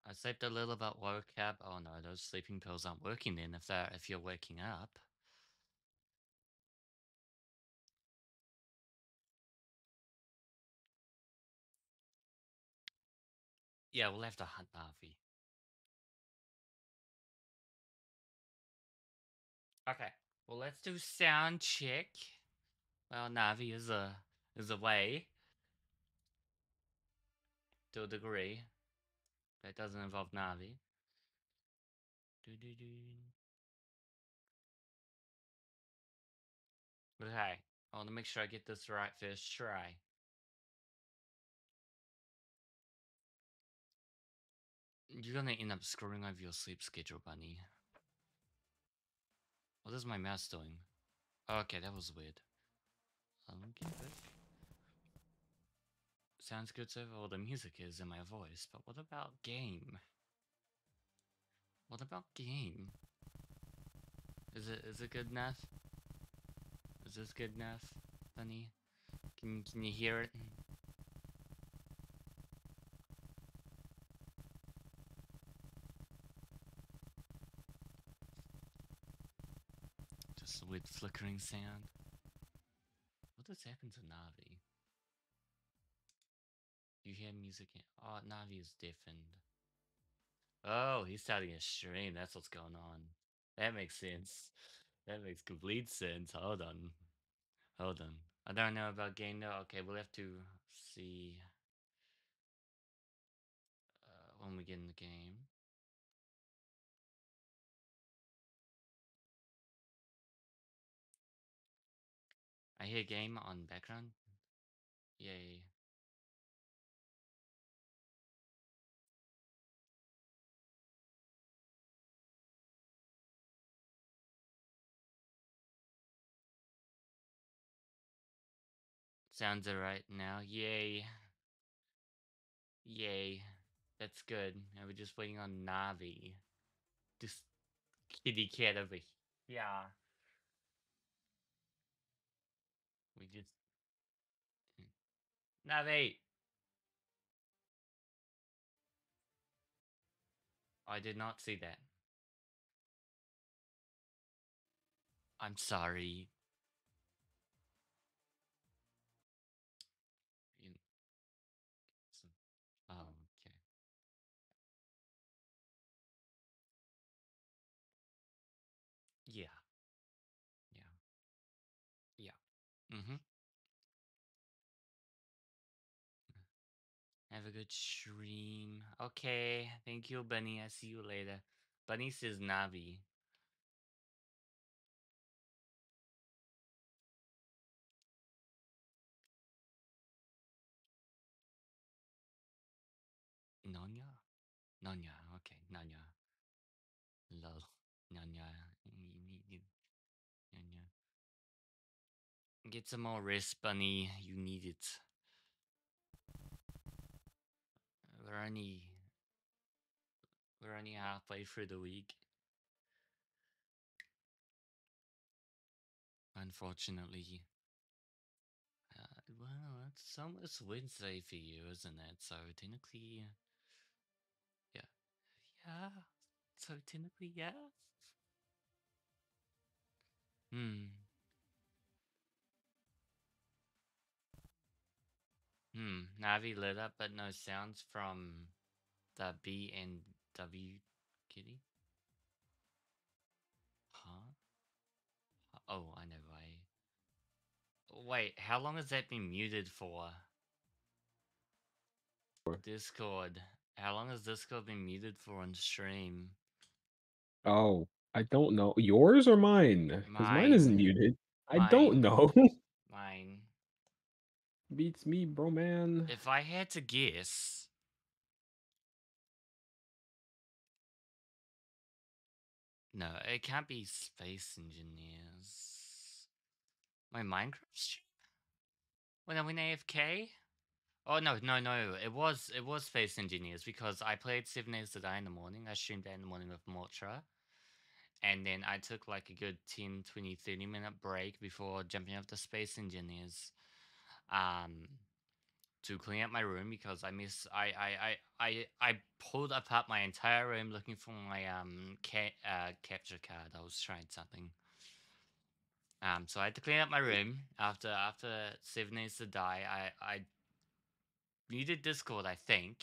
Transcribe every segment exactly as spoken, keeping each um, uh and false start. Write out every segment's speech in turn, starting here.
I slept a little but woke up. Oh no, those sleeping pills aren't working then if they're if you're waking up. Yeah, we'll have to hunt Navi. Okay. Well, let's do sound check. Well, Navi is a is a way to a degree that doesn't involve Navi. Do do do. Okay. I want to make sure I get this right first try. You're gonna end up screwing over your sleep schedule, Bunny. What is my mouse doing? Okay, that was weird. I'll get it. Sounds good so far. Well, the music is in my voice, but what about game? What about game? Is it is it good enough? Is this good enough, Bunny? Can can you hear it? Just a weird flickering sound. What has happened to Navi? You hear music? In oh, Navi is deafened. Oh, he's starting a stream. That's what's going on. That makes sense. That makes complete sense. Hold on. Hold on. I don't know about game though. Okay, we'll have to see uh, when we get in the game. I hear game on background. Yay. Sounds alright now. Yay. Yay. That's good. Now we're just waiting on Navi. This kitty cat over here. Yeah. We just. Navi! I did not see that. I'm sorry. You- so- Oh, okay. Yeah. Yeah. Yeah. Mm-hmm. Have a good stream. Okay. Thank you, Bunny. I see you later. Bunny says Navi. Nanya? Nanya. Okay. Nanya. Lol. Nanya. Nanya. Get some more rest, Bunny. You need it. We're only we're only halfway through the week. Unfortunately. Uh, well, it's almost Wednesday for you, isn't it? So technically, yeah, yeah. So technically, yeah. Hmm. Hmm. Navi lit up, but no sounds from the B and W kitty. Huh? Oh, I know. I wait. How long has that been muted for? Discord. How long has Discord been muted for on stream? Oh, I don't know. Yours or mine? Because mine isn't Mine. muted. I don't Mine. know. Mine. Beats me, bro, man. If I had to guess, no, it can't be Space Engineers. My Minecraft stream? When I went A F K? Oh no, no, no. It was it was Space Engineers because I played Seven Days to Die in the morning. I streamed that in the morning with Mortra. And then I took like a good ten, twenty, thirty minute break before jumping up to Space Engineers. Um to clean up my room because I miss I I I I, I pulled apart my entire room looking for my um ca- uh, capture card. I was trying something. Um, so I had to clean up my room after after Seven Needs to Die. I I muted Discord, I think,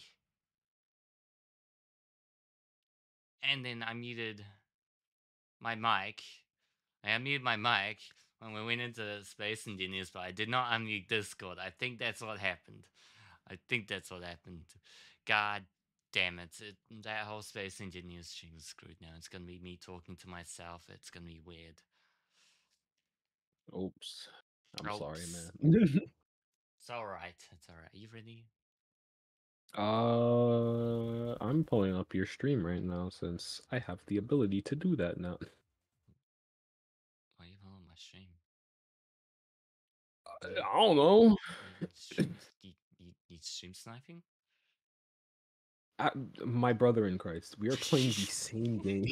and then I muted my mic. I unmuted my mic when we went into Space Engineers, but I did not unmute Discord. I think that's what happened. I think that's what happened. God damn it. it that whole Space Engineers stream is screwed now. It's gonna be me talking to myself. It's gonna be weird. Oops. I'm Oops. sorry, man. It's alright. It's alright. Are you ready? uh, I'm pulling up your stream right now since I have the ability to do that now. Why are you pulling my stream? I I don't know. You stream, you, you, you stream sniping? I, my brother in Christ, we are playing the same game.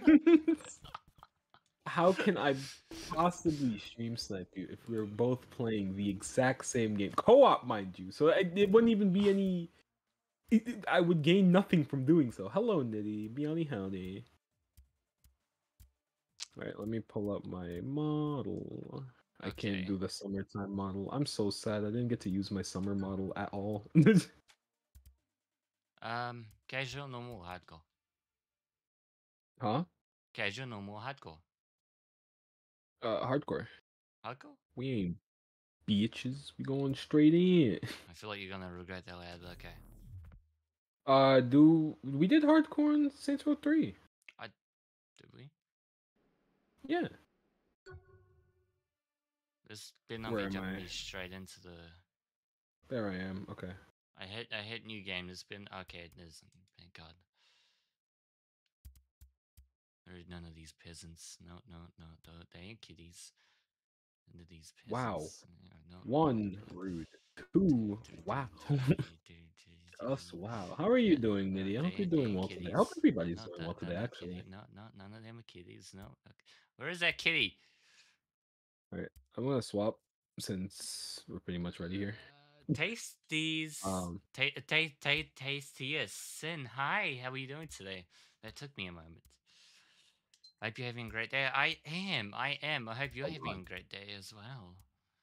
How can I possibly stream snipe you if we're both playing the exact same game? Co-op, mind you. So it, it wouldn't even be any. It, it- I would gain nothing from doing so. Hello, Nitty. Beoni howdy. Alright, let me pull up my model. I Okay. can't do the summertime model. I'm so sad. I didn't get to use my summer model at all. Um, casual, normal, hardcore. Huh? Casual, normal, hardcore. Uh, hardcore. Hardcore? We ain't bitches. We going straight in. I feel like you're gonna regret that later, but okay. Uh, do we did hardcore in Saints Row three? I did we? Yeah. This been Where me am jumping I? me straight into the. There I am. Okay. I hit I hit new game. It's been okay. It isn't. Thank God. There's none of these peasants. No, no, no. no they ain't kitties. None of these Wow. peasants. Yeah, no, One no. rude. Two. Wow. Us. Wow. How are you doing, Nitty? I hope They, you're they doing ain't well today. I hope kitties. everybody's No, doing no, well no, today. no Actually. kitty. No, no, none of them are kitties. No. Okay. Where is that kitty? All right. I'm gonna swap since we're pretty much ready here. Uh, taste these. Um. Ta- ta- ta- tastiest. Sin. Hi. How are you doing today? That took me a moment. I hope you're having a great day. I am. I am. I hope you're Hold having on. a great day as well.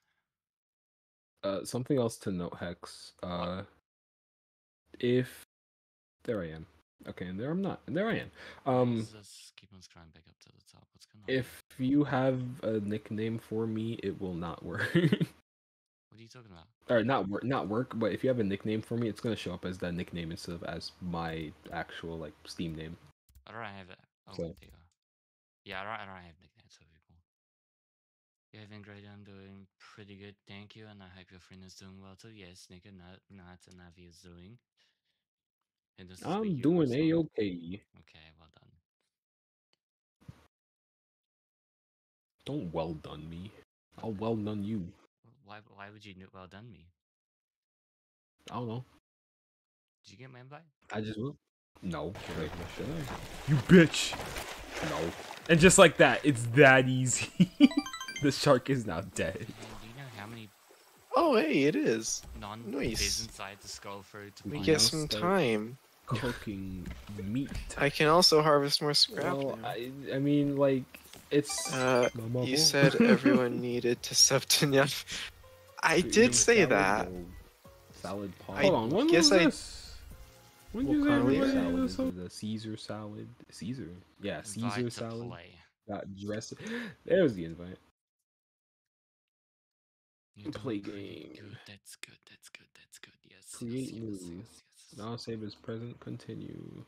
Uh, something else to note, Hex. What? Uh, if there I am. Okay, and there I'm not. And there I am. Why Um, is this keep on scrolling back up to the top? What's going on? if you have a nickname for me, it will not work. What are you talking about? Or not work, not work. But if you have a nickname for me, it's gonna show up as that nickname instead of as my actual like Steam name. I don't have it. Oh, So- wait, there you go. Yeah, I don't, I don't have nicknames for people. You're having great. I'm doing pretty good, thank you, and I hope your friend is doing well too. Yes, Nick and Nat, Nat and Navi is doing. And this is I'm Wii U doing also. a okay. Okay, well done. Don't well done me. I'll well done you. Why? Why would you n- well done me? I don't know. Did you get my invite? I just will. No. Wait, should I? You bitch. No. And just like that, it's that easy. The shark is now dead. And do you know how many Oh, hey, it is. non-peasants I had to scroll through to We find get out? some start- time. Cooking meat. I can also harvest more scrap Well, now. I, I mean, like, it's. Uh, Mama you Bo. said everyone needed to sub to Nyaf. I Caesar did say salad that. bowl, Salad pot. I Hold on, when guess was I- this? When did What you say kind of everybody salad needed is some- it? The Caesar salad? Caesar. Yeah, Invite Caesar to salad. play. Got dressed. There's the invite. You're doing Play pretty game. Good. That's good. That's good. That's good. Yes. Create yes, yes, new. yes, yes. Now save as present. Continue.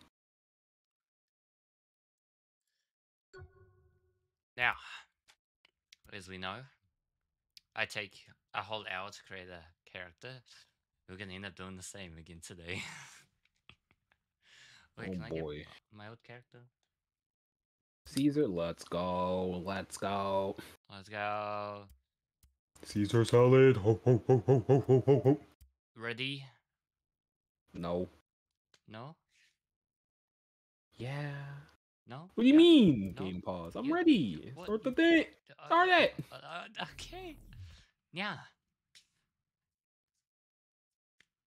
Now, as we know, I take a whole hour to create a character. We're gonna end up doing the same again today. Wait, Oh can I boy. get my old character? Caesar, let's go. Let's go. Let's go. Caesar salad. Ho ho ho ho ho ho ho ho. Ready? No. No? Yeah. No? What do you Yeah? mean? No? Game pause. I'm Yeah. ready. What? Start the thing. Uh, Start it. uh, uh, okay. Yeah.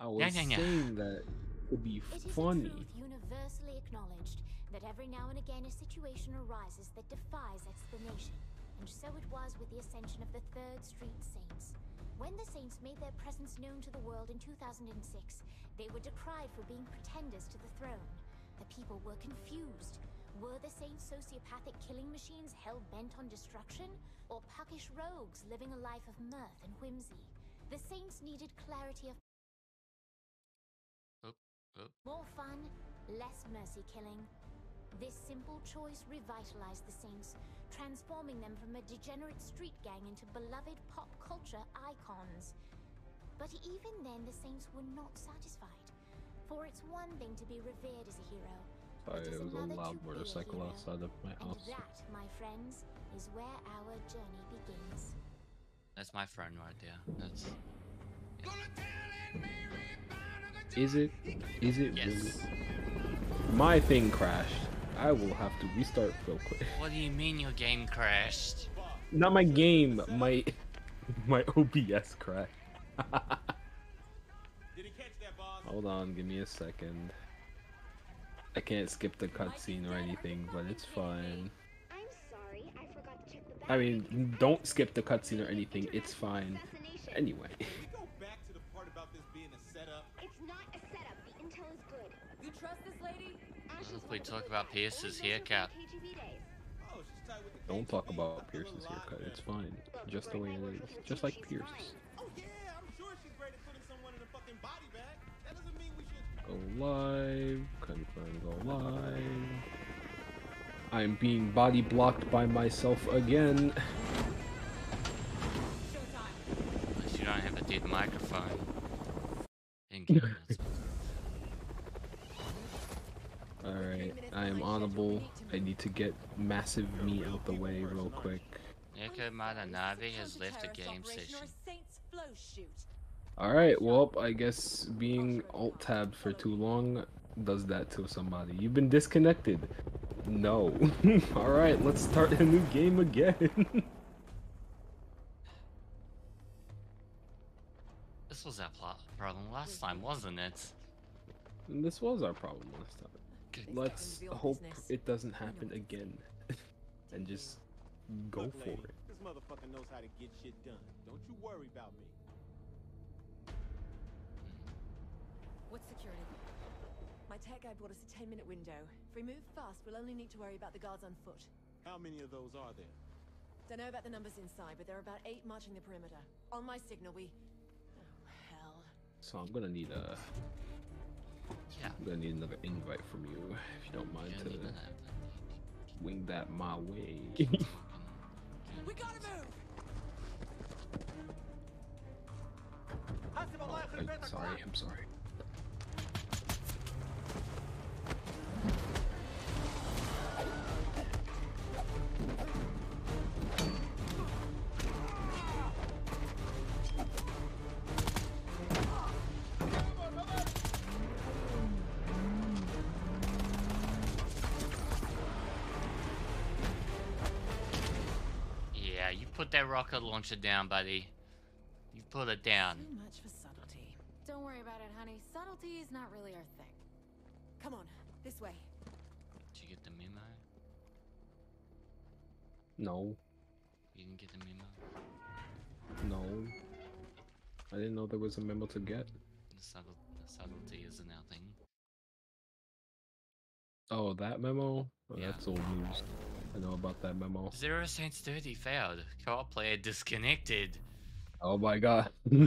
I was no, no. saying that would be It is a funny. truth universally acknowledged that every now and again a situation arises that defies explanation. And so it was with the ascension of the Third Street Saints. When the Saints made their presence known to the world in two thousand six, they were decried for being pretenders to the throne. The people were confused. Were the Saints sociopathic killing machines hell-bent on destruction? Or puckish rogues living a life of mirth and whimsy? The Saints needed clarity of Oop, oop. more fun, less mercy killing. This simple choice revitalized the Saints, transforming them from a degenerate street gang into beloved pop culture icons. But even then, the Saints were not satisfied. For it's one thing to be revered as a hero. Sorry, it is it was a another loud to be a motorcycle hero. outside of my And house. that, my friends, is where our journey begins. That's my friend right there. That's Is it? Is it yes. really? My thing crashed. I will have to restart real quick. What do you mean your game crashed? Not my game, my my O B S crashed. Hold on, give me a second. I can't skip the cutscene or anything, but it's fine. I'm sorry, I forgot to check the I mean, don't skip the cutscene or anything, it's fine. Anyway. Can we go back to the part about this being a setup? It's not a setup. The intel is good. You trust this lady? Ash What is if we one of talk the about best. Pierce's Only haircut? K G B days. Oh, she's tight with the Don't K G talk B. about I feel Pierce's a lot haircut, it's better. fine. Look, Just the way Bright Light it works is. with her Just too, like she's Pierce's. fine. Oh yeah, I'm sure she's great at putting someone in a fucking body bag. That doesn't mean we should. Go live, confirm go live. I'm being body blocked by myself again. Unless you don't have a dead microphone. Thank you. Alright, I am audible. I need to get massive me out the way real quick. Yoko Matanabe has left the game session. Alright, well, I guess being alt-tabbed for too long does that to somebody. You've been disconnected. No. Alright, let's start a new game again. This was our pl- problem last time, wasn't it? And this was our problem last time. Good. Let's hope it doesn't happen again. And just go Look, for lady, it. This motherfucker knows how to get shit done. Don't you worry about me. What's security? My tech guy brought us a ten minute window. If we move fast, we'll only need to worry about the guards on foot. How many of those are there? Don't know about the numbers inside, but there are about eight marching the perimeter. On my signal, we... Oh, hell. So I'm gonna need a Yeah. I'm gonna need another invite from you, if you don't mind You to don't even have wing that my way. We gotta move! Oh, I'm sorry, I'm sorry. Yeah, you put that rocket launcher down, buddy. You put it down. Too much for subtlety. Don't worry about it, honey. Subtlety is not really our thing. Come on, this way. Did you get the memo? No, You didn't get the memo? no. I didn't know there was a memo to get. The, subtle, the subtlety isn't our thing. Oh, that memo? Oh, Yeah. That's old news. I know about that memo. Zero Saints thirty failed. Co-op player disconnected. Oh my god.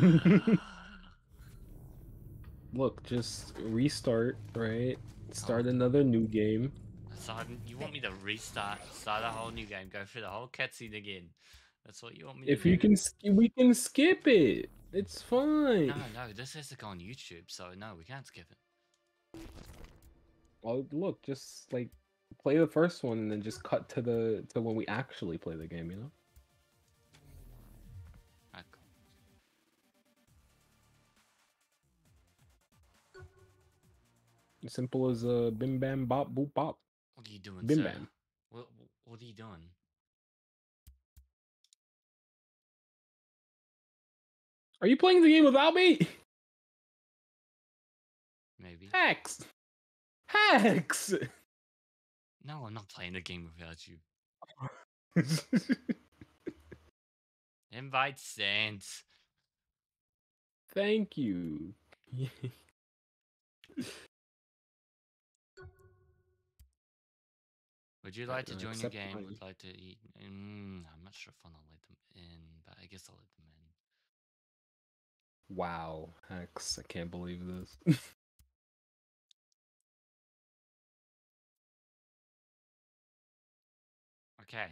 Look, just restart, right? Start Oh. another new game. So I'm- you want me to restart, start a whole new game, go through the whole cutscene again? That's what you want me to If do? you can, sk- we can skip it. It's fine. No, no, this has to go on YouTube, so no, we can't skip it. Well, look, just like play the first one and then just cut to the to when we actually play the game. You know. Alright, cool. Simple as a uh, bim bam bop boop bop. What are you doing, Bim sir? bam. What, what are you doing? Are you playing the game without me? maybe. Hex! Hex! No, I'm not playing the game without you. Invite sent. Thank you. Would you Right, like to uh, join the accept game? money. Would like to eat? Mm, I'm not sure if I'll let them in, but I guess I'll let them in. Wow, Hex, I can't believe this. Okay.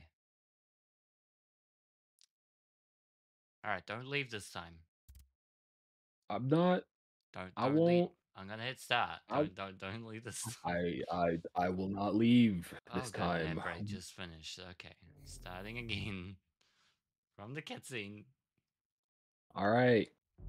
Alright, don't leave this time. I'm not. Don't, I don't leave. won't. I'm gonna hit start. I- Don't, don't, don't leave this. I I I will not leave Oh, this good. time. Handbrake just finished. Okay. Starting again. From the cutscene. All right.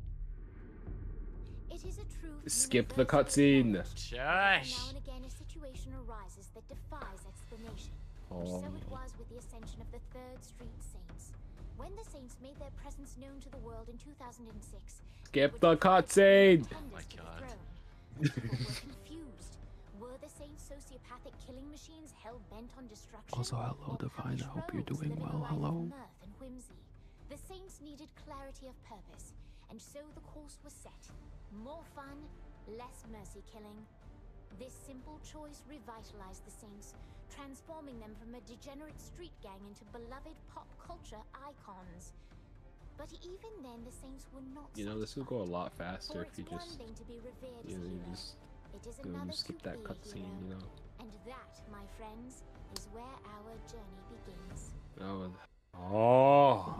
It is a truth Skip the universally cutscene. acknowledged that every Josh! Now and again, a situation arises that defies explanation. And Oh. so it was with the ascension of the Third Street Saints. When the Saints made their presence known to the world in two thousand six, Skip the cutscene. Oh my God. People were confused. Were the Saints sociopathic killing machines hell bent on destruction? Also, hello, Or Divine. I hope you're patrols doing living a well. life of Hello. mirth and whimsy? The Saints needed clarity of purpose, and so the course was set. More fun, less mercy killing. This simple choice revitalized the Saints, transforming them from a degenerate street gang into beloved pop culture icons. But even then, the Saints were not You know, this would go a satisfied. lot faster For if it's you one just, thing to be revered you as know, a you hero. just It is you know, another skip to that be a cutscene. hero. You know. And that, my friends, is where our journey begins. Oh. Oh.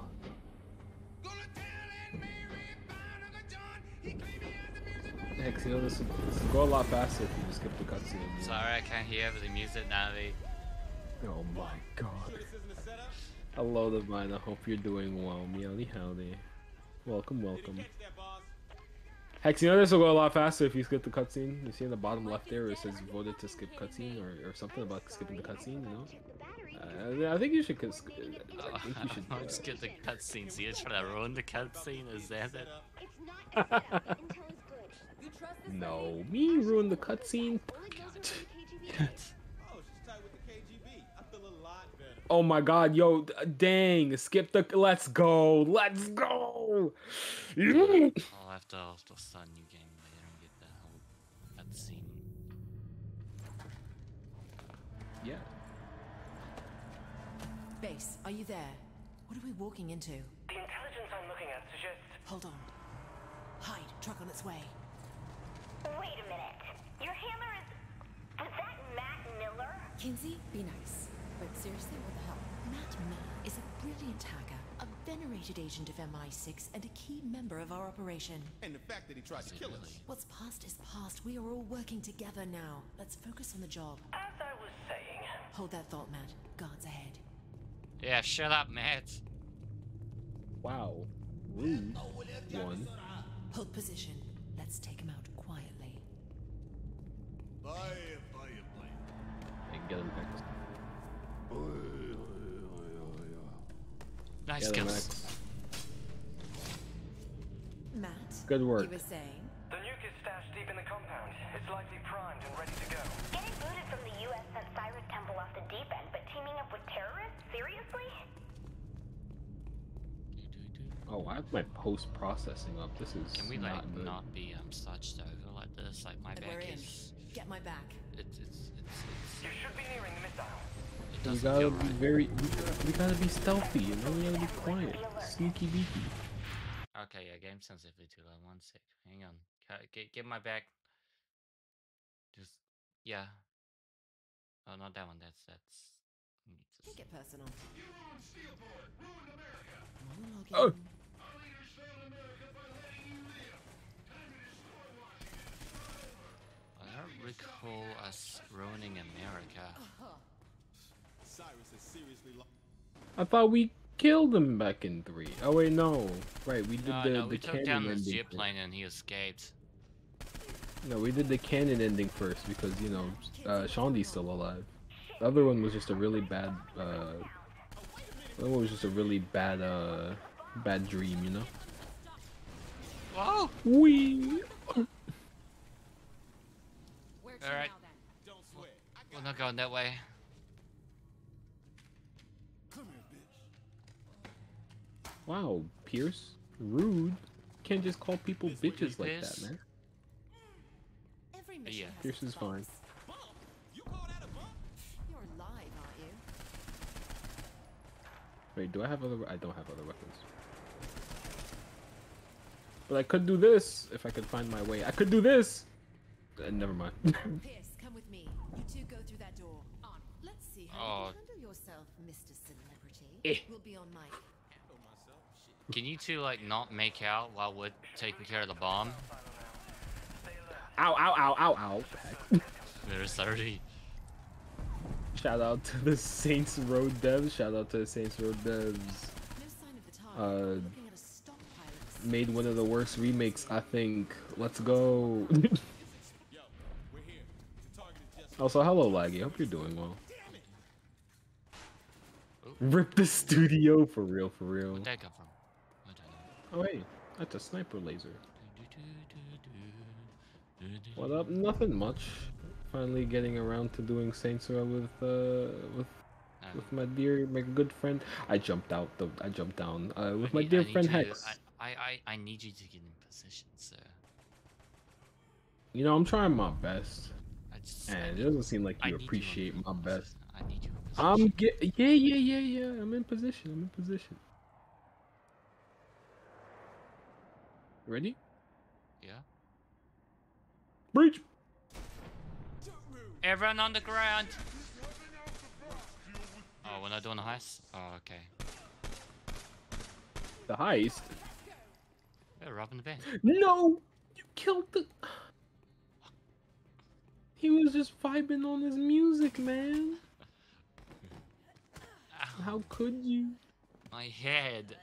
Hex, you know, this would, this would go a lot faster if you just skip the cutscene. You know? Sorry, I can't hear the music, Navi. Oh my god. Sure this isn't a setup? Hello, Divine. I hope you're doing well. Meowly howdy. Welcome, welcome. Catch that, boss. Hex, you know this will go a lot faster if you skip the cutscene. You see in the bottom left there it says voted to skip cutscene or, or something about skipping the cutscene, you know? Uh, I think you should. Cause, I think you should. I'll Uh, just get the cutscene, so you're trying to ruin the cutscene? Is that it? It's not a setup. The intel is good. You trust this no, me ruin the cutscene. Only goes over the K G B. Oh, she's tight with the K G B. I feel a lot better. Oh my god, yo, d- dang, skip the. Let's go, let's go. I'll have to, I'll have to start a new game, but I don't get the whole cutscene. Yeah. Base, are you there? What are we walking into? The intelligence I'm looking at suggests... Hold on. Hide. Truck on its way. Wait a minute. Your handler is... Was that Matt Miller? Kinsey, be nice. But seriously, what the hell? Matt Miller is a brilliant hacker, a venerated agent of M I six, and a key member of our operation. And the fact that he tried Is to it kill really? us. What's past is past. We are all working together now. Let's focus on the job. As I was saying... Hold that thought, Matt. Guards ahead. Yeah, shut up, Matt. Wow. Rude. One. Hold position. Let's take him out quietly. Bye, bye, bye. And get him Hex. Nice Get him, kills. Hex. Matt? Good work. You were saying? The nuke is stashed deep in the compound. It's likely primed and ready to go. Getting booted from the U S sent Cyrus Temple off the deep end, but teaming up with terrorists? Seriously? Oh, I have my post processing up. This is Can we like not good. not be um suched over like this? Like my And we're back in. is Get my back. it's it's it's, it's You should be nearing the missile. it We doesn't gotta feel be right. very. We gotta, we gotta be stealthy, you know. We gotta be quiet, sneaky beaky. Okay, yeah, game sensitivity too low. One sec. Hang on. Ca- Get get my back. Just yeah. Oh, not that one. That's that's. we need to Take s- it personal. Oh. Monologuing. I don't recall us ruining America. Cyrus is seriously lost. I thought we killed him back in three. Oh wait, no. Right, we did No, the no, the we took canon down the ending. zip first. plane and he escaped. No, we did the canon ending first because you know uh, Shondi's still alive. The other one was just a really bad. Uh, the other one was just a really bad, uh, bad dream, you know. Whoa! We. not going that way. Come here, bitch. Wow, Pierce, rude. Can't just call people bitches like Pierce? that, man. Every mission Yeah. has Pierce its is fine. bumps. Bump? You call that a bump? You're alive, aren't you? Wait, do I have other? I don't have other weapons. But I could do this if I could find my way. I could do this. Uh, never mind. Pierce, come with me. You two go through that door. On. Let's see how Oh. you can handle yourself, Mister Celebrity. Eh. We'll be on mic. Handle myself. Shit. Can you two like not make out while we're taking care of the bomb? Ow! Ow! Ow! Ow! Ow! Heck. There's thirty. Shout out to the Saints Row devs. Shout out to the Saints Row devs. No sign of the target. Uh, We're looking at a stockpile of Made one of the worst remakes, I think. Let's go. Yo, we're here. The target is just. Also, hello, Laggy. Hope you're doing well. Damn it. Rip the studio for real, for real. Where'd that come from? I don't know. Oh wait, that's a sniper laser. What up? Nothing much. Finally getting around to doing Saints Row with uh with Um, with my dear, my good friend. I jumped out the. I jumped down uh, with I my need- dear I need friend you- Hex. I, I, I, I need you to get in position, sir. You know, I'm trying my best, I just, I and need- it doesn't seem like I you need in appreciate my position. best. I need you in position. I'm get. Yeah, yeah, yeah, yeah. I'm in position. I'm in position. Ready? Yeah. Breach. Everyone on the ground. Oh, we're not doing a heist? Oh, okay. The heist. We're robbing the bank. No, you killed the. He was just vibing on his music, man. Ow, How could you? my head.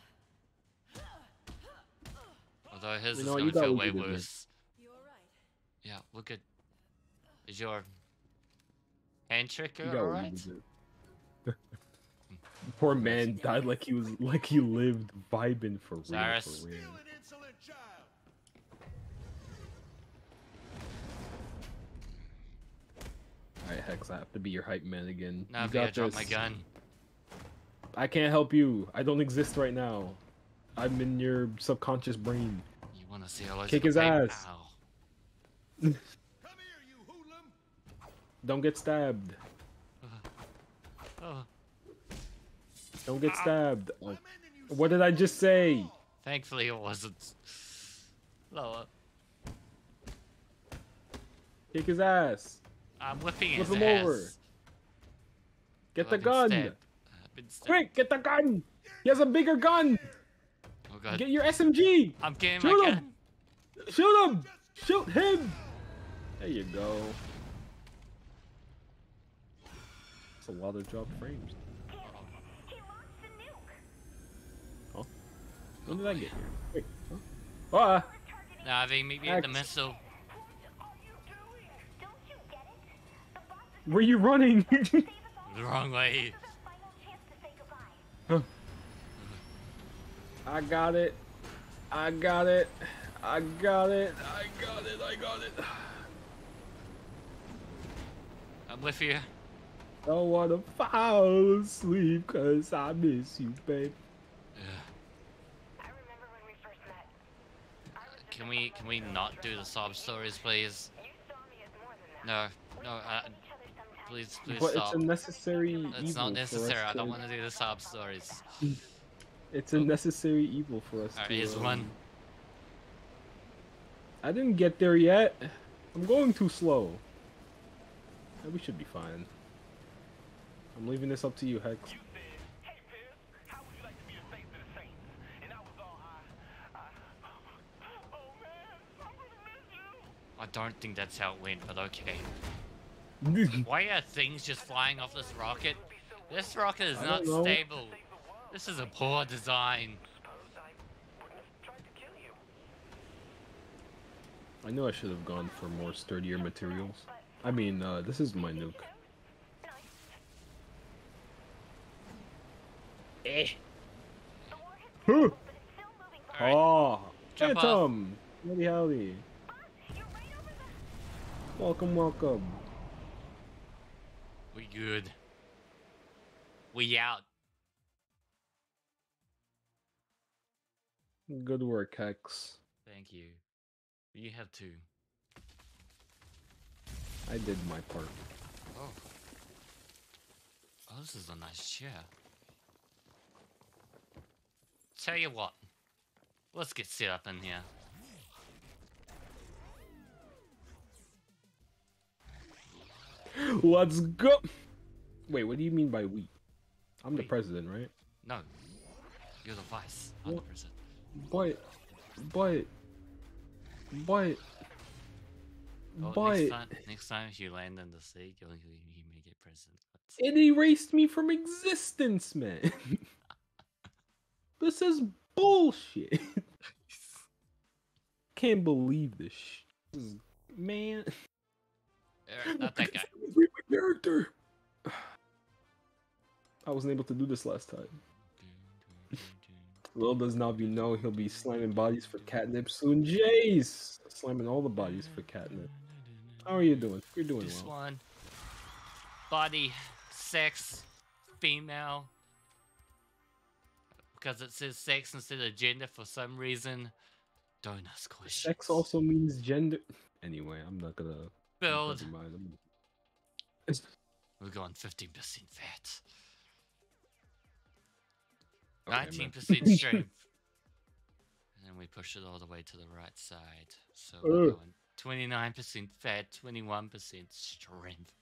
Although his You is know what, gonna you got feel what way you did there. worse. You alright? Yeah, we're good. Is your hand trick You got what you alright? did. Poor man died like he was like he lived vibing for real. Cyrus. For real. Still an insolent child. Alright, Hex, I have to be your hype man again. No, you Via, got drop this. my gun. I can't help you. I don't exist right now. I'm in your subconscious brain. You wanna see how Kick his ass. Ow. Come here, you hoodlum. Don't get stabbed. Oh, Don't get Ah. stabbed. Oh, I'm ending you. what did I just say? thankfully it wasn't. Lower. Kick his ass. I'm whipping Flip his him ass. over. Get Oh, the I've been gun. stabbed. I've been stabbed. Quick, get the gun. He has a bigger gun. Oh god. Get your S M G. I'm getting Shoot my him. gun. Shoot him. Shoot him. There you go. That's a lot of drop frames. He launched a nuke. Oh. When did I get here? Wait. Huh? Ah. Nah, they meet me at the X. missile. What are you doing? Don't you get it? The boss is Where are you running? save us all. The wrong way. This is a final chance to say goodbye. I got it. I got it. I got it. I got it. I got it. I'm with you. Don't wanna fall asleep cause I miss you, babe. Ugh. I remember when we first met. I was Can we can we not do the sob stories, please? You saw me as more than that. No, no, uh, Each other sometimes. please, please But stop. it's a necessary evil. It's not for necessary. us I don't to- want to do the sob stories. It's a necessary evil for us Alright, to. here's um, one. I didn't get there yet. I'm going too slow. Yeah, we should be fine. I'm leaving this up to you, Hex. You said, hey Pierce, how would you like to be the face of the Saints? And I was all, I, I, oh man, I really miss you. I don't think that's how it went, but okay. Why are things just flying off this rocket? This rocket is I not don't know. stable. This is a poor design. Suppose I wouldn't have tried to kill you. I know I should have gone for more sturdier materials. I mean, uh, this is my nuke. Eh. Huh. Alright, Oh, Jump off. Phantom! Howdy, howdy. Welcome, welcome. good. We out. Good work, Hex. Thank you. You have two. I did my part. Oh. Oh, this is a nice chair. Tell you what. Let's get set up in here. Let's go. Wait, what do you mean by we? I'm the We. president, right? No. You're the vice. I'm the What? president. But, but, but, Oh, but next time, next time if you land in the sea, you, you, you may get president. But it erased me from existence, man. This is bullshit. Can't believe this. Sh- this is, man. Er, not that guy. Read my character. I wasn't able to do this last time. Little does Navi know he'll be slamming bodies for catnip soon. Jace! Slamming all the bodies for catnip. How are you doing? You're doing This well. one. Body, sex, female. Because it says sex instead of gender for some reason. Don't ask questions. Sex also means gender. Anyway, I'm not gonna. Build. Never mind. I'm- We're going fifteen percent fat. Okay, man. nineteen percent strength. And then we push it all the way to the right side. So we're Uh. going twenty-nine percent fat, twenty-one percent strength.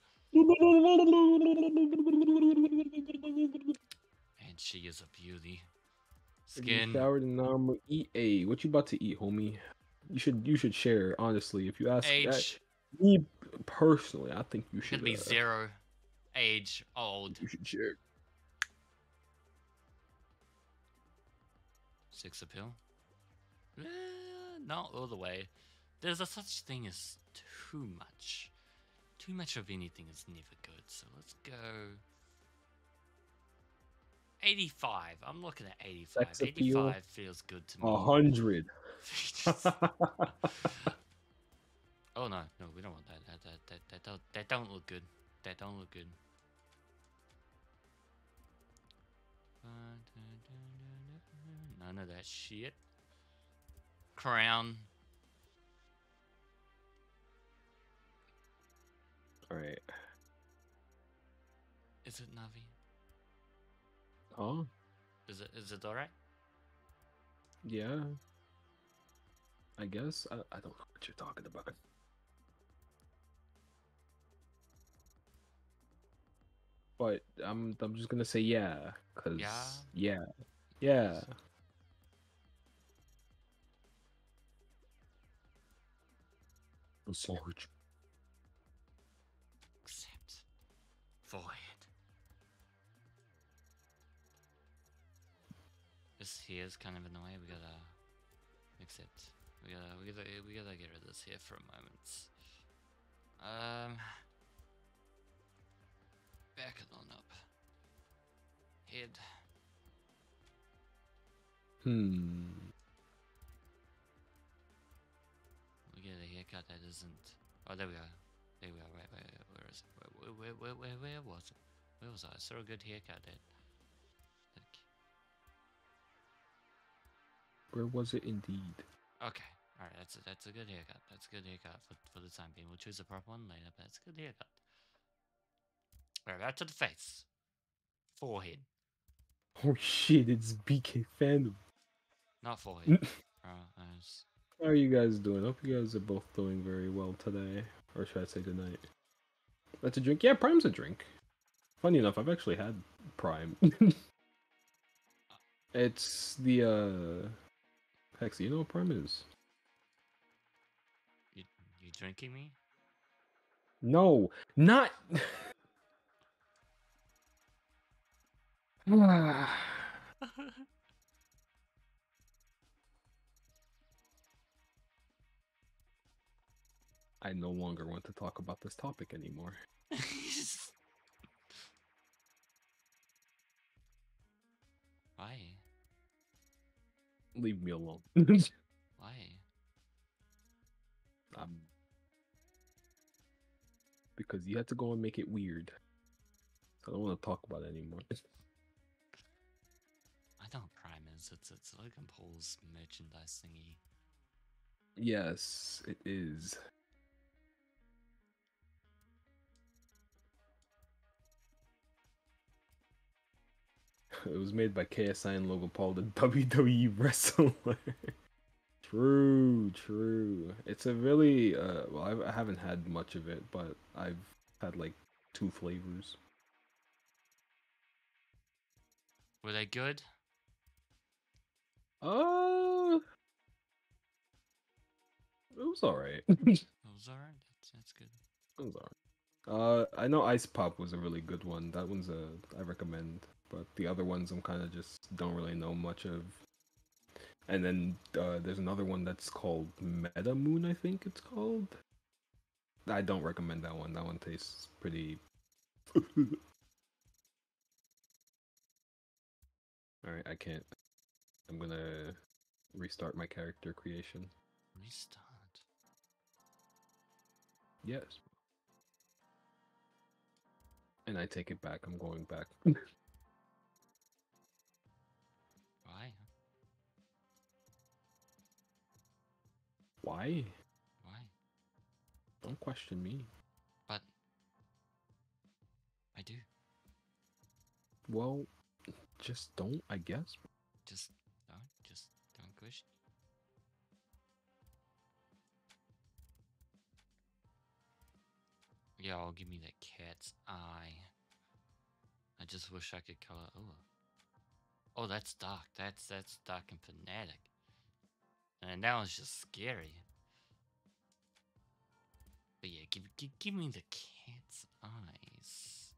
And she is a beauty. Skin. Showered in armor. Eat a. What you about to eat, homie? You should. You should share. Honestly, if you ask that, Age. me personally, I think you should. Should be uh, zero. Age. Old. You should share. Six appeal. Eh, not all the way. There's a such thing as too much. Too much of anything is never good. So let's go. eighty-five. I'm looking at eighty-five. Sex appeal. eighty-five feels good to me. A hundred. Oh no, no, we don't want that. That that that that don't that don't look good. That don't look good. None of that shit. Crown. All right. Is it Navi? Huh? Is it is it alright? Yeah. I guess. I, I don't know what you're talking about. But I'm I'm just gonna say yeah, cause Yeah? yeah, yeah. Sarge. Accept. Void. This here is kind of in the way. We gotta accept. We gotta we gotta we gotta get rid of this here for a moment. Um. Back it on up. Head. Hmm. We get a haircut that isn't. Oh, there we go. There we go. Right, wait, wait, where is it? Where, where, where, where, where was it? Where was I? I saw a good haircut there. Okay. Where was it indeed? Okay. All right. That's a, that's a good haircut. That's a good haircut for for the time being. We'll choose a proper one later, but that's a good haircut. All right. Back to the face. Forehead. Oh shit! It's B K Fandom. Not forehead. oh, eyes. How are you guys doing? Hope you guys are both doing very well today, or should I say tonight? That's a drink. Yeah, Prime's a drink. Funny enough, I've actually had Prime. It's the uh, Hex. You know what Prime is? You you drinking me? No, not. I no longer want to talk about this topic anymore. Why? Leave me alone. Why? um, because you had to go and make it weird. I don't want to talk about it anymore. I know what Prime is. It's it's Logan Paul's merchandise thingy. Yes, it is. It was made by K S I and Logan Paul, the W W E wrestler. True, true. It's a really uh well, I've, I haven't had much of it, but I've had like two flavors. Were they good? Uh, it was alright. It was alright. That's that's good. It was alright. Uh, I know Ice Pop was a really good one. That one's a I recommend, but the other ones I'm kind of just don't really know much of. And then uh, there's another one that's called Meta Moon, I think it's called. I don't recommend that one. That one tastes pretty. Alright, I can't. I'm gonna restart my character creation. Restart. Yes. And I take it back. I'm going back. Why? Why? Why? Don't question me. But I do. Well, just don't, I guess. Just don't. Just don't question. Yo, give me the cat's eye. I just wish I could color. Oh, oh, that's dark. That's that's dark and fanatic. And that one's just scary. But yeah, give give, give me the cat's eyes.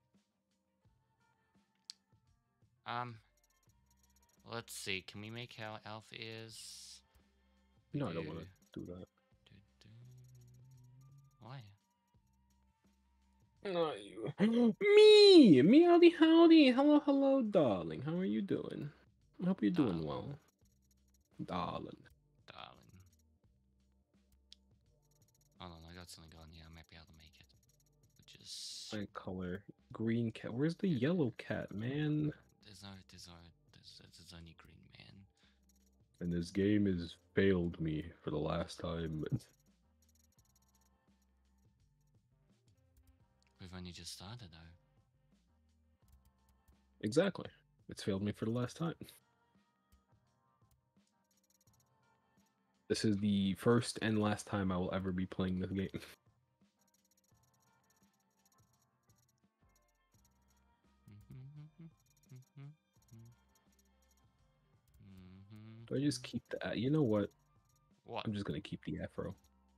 Um, let's see. Can we make how Elf is? No, I don't want to do that. Do, do. Why? Not you. Me! Meowdy howdy! Hello, hello, darling. How are you doing? I hope you're doing Darling. well. Darling. Darling. Hold on, I got something going here. I might be able to make it. Which is My color. Green cat. Where's the yellow cat, man? there's no there's no there's, there's only green man. And this game has failed me for the last time. We've only just started though. Exactly. It's failed me for the last time. This is the first and last time I will ever be playing this game. Do I just keep the... Uh, you know what? What? I'm just gonna keep the afro.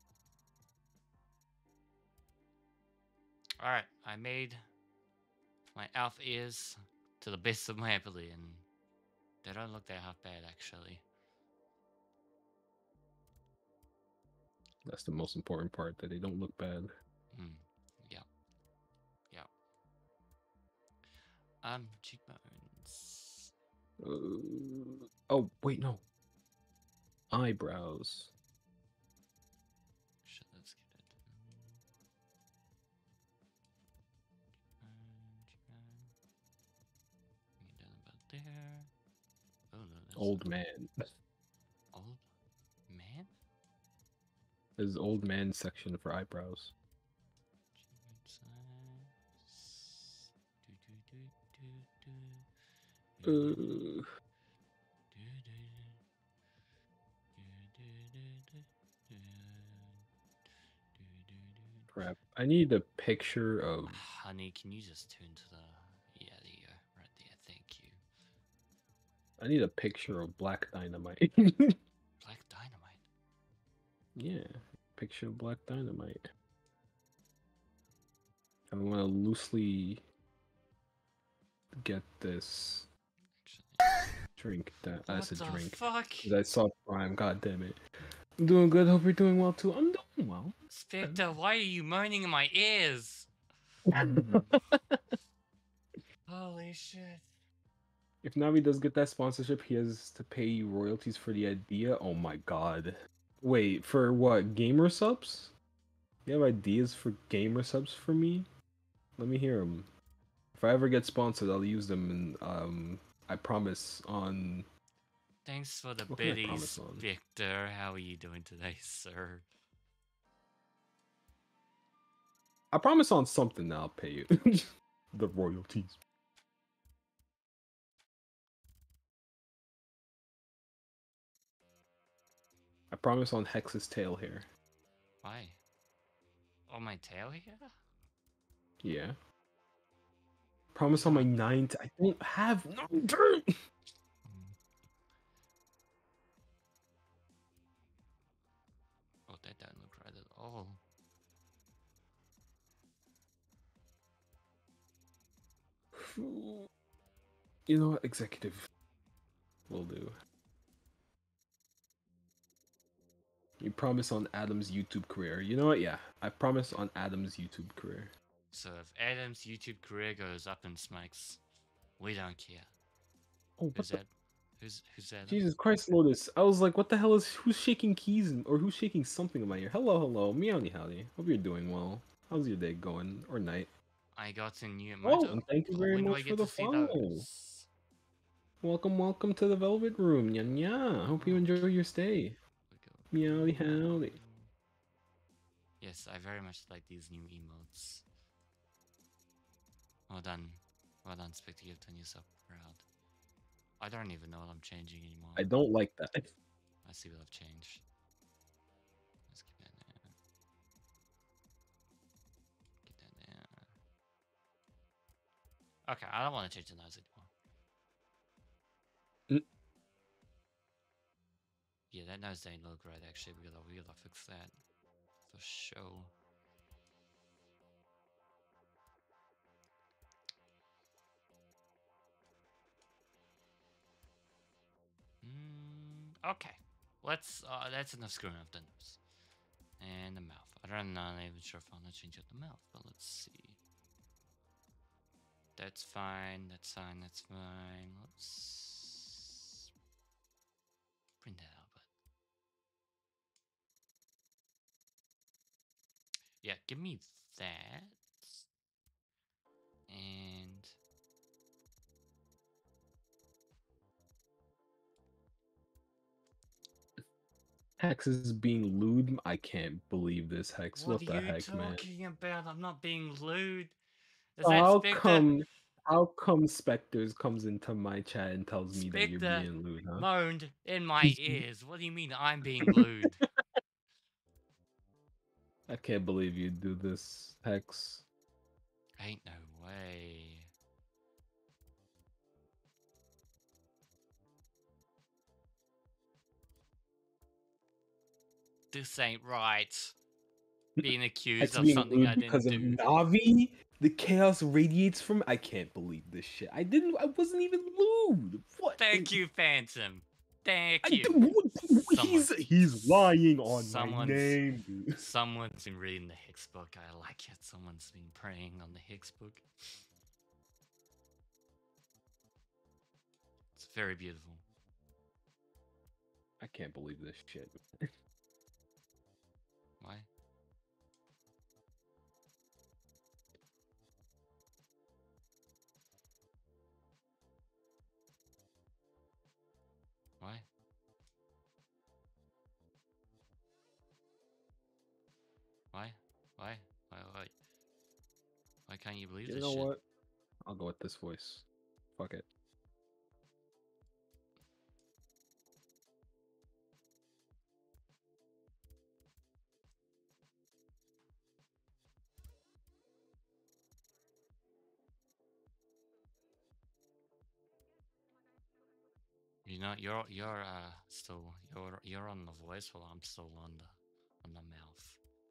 Alright, I made my elf ears to the best of my ability, and they don't look that half bad actually. That's the most important part, that they don't look bad. Mm, yeah. Yeah. Um, cheekbones. Uh, oh, wait, no. Eyebrows. Shit, let's get it. Cheekbone, cheekbone. Get down about there. Oh no, that's Old man. old man? There's old man section for eyebrows. Cheekbone size. Do, do, do, do, do. Uh, crap. I need a picture of... Honey, can you just turn to the... Yeah, there you go. Right there. Thank you. I need a picture of Black Dynamite. Black Dynamite. Yeah, picture of Black Dynamite. I want to loosely get this Actually. drink. That What that's a the drink. fuck? 'Cause I saw Prime. God damn it. I'm doing good. Hope you're doing well too. I'm doing well. Spectre, why are you moaning in my ears? Holy shit. If Navi does get that sponsorship, he has to pay you royalties for the idea. Oh my god. Wait, for what? Gamer subs? You have ideas for gamer subs for me? Let me hear them. If I ever get sponsored, I'll use them, and um, I promise on. Thanks for the What can I biddies, promise on? Victor. How are you doing today, sir? I promise on something that I'll pay you. The royalties. I promise on Hex's tail hair. Why? Oh, my tail here? Yeah. Promise on my ninth. I don't have nine turn. Oh, that doesn't look right at all. You know what? Executive will do. You promise on Adam's YouTube career. You know what? Yeah, I promise on Adam's YouTube career. So if Adam's YouTube career goes up in smokes, we don't care. Oh, Who's what the- that? Who's who's that? Jesus Christ, Lotus. I was like, what the hell is... Who's shaking keys in, or who's shaking something in my ear? Hello, hello. Meowdy howdy. Hope you're doing well. How's your day going? Or night? I got a new Oh, emote. and thank you very When do I much get for the to see follow. those? Welcome, welcome to the Velvet Room. Nya nya. Hope you enjoy your stay. Meowdy howdy. Yes, I very much like these new emotes. Well done. Well done, Spectre. You've done yourself proud. I don't even know what I'm changing anymore. I don't like that. I see what I've changed. Let's get that there. Get that there. Okay, I don't want to change the nose anymore. Mm. Yeah, that nose didn't look right actually. We gotta, we gotta fix that. For sure. Mm, okay. Let's, uh, that's enough screwing up the nose. And the mouth. I'm not even sure if I want to change out the mouth, but let's see. That's fine, that's fine, that's fine. Let's bring that out, but yeah, give me that. And Hex is being lewd. I can't believe this, Hex. What, what the are you heck, man? talking about? I'm not being lewd. Is that How Spectre? come? How come Spectres comes into my chat and tells me that you're Spectre being lewd, huh? moaned in my He's- ears. What do you mean I'm being lewd? I can't believe you do this, Hex. Ain't no way. This ain't right. Being accused Hex of being something lewd I didn't because do. of Navi. The chaos radiates from. I can't believe this shit. I didn't. I wasn't even lewd. What? Thank you, Phantom. Thank I you. do- he's Someone- he's lying on my someone's- name, dude. Someone's been reading the Higgs book. I like it. Someone's been praying on the Higgs book. It's very beautiful. I can't believe this shit. Why? Why? Why? Why? Why? Why? Why can't you believe You this know shit? what? I'll go with this voice. Fuck it. You know, you're you're uh still you're you're on the voice while I'm still on the on the mouth.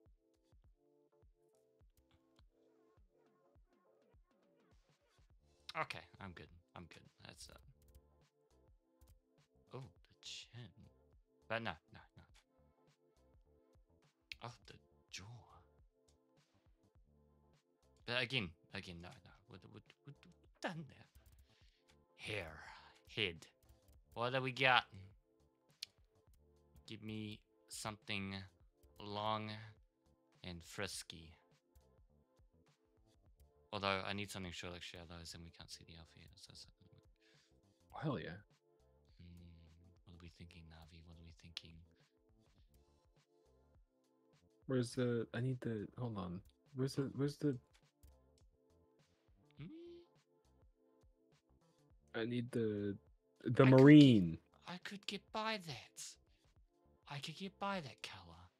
Okay, I'm good. I'm good. That's uh. Oh, the chin. But no, no, no. Oh, the jaw. But again, again, no, no. What, what, what, what done there? Hair, head. What do we got? Give me something long and frisky. Although I need something short like shadows, and we can't see the alpha yet. So that's not gonna work. Hell yeah. Hmm, what are we thinking, Navi? What are we thinking? Where's the? I need the. Hold on. Where's the? Where's the? Hmm? I need the. The I could marine. I could get by that. I could get by that color.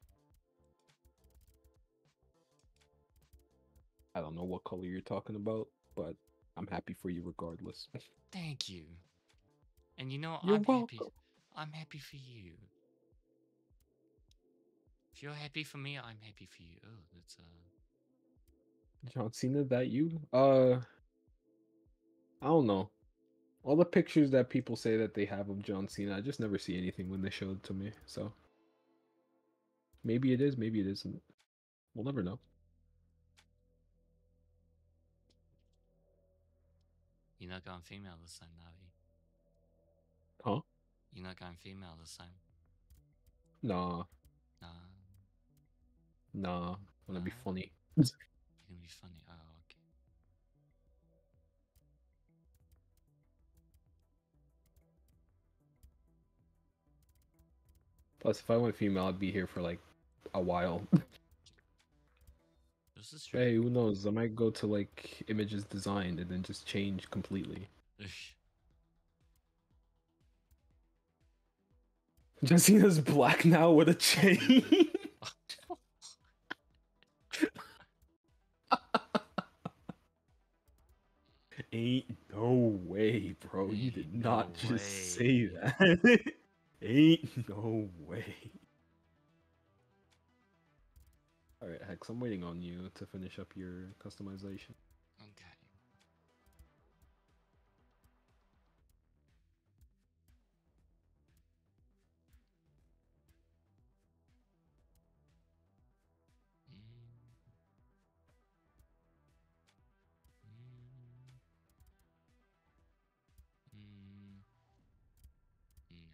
I don't know what color you're talking about, but I'm happy for you regardless. Thank you. And you know what? You're I'm happy. welcome. I'm happy for you. If you're happy for me, I'm happy for you. Oh, that's uh. John Cena, that you? Uh, I don't know. All the pictures that people say that they have of John Cena, I just never see anything when they show it to me. So maybe it is, maybe it isn't. We'll never know. You're not going female this time, Navi. Huh? You're not going female this time. Nah, Nah. nah. Wanna be Nah. funny. You're gonna be funny. Oh, okay. Plus, if I went female, I'd be here for like a while. This is true. Hey, who knows? I might go to like images designed and then just change completely. John Cena's black now with a chain. Ain't no way, bro. You did Ain't not no just way. say that. Ain't no way. Alright, Hex, I'm waiting on you to finish up your customization. Okay. Mm. Mm. Mm.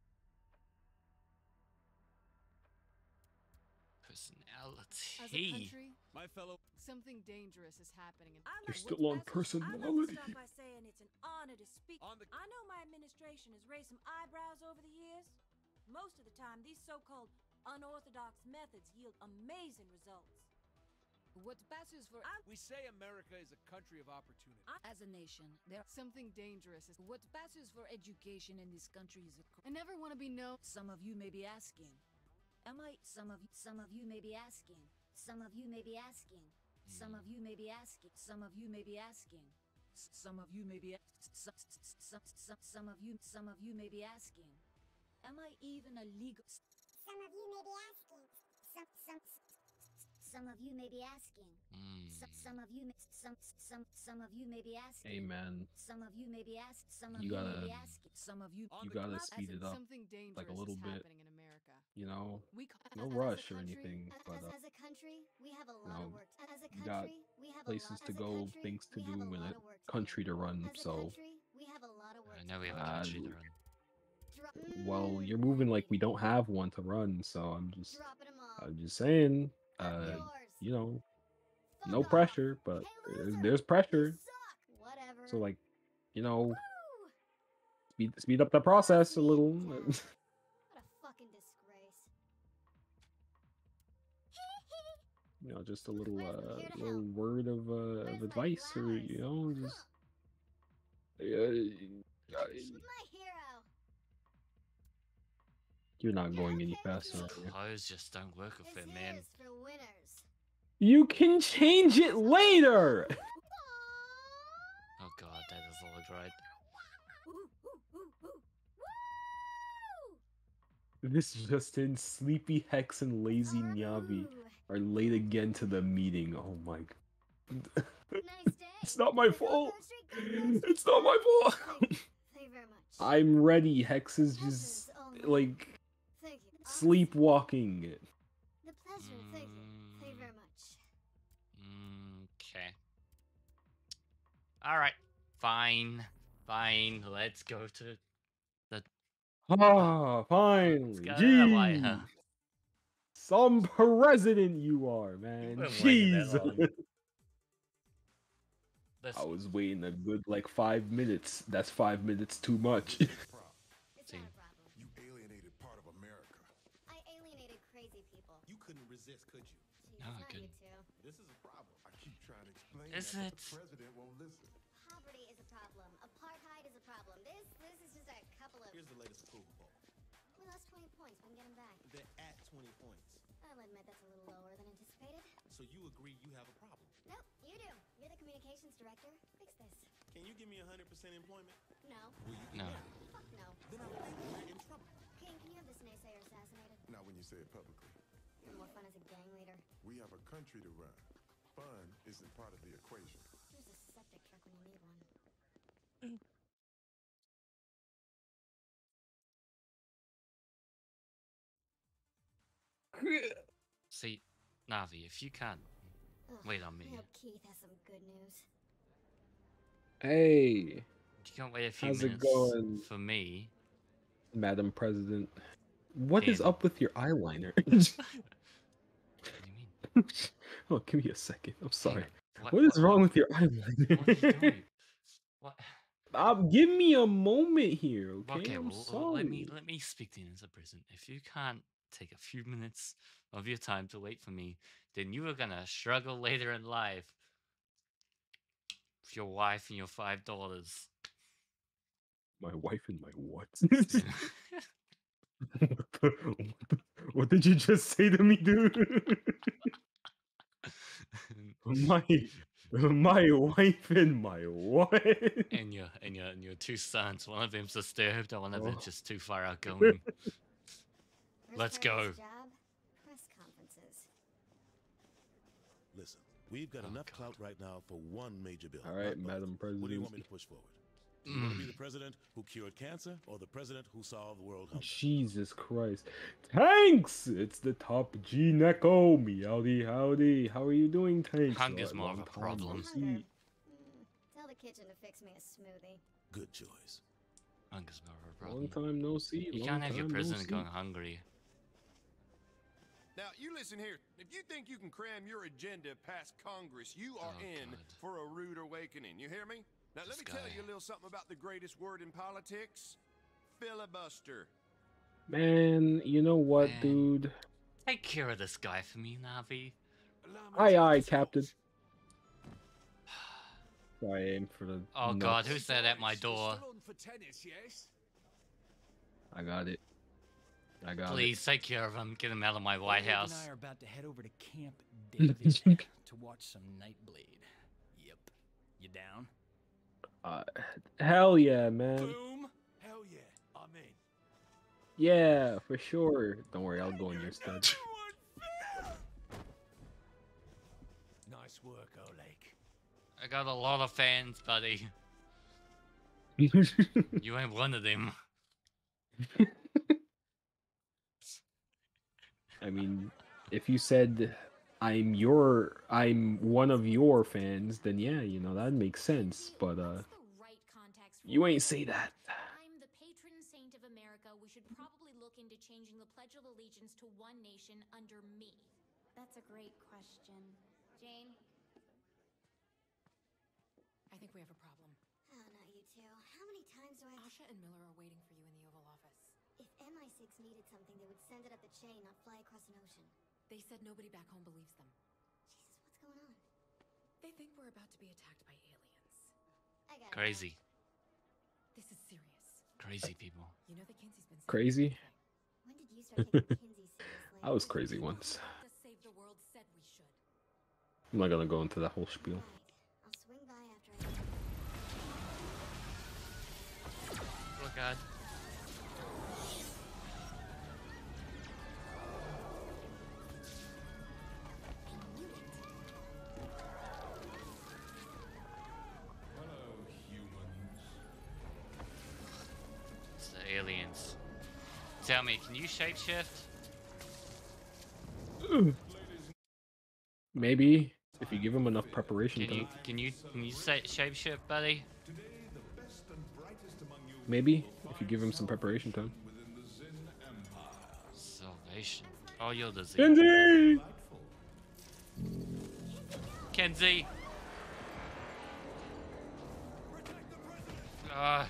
Personality. As a country, My fellow. something dangerous is happening. And You're still on personality. I'd like to start by saying it's an honor to speak. On the- I know my administration has raised some eyebrows over the years. Most of the time, these so-called unorthodox methods yield amazing results. what passes for We say America is a country of opportunity. As a nation, there something dangerous is what passes for education in this country is a I never want to be known. Some of you may be asking, am I some of some of you may be asking, some of you may be asking, some of you may be asking, some of you may be asking, S- some of you may be some, some, some, some of you some of you may be asking, am I even a legal Some of you may be asking. Some, some, some of you may be asking. Mm. Some, some of you, may, some, some, some of you may be asking. Amen. Some of you may be asked. Some of You you, gotta- may be asking. some of you On You the gotta ground- speed it up. Something dangerous little is bit. happening in America. You know, We ca- no As a rush or country- anything, As, but uh, as a country, we have a lot know, of work. As a you got country, we have places a lot, to as a go, country, things to we do, have a and lot a of work to country do. to run. As a So, country, we have a lot of work I to know we have a Uh, country to run. Dro- well, Mm, you're moving like we don't have one to run. So I'm just, dropping 'em all. I'm just saying. I'm Uh, yours. you know, Fuck no off. pressure, but Hey, there's, loser, there's you pressure. suck. Whatever. So like, you know, Woo! speed speed up the process a little. What a fucking disgrace. You know, just a little Where's from uh, here to little hell? word of uh, Where's of my advice, or flowers? you know, just. Uh, My hero. you're not going any okay with faster. me. Are you? Clothes just don't work with This it, man. is for winners. You can change it later. Oh god, that doesn't look right. Ooh, ooh, ooh, ooh. Woo! This just in: Sleepy Hex and Lazy Nyavi Ooh. are late again to the meeting. Oh my. g- Nice day. It's not my Go fault. Third Street, go Third Street. It's not my fault. Thank you. Thank you very much. I'm ready. Hex is Pleasure just is all mine. like Thank you. Honestly, sleepwalking. The pleasure. Thank you. Thank you very much. Okay. Alright. Fine. Fine. Let's go to Ah, finally. go to the White Jeez. House. Some president you are, man. been waiting that Jeez. long. Let's I was waiting a good like five minutes. That's five minutes too much. It's see. not a problem. You alienated part of America. I alienated crazy people. You couldn't resist, could you? Jeez, No, I not couldn't. you two. This is a problem. I keep trying to explain Is that, it? but the president won't listen. Poverty is a problem. Apartheid is a problem. This this is just a couple of. Here's the latest approval poll. We lost twenty points. We can get them back. They're at twenty points. I'll admit that's a little lower than anticipated. So you agree you have a problem? No, you do. You're the communications director. Fix this. Can you give me one hundred percent employment? No. Will you do No. that? Fuck no. Then I think we're in trouble. King, can you have this naysayer assassinated? Not when you say it publicly. You're more fun as a gang leader. We have a country to run. Fun isn't part of the equation. Here's a septic truck when you need one. See, Navi, if you can't Ugh, wait on me, I hope Keith has some good news. Hey, you can't wait a few how's it minutes going? for me. Madam President. What is Hey. up with your eyeliner? What do you mean? Oh, give me a second. I'm sorry. What, What is what- wrong with your What are you eyeliner? doing? What? Um, give me a moment here, okay? Okay, I'm well, sorry. let me let me speak to you as a person. If you can't take a few minutes of your time to wait for me, then you are gonna struggle later in life with your wife and your five daughters. My wife and my what? what, the, what, the, what did you just say to me, dude? my my wife and my what? and your and your and your two sons. One of them's disturbed, and one of Oh. them's just too far outgoing. First Let's part of go. this job, press conferences. Listen, we've got Oh, enough God. clout right now for one major bill. All not right, both. Madam What do you want me President. to push forward? Do you want to be Mm. the president who cured cancer or the president who solved world hunger? Jesus Christ. Tanks! It's the top G Neko. Meowdy howdy. How are you doing, Tanks? Hunger's Oh, more of long a time no problem. see. Hunger. Mm, tell the kitchen to fix me a smoothie. Good choice. Hunger's more of a Long problem. time no see. You long can't have your time no president see. going hungry. Now, you listen here. If you think you can cram your agenda past Congress, you are Oh, in God. for a rude awakening. You hear me? Now, let This me tell guy. you a little something about the greatest word in politics filibuster. Man, you know what, Man. dude? Take care of this guy for me, Navi. Allow me Aye, to aye, myself. Captain. Sorry, aim for the. Oh God, nuts. who's that at my door? Still on for tennis, yes? I got it. I got Please take care of him. Get him out of my White Oleg House. and I are about to head over to Camp David to watch some Nightblade. Yep. You down? it. Uh, hell yeah, man. Boom. Hell yeah. I'm in. Yeah, for sure. Don't worry, I'll go in your stead. Nice work, Oleg. I got a lot of fans, buddy. You ain't one of them. I mean, if you said I'm your, I'm one of your fans, then yeah, you know that makes sense. But uh, What's the right context for you ain't this? say that. I'm the patron saint of America. We should probably look into changing the Pledge of Allegiance to one nation under me. That's a great question. Jane? I think we have a problem. Oh, not you two. How many times do I have to... Asha and Miller are waiting for you in the Oval Office. If M I six needed something, they would send it up the chain, not fly across an ocean. They said nobody back home believes them. Jesus, what's going on? They think we're about to be attacked by aliens. I got it. Crazy, This is serious. crazy people. You know that Kinsey's been saying Crazy? everything. When did you start taking Kinsey seriously? I was crazy once. The Save the World said we should. I'm not gonna go into that whole spiel. Right. I'll swing by after I... Oh God. It's the aliens. Tell me, can you shapeshift? Maybe if you give him enough preparation Can you time. can you can you say shapeshift, buddy? Maybe if you give him some preparation time. Salvation. Oh, you're the Z. Kenzie! Kenzie. Uh,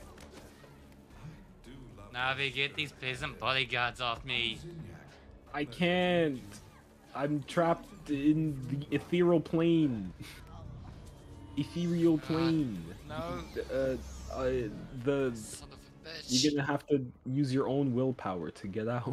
Navi, get these peasant bodyguards off me. I can't. I'm trapped in the ethereal plane. Ethereal plane. No. Uh, uh, the. Son of a bitch. You're gonna have to use your own willpower to get out.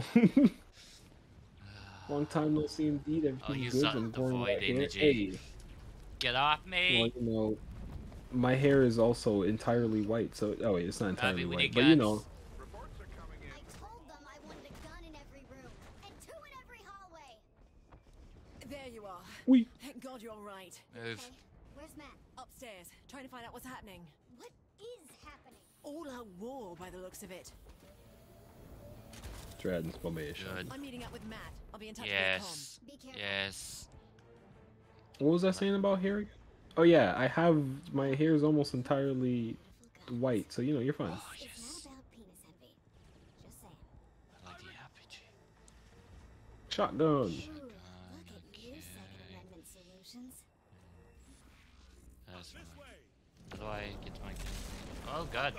Long time no see indeed. I'll Everything's use good. that I'm the going void right here. energy. Hey. Get off me. Well, you know, my hair is also entirely white, so oh wait, it's not entirely Navi, we white, need but you guns. know. I told them I wanted a gun in every room and two in every hallway. There you are. We. Thank God you're all right. Move. Okay, where's Matt? Upstairs, trying to find out what's happening. What is happening? All out war by the looks of it. Transformation. Good. I'm meeting up with Matt. I'll be in touch with Yes. Be careful. Yes. What was I saying about hair? Oh yeah, I have my hair is almost entirely white, so you know you're fine. Oh, It's yes. not about penis envy. Just saying. I like the R P G. Shotgun. Ooh, look at you, Second Amendment solutions. That's fine. How do I get to my game? Oh god.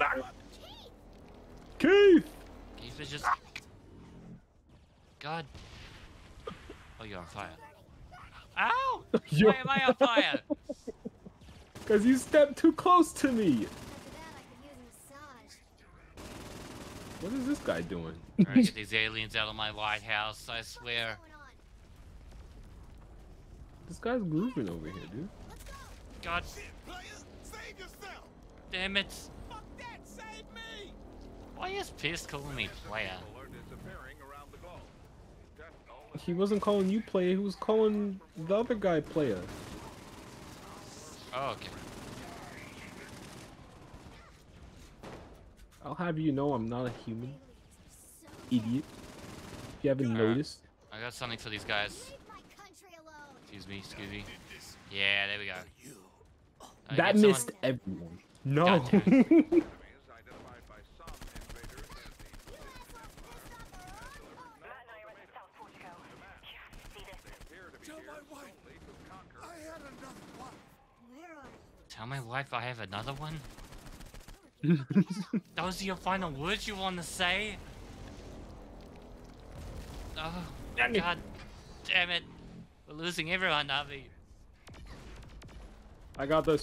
Keith! Keith is just. God. Oh, you're on fire. Ow! Yo. Why am I on fire? Cause you stepped too close to me. After that, I could use a massage. What is this guy doing? Trying to get these aliens out of my White House, I swear. What's going on? This guy's grooving over here, dude. God Shit, player, save yourself. damn it. Fuck that, save me. Why is Pierce calling me player? He wasn't calling you player, he was calling the other guy player. Oh, okay. I'll have you know I'm not a human. Idiot. If you haven't Uh, noticed. I got something for these guys. Leave my country alone. Excuse me, excuse me. Yeah, there we go. Uh, That get missed someone- everyone. No. God damn Where are you? Tell my wife I have another one? Those are your final words you want to say? Oh, God damn it. We're losing everyone, Navi. I got this.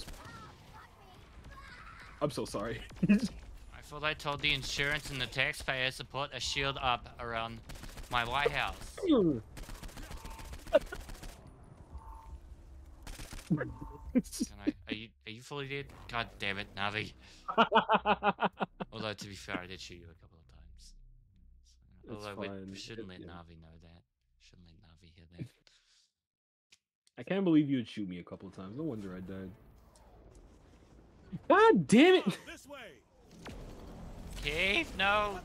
I'm so sorry. I thought I told the insurance and the taxpayers to put a shield up around my White House. Can I, are you are you fully dead? God damn it, Navi. Although to be fair, I did shoot you a couple of times. It's Although we, fine. we shouldn't let It- yeah. Navi know that. Shouldn't let Navi hear that. I can't believe you would shoot me a couple of times. No wonder I died. God damn it! This way. Keith, no.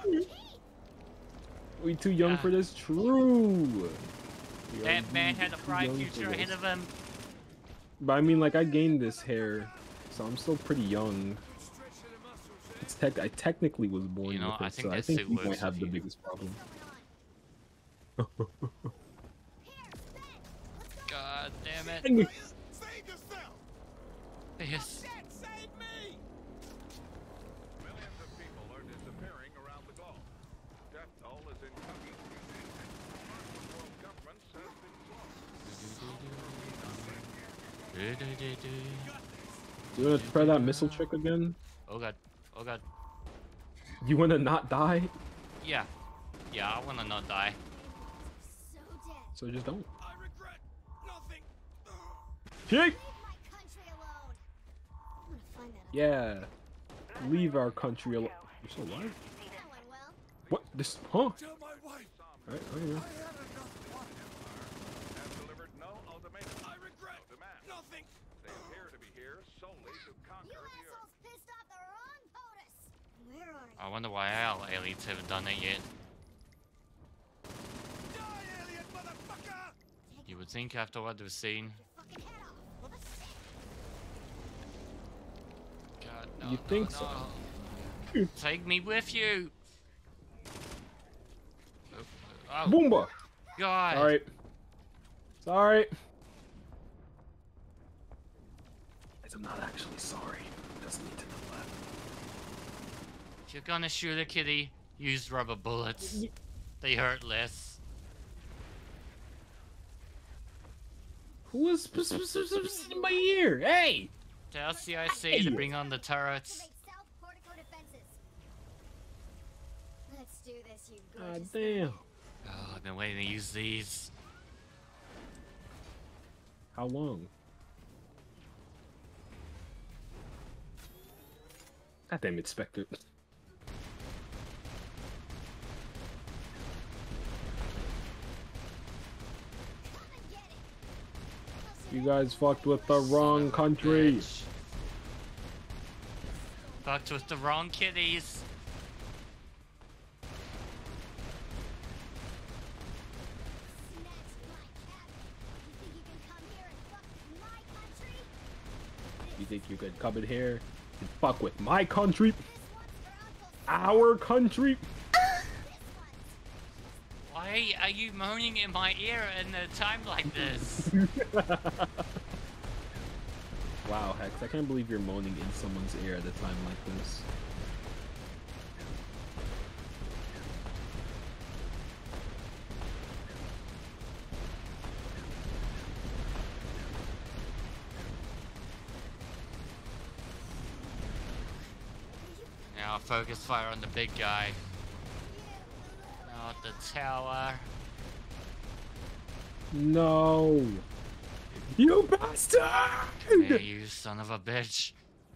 We too young Ah. for this? True. We are That man had a too bright young for future ahead this. of him. But I mean, like, I gained this hair, so I'm still pretty young. It's tech I technically was born You know, with I it, think so I that think suit you works might have with the you. biggest problem. God damn it. Dang it. Save yourself. Yes. That save me. Millions of people are disappearing around the globe. Death toll is increasing, and world governments has been slow. You wanna try that missile trick again? Oh god. Oh god. You wanna not die? Yeah. Yeah, I wanna not die. So dead. So just don't. I regret nothing. Kick! Leave my country alone. I'm gonna find that. Yeah. Leave our country alone. You're still alive? That went well. What? This? Huh? Tell my wife Alright, okay. I had enough fun. Has delivered no ultimatum. I regret Demand. nothing. They appear to be here solely to conquer You the earth. assholes pissed off the wrong POTUS. Where are you? I wonder why our aliens haven't done that yet. Die, alien motherfucker. You would think after what we've seen. Fucking head off. God, no, You no, think no. so? Take me with you. Oh, oh, Boomba! God. Alright. Sorry. I'm not actually sorry. Doesn't need to know that. you're gonna shoot a kitty, use rubber bullets. They hurt less. Who was in my ear? Hey! Tell C I C to bring on the turrets. South portico defenses. Let's do this, you God gorgeous damn. Oh, I've been waiting to use these. How long? God damn it, Spectre. You guys fucked with the wrong country. Bitch. Fucked with the wrong kitties. You think you could come in here and fuck with my country? Our country? Why are you moaning in my ear in a time like this? Wow, Hex, I can't believe you're moaning in someone's ear at a time like this. Now focus fire on the big guy. Not the tower. No! You bastard! Hey, you son of a bitch.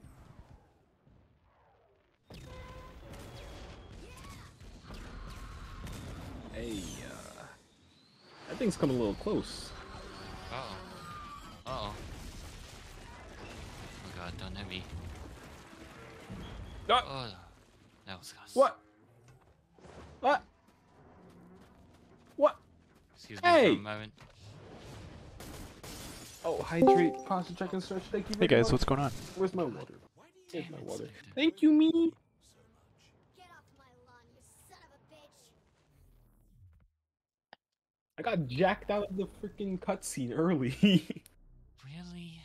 Hey, uh... that thing's coming a little close. Uh-oh. Uh-oh. Oh god, don't hit me. Ah. Oh, that was close. What? What? What? Excuse me Hey! for a moment. Oh, hydrate, concentrate, and stretch. Thank you very Hey guys, much. what's going on? Where's my water? Where's my water? Thank you, me. Get off my lawn, you son of a bitch. I got jacked out of the freaking cutscene early. Really?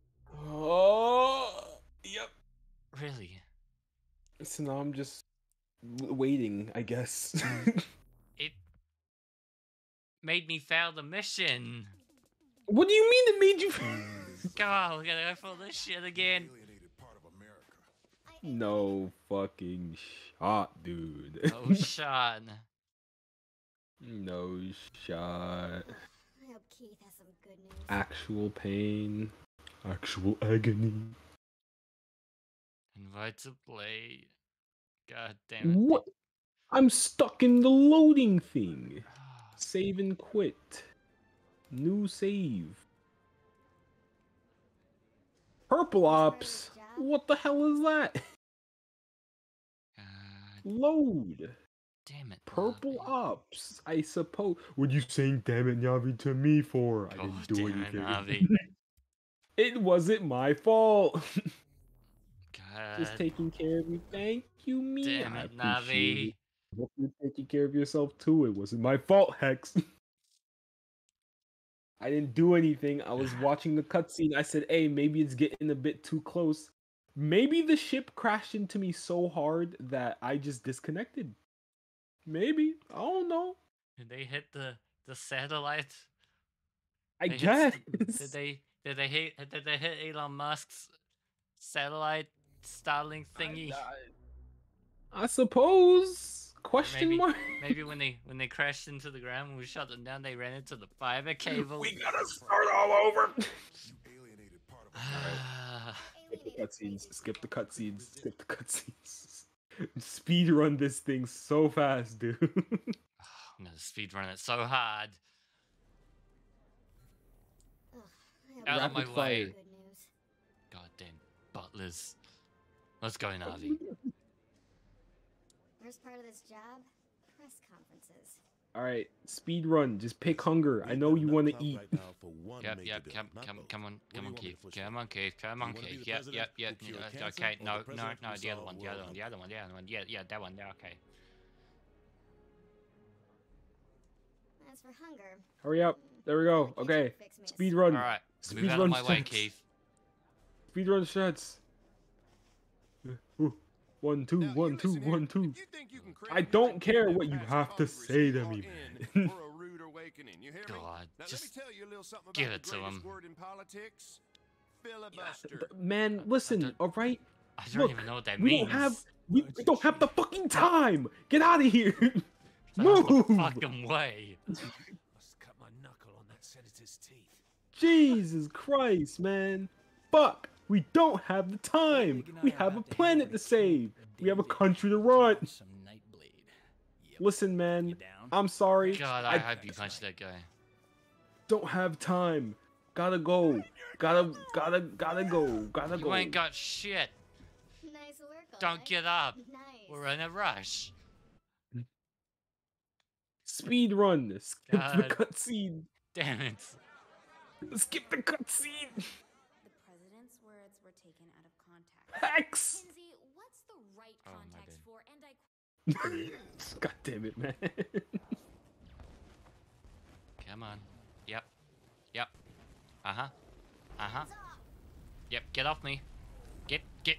Oh, yep. Really? So now I'm just w- waiting, I guess. It made me fail the mission. What do you mean it made you? Come on, we gotta go for this shit again. No fucking shot, dude. Oh, Sean. No shot. I hope Keith has some good news. Actual pain. Actual agony. Invite to play. God damn it. What? I'm stuck in the loading thing. Save and quit. New save. Purple Ops. What the hell is that? God Load. damn it. Purple Ops. I suppose. What you saying damn it, Navi, to me for? I Oh, didn't do damn it, anything. Navi. It wasn't my fault. God. Just taking care of me. Thank you, me. Damn I it, appreciate Navi. it. Hope you're taking care of yourself too. It wasn't my fault, Hex. I didn't do anything. I was watching the cutscene. I said, hey, maybe it's getting a bit too close. Maybe the ship crashed into me so hard that I just disconnected. Maybe. I don't know. Did they hit the the satellite? I They hit guess. s- Did they did they hit did they hit Elon Musk's satellite Starlink thingy? I suppose. Question Maybe mark. maybe when they when they crashed into the ground when we shut them down, they ran into the fiber cable. We gotta start all over. Ah, Skip the cutscenes. Skip the cutscenes. Skip the cutscenes. Speed run this thing so fast, dude. I'm gonna speed run it so hard. Ugh, I hope Out of you my have way. Good news. Goddamn butlers. Let's go, Navi. First part of this job, press conferences. All right, speed run. Just pick hunger. I know you want to eat. Yep, yep, come, come, come on, come on, Keith, come on, Keith, come on, Keith, yep, yep, yep, uh, okay, no, no, no, the other one, the other one, the other one, the other one, yeah, yeah, that one, yeah, okay. As for hunger, Hurry up. There we go. Okay. Speed run. All right, Speed move out of run my way, shots. Keith. Speed run shots. Ooh. One, two, Now, one, you two, listen here. one, two. If you think you can cram I your don't care agenda what you past have to Congress, say to you me, are in man. for a rude awakening. You hear me? God, Now, just let me tell you a little something give about it the to greatest him. word in politics. Filibuster. Man, listen, all right. I don't Look, even know what that we means. don't have we, we don't have the fucking time. Get out of here. It's out of the Move. fucking way. Must cut my knuckle on that senator's teeth. Jesus Christ, man. Fuck. We don't have the time. We have a planet to save. We have a country to run. Listen, man. I'm sorry. God, I, hope you punch that guy. Don't have time. Gotta go. Gotta, gotta, gotta go. Gotta You go. ain't got shit. Nice work, Don't get up. Nice. We're in a rush. Speed run. Skip the God. cutscene. Damn it. Skip the cutscene. The president's words were taken out of context. Hex. Kinsey, what's the right Oh, my context bad. for? And I God damn it, man. Come on. Yep. Yep. Uh-huh. Uh-huh. Yep, get off me. Get, get.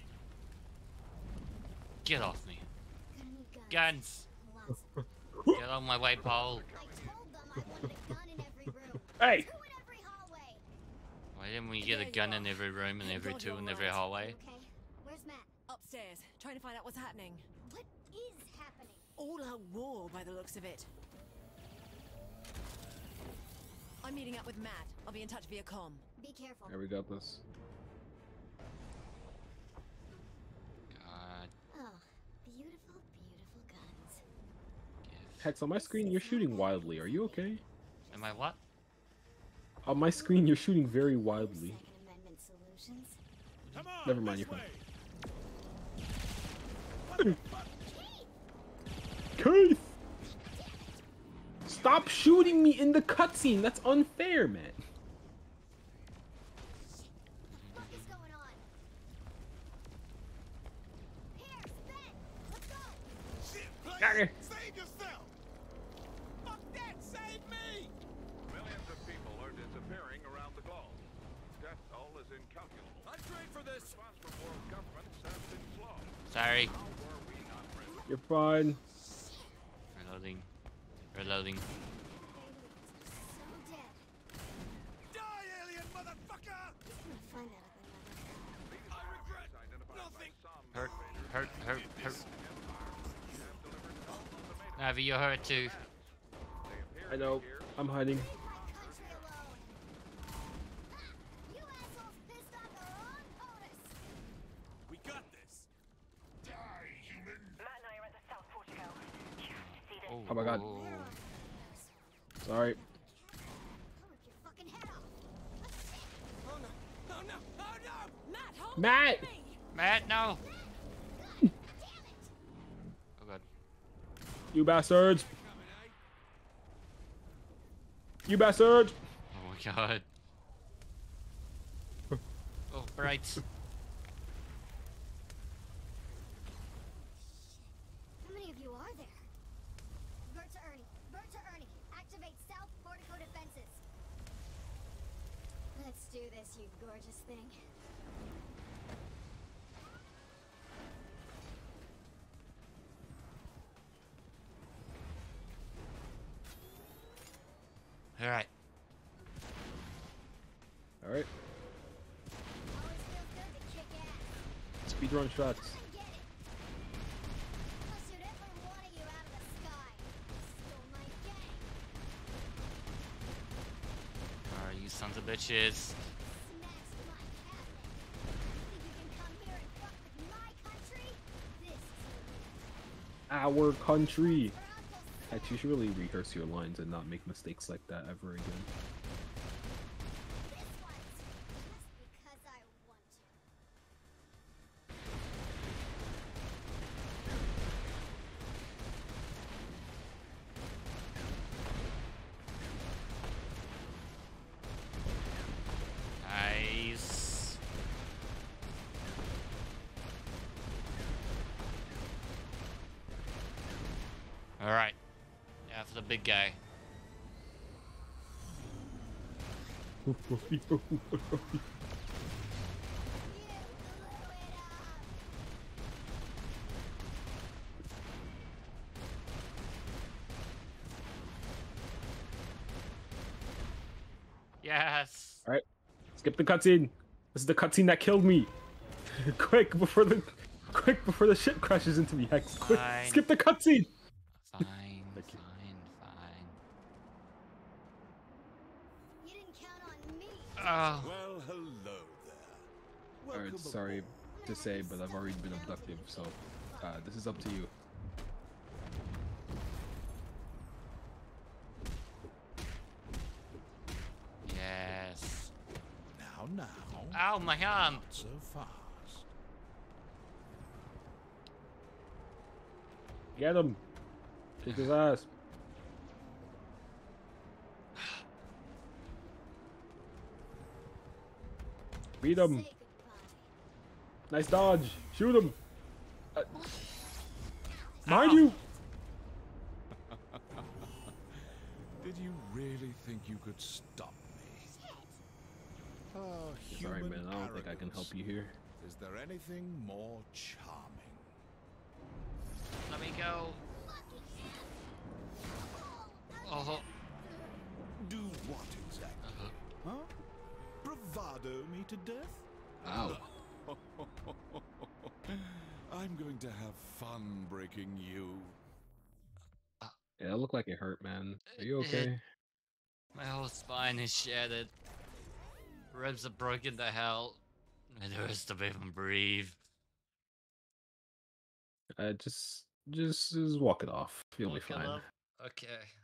Get off me. Guns. Get on my way, Paul. Hey. Why didn't we get a gun in every room and every two in every hallway? Where's Matt? Upstairs, trying to find out what's happening. What is happening? All out war by the looks of it. I'm meeting up with Matt. I'll be in touch via comm. Be careful. There we got this. God. Oh, beautiful, beautiful guns. Hex, on my screen, you're shooting wildly. Are you okay? Am I what? On my screen, you're shooting very wildly. Second Amendment solutions. Come on, Never mind, this you're way. Keith! Stop shooting me in the cutscene. That's unfair, man. What is going on? Here, Ben, let's go. Shit, Okay. player, save yourself. Fuck that, save me. Millions of people are disappearing around the globe. Death toll is incalculable. I trained for this. Response from world governments has been slow. Sorry. How were we not ready? You're fine. Reloading. Reloading. So dead. Die, alien motherfucker. He's gonna find out if another. I regret Identified by nothing. some Hurt, motivators, hurt, hurt, hurt. have delivered ultimatums. Navi, you're hurt too. They appear I know. here. I'm hiding. Leave my country alone. Ah, you assholes pissed off the wrong POTUS. We got this. Die, human. Matt and I are at the South Portico. You have to see this. Oh, Oh my god. oh. Sorry. I'll rip your fucking head off. Oh no. Oh no. Oh no. Matt, hold Matt! on to me. Matt, no. Damn it. Oh god. You bastards! Coming, eh? You bastards! Oh my god. Oh, bright. How many of you are there? Vert to Ernie. Vert to Ernie. Activate South Portico defenses. Let's do this, you gorgeous thing. Alright. Alright. Always feels good to kick ass. Speedrun shots. Come and get it. I'll shoot every one of you out of the sky. Stole my gang. Alright, you sons of bitches. Smashed my cabinet. Think you can come here and fuck with my country? This is Our country. for Uncle Hex, you should really rehearse your lines and not make mistakes like that ever again. this one. Just because I want to. Nice. Alright. Yeah, for the big guy. Yes. All right, skip the cutscene. This is the cutscene that killed me. Quick before the, quick before the ship crashes into me. Hex, quick, Fine. skip the cutscene. Fine, fine, fine. You didn't count on me. Oh. Well, hello there. Welcome Alright, sorry to say, but I've already been abducted, so uh, this is up to you. Yes. Now, now. Ow, my arm. Not so fast. Get him. Kick his ass. Beat him. Nice dodge. Shoot him. Uh, mind you. Did you really think you could stop me? Oh, It's human alright, man. I don't think I can arrogance. help you here. Is there anything more charming? Let me go. Oh. Do what exactly? Huh? Bravado me to death? Ow. I'm going to have fun breaking you. Yeah, that looked like it hurt, man. Are you okay? My whole spine is shattered. Ribs are broken to hell. It hurts to even breathe. Uh, just, just, just walk it off. You'll Walk be it fine. off? Okay.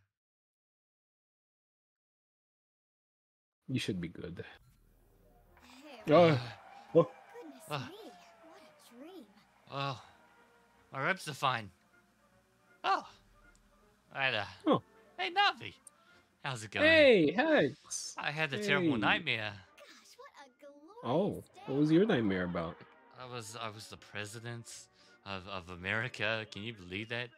You should be good. Hey, Oh, oh. goodness Ah. me. What a dream. Oh. My ribs are fine. Oh. Hi there. Oh. Hey, Navi. How's it going? Hey, Hex. I had a terrible Hey. nightmare. Gosh, what a glorious Oh, day. what was your nightmare about? I was I was the president of, of America. Can you believe that?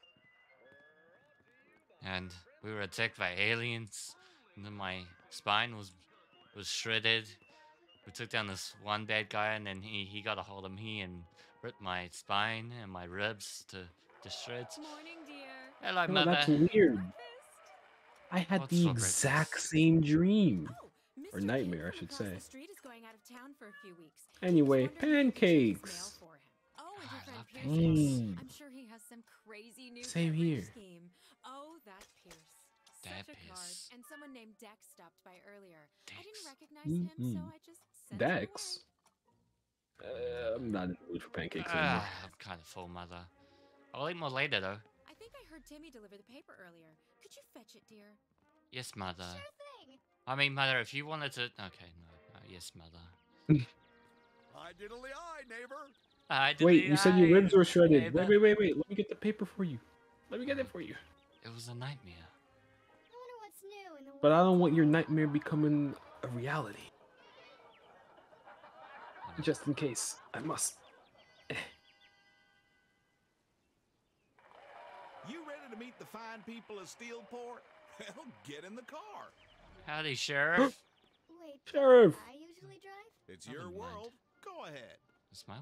And we were attacked by aliens. And then my spine was was shredded. We took down this one bad guy, and then he, he got a hold of me and ripped my spine and my ribs to, to shreds. Morning, dear. Hello, Oh, mother. that's weird. I had What's the for exact breakfast? same dream. Oh, Or Mister nightmare, I King should from across say. The street is going out of town for a few weeks. Anyway, He was wondering if you could check his mail pancakes. for him. Oh, and I your friend love Pierce. pancakes. I'm sure he has some crazy new Same beverage here. scheme. Oh, that Pierce. That Such a card. Pierce. And someone named Dex stopped by earlier. I didn't Dex. recognize him, so Mm-mm. I just sent him Dex. away. Uh, I'm not in the mood for pancakes anymore. Ah, I'm kind of full, mother. I'll eat more later, though. I think I heard Timmy deliver the paper earlier. Could you fetch it, dear? Yes, mother. Sure thing. I mean, mother, if you wanted to... Okay, no. no yes, mother. I diddly eye, neighbor. I did Wait, the you said your ribs were eye, shredded. neighbor. Wait, wait, wait, wait. Let me get the paper for you. Let me get it for you. It was a nightmare. I wonder what's new in the But I world don't want your today. nightmare becoming a reality. Just in case. I must. You ready to meet the fine people of Steelport? Well, get in the car. Howdy, Sheriff. Wait, Sheriff. I usually drive? It's Never your mind. world. Go ahead. Smile.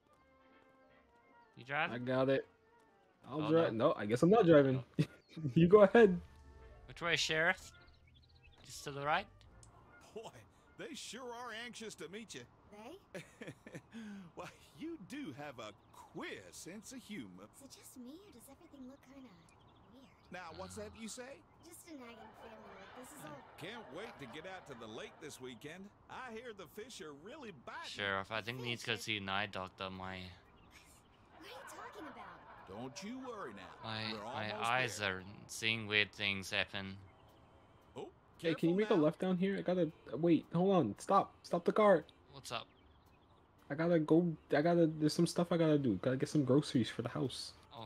You drive? I got it. I'll Oh, drive. No. I guess I'm not driving. You go ahead. Which way, Sheriff? Just to the right? Boy, they sure are anxious to meet you. They? Why, you do have a queer sense of humor. Is it just me, or does everything look kind of weird? Now, what's that you say? Just a nagging feeling like this is all... Can't wait to get out to the lake this weekend. I hear the fish are really biting. Sheriff, I think we need to go see an eye doctor. My What are you talking about? Don't you worry now. my We're my almost eyes there. are seeing weird things happen. Oh, Hey, can you careful make a now. left down here? I gotta. Wait, hold on. Stop. Stop the car. What's up? I gotta go. I gotta. There's some stuff I gotta do. Gotta get some groceries for the house. Oh.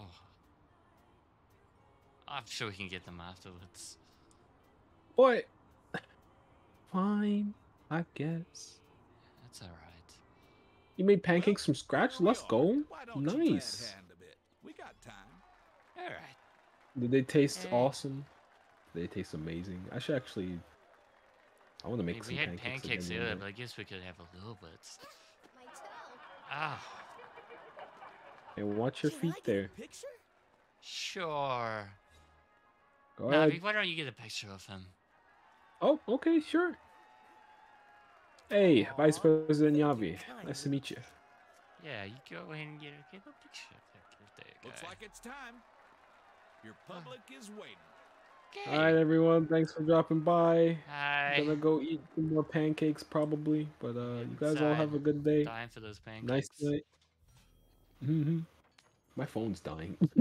I'm sure we can get them afterwards. What? Fine. I guess. That's alright. You made pancakes from scratch? Here we Let's are. go. Why don't you glad Nice. hand a bit? We got time. Alright. Did they taste Eh. awesome? They taste amazing. I should actually. I want to I make mean, some we had pancakes, pancakes again one earlier, day. but I guess we could have a little bit. My toe. Ah, And watch your Can I feet get there. a picture? sure. Go ahead. Navi, why don't you get a picture of him? Oh, okay, sure. Hey, Vice President Yavi. Nice to meet you. Yeah, you go ahead and get a, get a picture. There, Looks like it's time. Your public is waiting. All right, everyone. Thanks for dropping by. Hi. Gonna go eat some more pancakes probably, but uh, you guys all have a Inside. good day. Dying for those Nice pancakes. night. Mm-hmm. My phone's dying. God.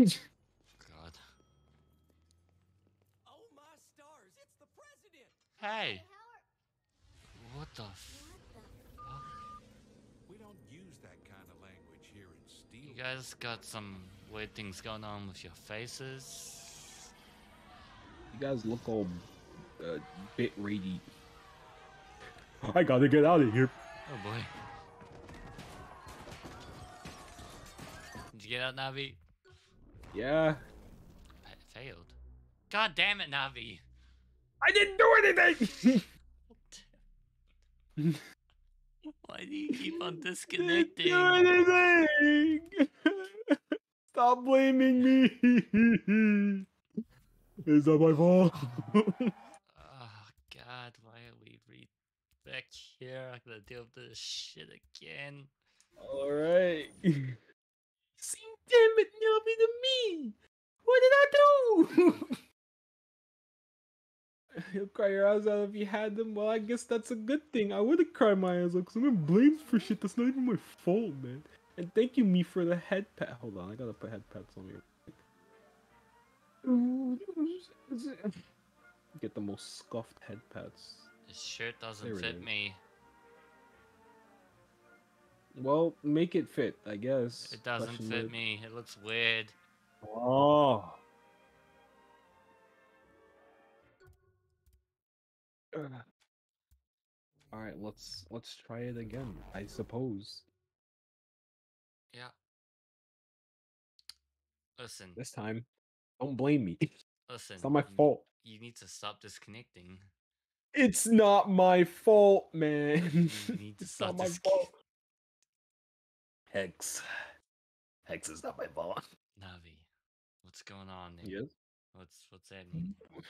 Oh my stars, it's the president! Hey. What the f- We don't use that kind of language here in Steel. You guys got some weird things going on with your faces. You guys look all uh, bit ratey. I gotta get out of here. Oh boy. Did you get out, Navi? Yeah. It failed. God damn it, Navi. I didn't do anything. Why do you keep on disconnecting? Do anything. Stop blaming me. Is that my fault? Oh God, why are we re back here? I gotta deal with this shit again. All right. See, damn it, Navi to me. What did I do? You'll cry your eyes out if you had them. Well, I guess that's a good thing. I would have cried my eyes out because I'm gonna blame for shit that's not even my fault, man. And thank you, me, for the head pat. Hold on, I gotta put head pats on me. Get the most scuffed head pats. This shirt doesn't There it fit is. me. Well, make it fit, I guess. It doesn't Question fit mark. me. It looks weird. Oh. All right, let's let's try it again. I suppose Yeah. Listen, this time, don't blame me. listen. It's not my you- fault. You need to stop disconnecting. It's not my fault, man. You need to It's not stop my dis- fault. Hex. Hex is not my fault. Navi, what's going on? Nick? Yes. What's what's happening?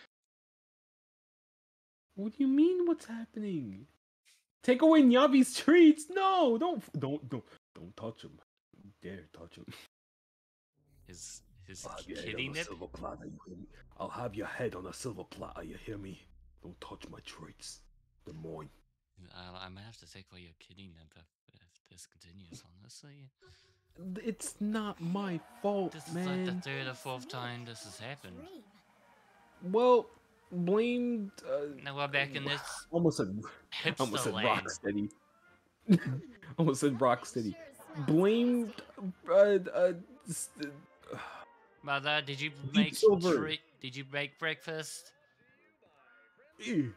What do you mean? What's happening? Take away Nyavi's treats. No, don't, don't, don't, don't touch him. Don't dare touch him. His his I'll have your head kitty on a nip. silver platter. You hear me? I'll have your head on a silver platter. You hear me? Don't touch my treats. They're mine. I, I might have to take away your kitty nip if, if this continues. Honestly, It's not my fault, this is man. like the third or fourth time this has happened. Well, blamed. Uh, Now we're back in this almost said. Almost hipster said land. Rocksteady. Almost said Rocksteady. Blamed. Uh, uh, s- uh, Mother, did you Deep make silver. tre- Did you make breakfast? ew.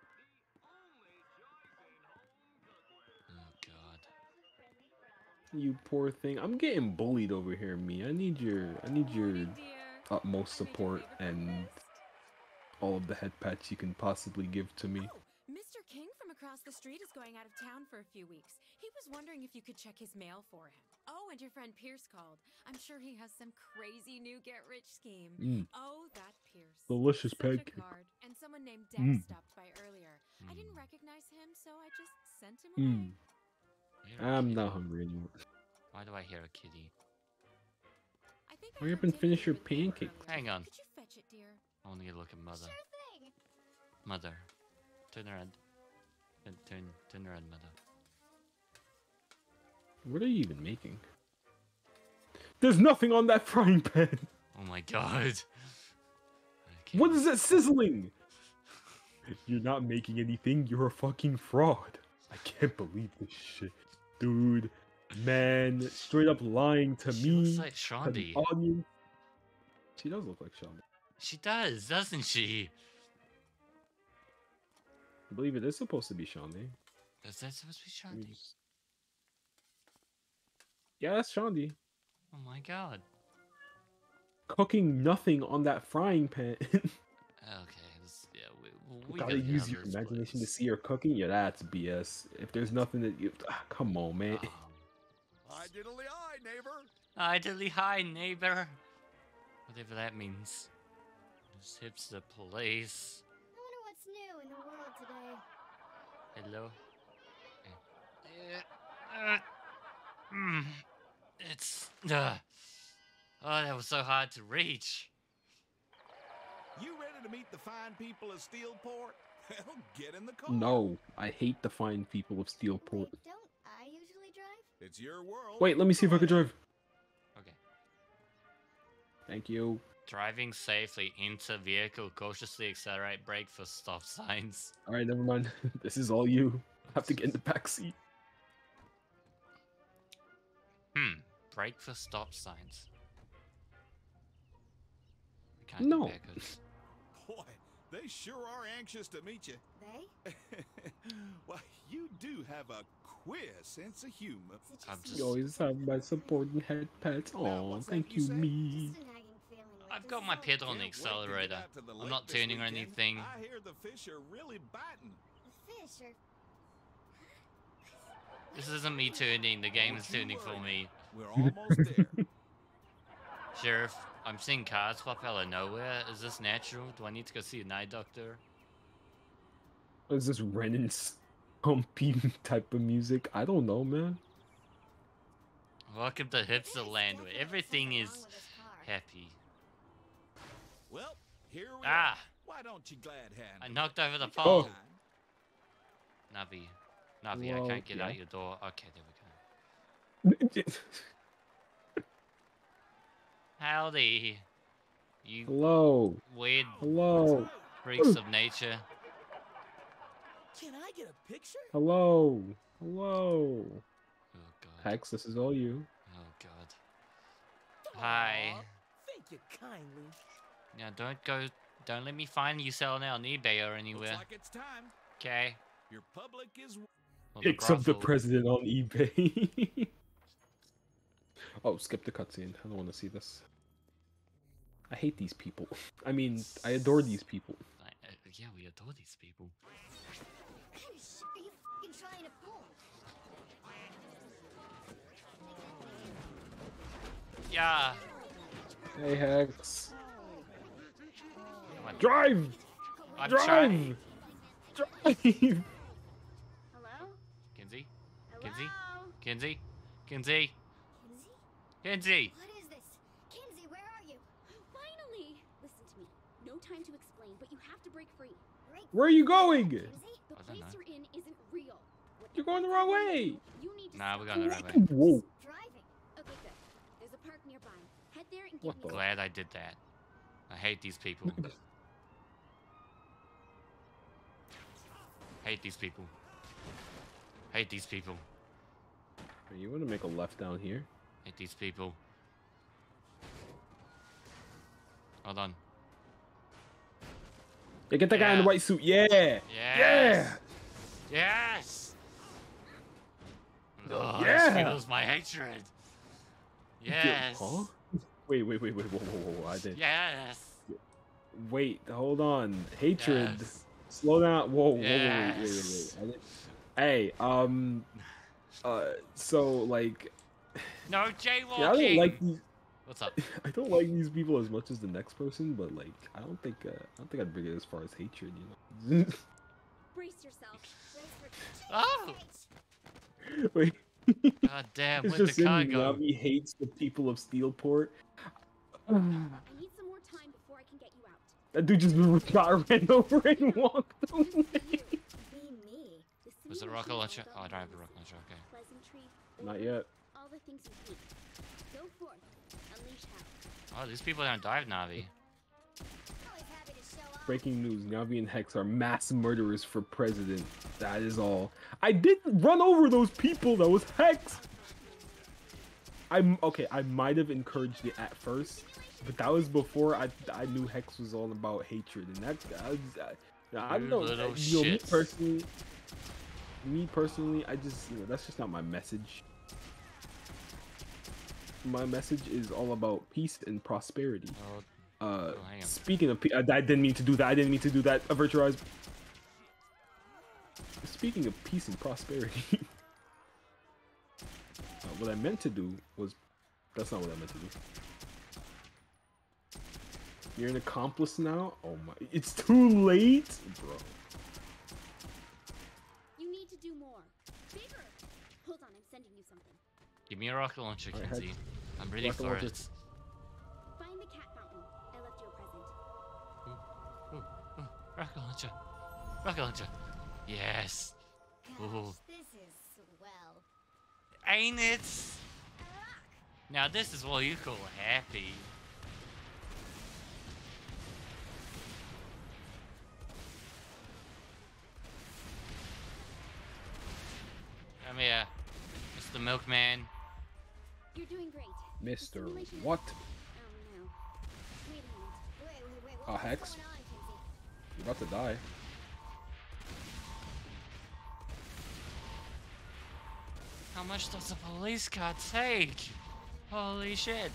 Oh God. You poor thing. I'm getting bullied over here, me. I need your. I need your utmost support and all of the head pats you can possibly give to me. Mister King from across the street is going out of town for a few weeks. He was wondering if you could check his mail for him. Oh, and your friend Pierce called. I'm sure he has some crazy new get-rich scheme. Mm. Oh, that Pierce. Delicious Such a pancake. card. And someone named Dex Mm. stopped by earlier. I didn't recognize him, so I just sent him Mm. away. I hear a I'm kitty. not hungry anymore. Why do I hear a kitty? I think I Hurry up heard and Teddy finish was your with Neighbor Hang pancake. earlier. on. Could you fetch it, dear? I want to get a look at mother. Sure thing. Mother, turn around. Turn, turn, turn around, mother. What are you even making? There's nothing on that frying pan. Oh my God. What is that sizzling? You're not making anything. You're a fucking fraud. I can't believe this shit, dude. Man, straight up lying to She me. looks like to the Shaundi. audience. She does look like Shaundi. She does, doesn't she? I believe it is supposed to be Shaundi. Is that supposed to be Let me Shaundi? just- Yeah, that's Shaundi. Oh my God. Cooking nothing on that frying pan. Okay, this, yeah, we, we Gotta gotta get use out your of this imagination place. to see her cooking. Yeah, that's B S. If there's nothing that you, ah, come on, man. Um, Hi, diddly hi, neighbor. idly hi, neighbor. Whatever that means. This hipster place. I wonder what's new in the world today. Hello. Uh, uh, mm, it's. Uh, oh, that was so hard to reach. You ready to meet the fine people of Steelport? Well, get in the car. No, I hate the fine people of Steelport. Don't I usually drive? It's your world. Wait, let me see if I could drive. Okay. Thank you. Driving safely into vehicle, cautiously accelerate, brake for stop signs. All right, never mind. This is all you. I have to get in the back seat. Hmm. Brake for stop signs. I can't No. do backwards. Boy, they sure are anxious to meet you. They? Well, you do have a queer sense of humor. I'm You just. always have my supporting head pets. Aw, thank you, me. Just a nagging feeling like I've this got is my all- pedal on the Can't wait to get accelerator. out to the I'm lake not this turning or weekend. anything. I hear the fish are really biting. The fish are... This isn't me turning. The game is turning for me. We're almost there. Sheriff, I'm seeing cars pop out of nowhere. Is this natural? Do I need to go see an eye doctor? What is this Renan's pumpy type of music? I don't know, man. Welcome to hipster land where everything is happy. Well, here we Ah! are. Why don't you glad hand? I knocked over the Oh. pole. Navi. Navi, I Well, can't get yeah. out your door. Okay, there we go. Howdy. You Hello. weird Hello. freaks of nature. Can I get a picture? Hello. Hello. Oh god. Hex, this is all you. Oh god. Hi. Thank you kindly. Now don't go don't let me find you selling it on eBay or anywhere. Looks like it's time. Okay. Your public is. Well, Pics of the brothel- president on eBay. Oh, skip the cutscene. I don't want to see this. I hate these people. I mean, I adore these people. I- uh, yeah, we adore these people. Are you fucking trying to pull? Yeah. Hey, Hex. Come on. Drive! I'm Drive! trying. Drive! Hello? Kinsey? Hello? Kinsey? Kinsey? Kinsey? Kinsey? What is this? Kinsey, where are you? Finally! Listen to me. No time to explain, but you have to break free. Break Where are you going? The I don't place know. you're in isn't real. You're going the wrong way. You need to Nah, stop we're going the right way. Whoa. driving. Okay, good. There's a park nearby. Head there and What give the- me Glad I did that. I hate these people. Hate these people. Hate these people. You want to make a left down here? Hate these people. Hold on. Yeah, get that guy in the Yeah. white suit. Yeah. Yes. Yeah. Yes. Oh, Yeah. This fuels my hatred. Yes. Huh? Wait, wait, wait, wait, whoa, whoa, whoa, I did. Yes. Wait, hold on. Hatred. Yes. Slow down. Whoa, whoa, whoa, wait, wait, wait, Yes. wait. I didn't- Hey, um, uh, so like, No jaywalking. yeah, I don't like these. What's up? I don't like these people as much as the next person, but like, I don't think, uh, I don't think I'd bring it as far as hatred, you know. Brace yourself. Oh. Wait. God damn, It's where'd just the car in go? Navi hates the people of Steelport. I need some more time before I can get you out. That dude just got ran over and walked away. Be me. The Was it simulation rocket is launcher? all Oh, I done don't have a by rocket launcher, okay. Pleasantry, Not order, yet. all the things you need. Go forth. Unleash hell. Oh, these people don't dive Navi. Always happy to show off. Breaking news: Navi and Hex are mass murderers for president. That is all. I didn't run over those people. That was Hex. I'm okay. I might have encouraged it at first, but that was before I I knew Hex was all about hatred, and that I, was, I, I You don't little you know, me shit. personally. Me personally, I just you know that's just not my message. My message is all about peace and prosperity. Oh, Uh, oh, hang on. speaking of, pe- I, I didn't mean to do that. I didn't mean to do that. A virtualized. Speaking of peace and prosperity, uh, what I meant to do was, that's not what I meant to do. You're an accomplice now. Oh my! It's too late, bro. You need to do more. Bigger. Give me a rocket launcher, Alright, Kinsey. head. I'm ready Rocket for launcher. it. Find the cat fountain. I left you a present. Ooh, ooh, ooh. Rocket launcher. Rocket launcher. Yes. Ooh. This is swell. Ain't it? Now this is what you call happy. Come here, Mister Milkman. You're doing great. Mister Simulation- What? Oh no. Wait a minute. Wait, wait, wait. Oh, What's Hex? going on, Kinsey? You're about to die. How much does a police car take? Holy shit.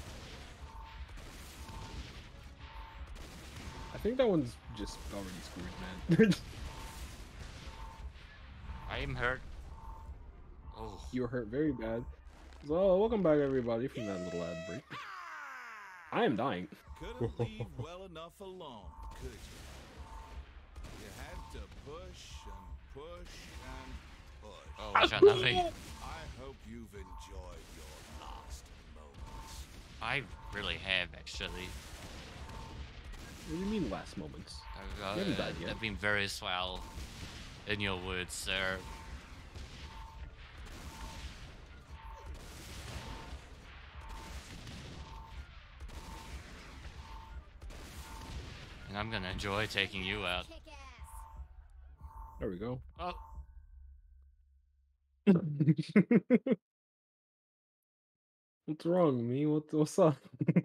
I think that one's just already screwed, man. I am hurt. Oh. You're hurt very bad. So, welcome back, everybody, from that little ad break. I am dying. Couldn't leave well enough alone, could you? You had to push and push and push. Oh, watch out, nothing. I hope you've enjoyed your last moments. I really have, actually. What do you mean last moments? Uh, You haven't died yet. They've been very swell, in your words, sir. And I'm gonna enjoy taking you out. There we go. Oh. What's wrong with me? What, what's up?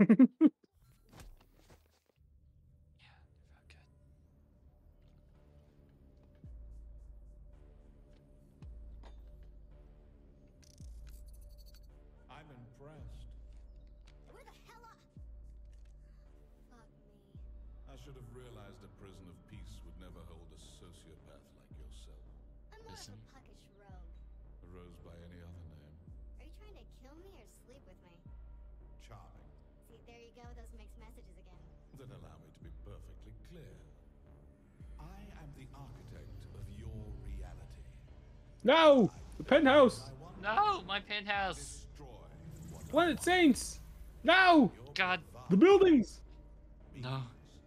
I'm impressed. Where the hell are... Fuck me. I should have realized a prison of peace would never hold a sociopath like yourself. I'm more of a puckish rogue. A rose by any other name. Are you trying to kill me or sleep with me? Charming. See, there you go, those mixed messages again. Then allow me to be perfectly clear. I am the architect of your reality. No! The penthouse! No, my penthouse. Planet Saints! No! God. The buildings! No.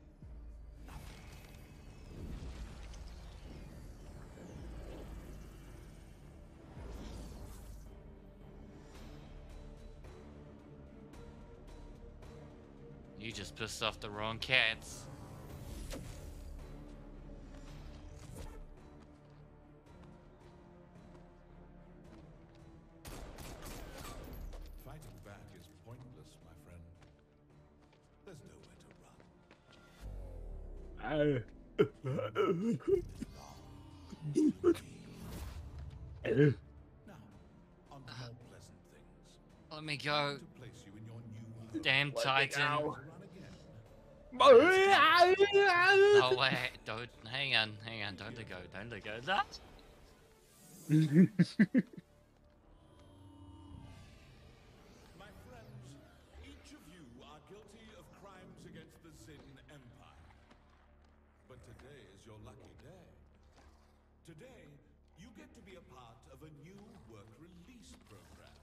You just pissed off the wrong cats. Fighting back is pointless, my friend. There's nowhere to run. Uh. Now, on to more pleasant things. Let me go. To place you in your new Damn home. Titan. Run No way. Don't. Hang on. Hang on. Don't let go. Don't let go. That. My friends, each of you are guilty of crimes against the Zin Empire. But today is your lucky day. Today, you get to be a part of a new work release program.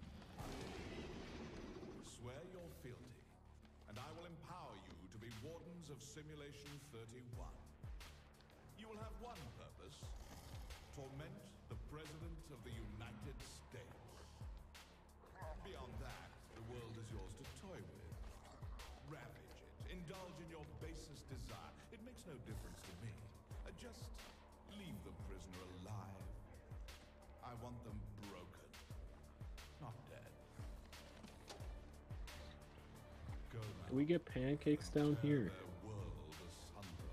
Swear your fealty, and I will empower you to be Wardens of Simulation thirty-one. You will have one purpose: torment the President of the United States. Beyond that, the world is yours to toy with. Ravage it, indulge in your basest desire. It makes no difference to me. Uh, just leave the prisoner alive. I want them broken, not dead. Go now. Can we get pancakes down here? Their world asunder.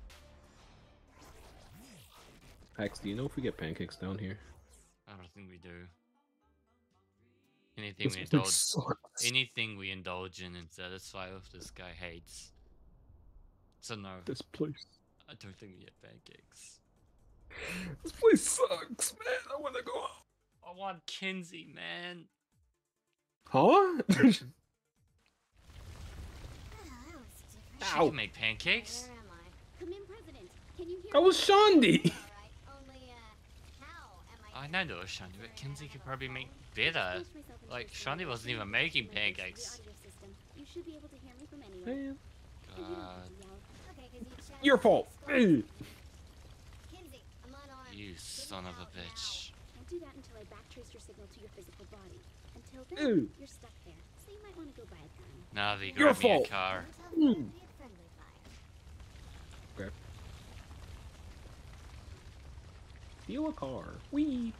Hex, do you know if we get pancakes down here? I don't think we do. Anything This we place indulge, sucks. anything we indulge in and satisfy with, this guy hates. So no, This place. I don't think we get pancakes. This place sucks, man. I wanna go home. I want Kinsey, man. Huh? She Ow. can make pancakes. Where am I? Come in, President. Can you hear That was me? Shandi! Alright, only, uh, how am I I know there was Shandy, but Kinsey could probably make better. Like, Shandy wasn't even making pancakes. You should be able to hear me from anywhere. God. Your fault. Hey. You son of a bitch. Can't do that until I backtrace your signal to your physical body. Until then, Ew. you're stuck there. So you might want to go buy a gun. Navi, Your grab me a fault. car. Mm. Okay. Steal a car. Wee.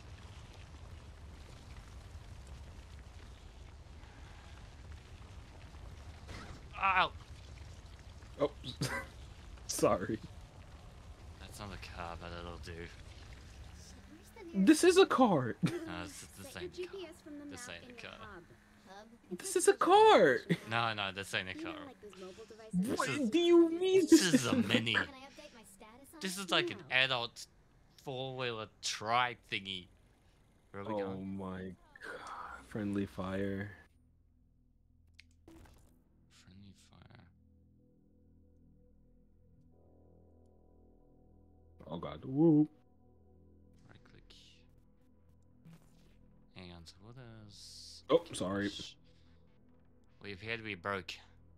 Ow! Oh, sorry. That's not a car, but it'll do. This is a car. No, this, this ain't a car. This ain't a car. This is a car. No, no, this ain't a car. This What is, do you mean? this is a mini. This is like an adult four-wheeler trike thingy. Where are we Oh going? my god. Friendly fire. Friendly fire. Oh god. Woo. Right click. Hang on, so what is... Oh, sorry. We appear to be broke.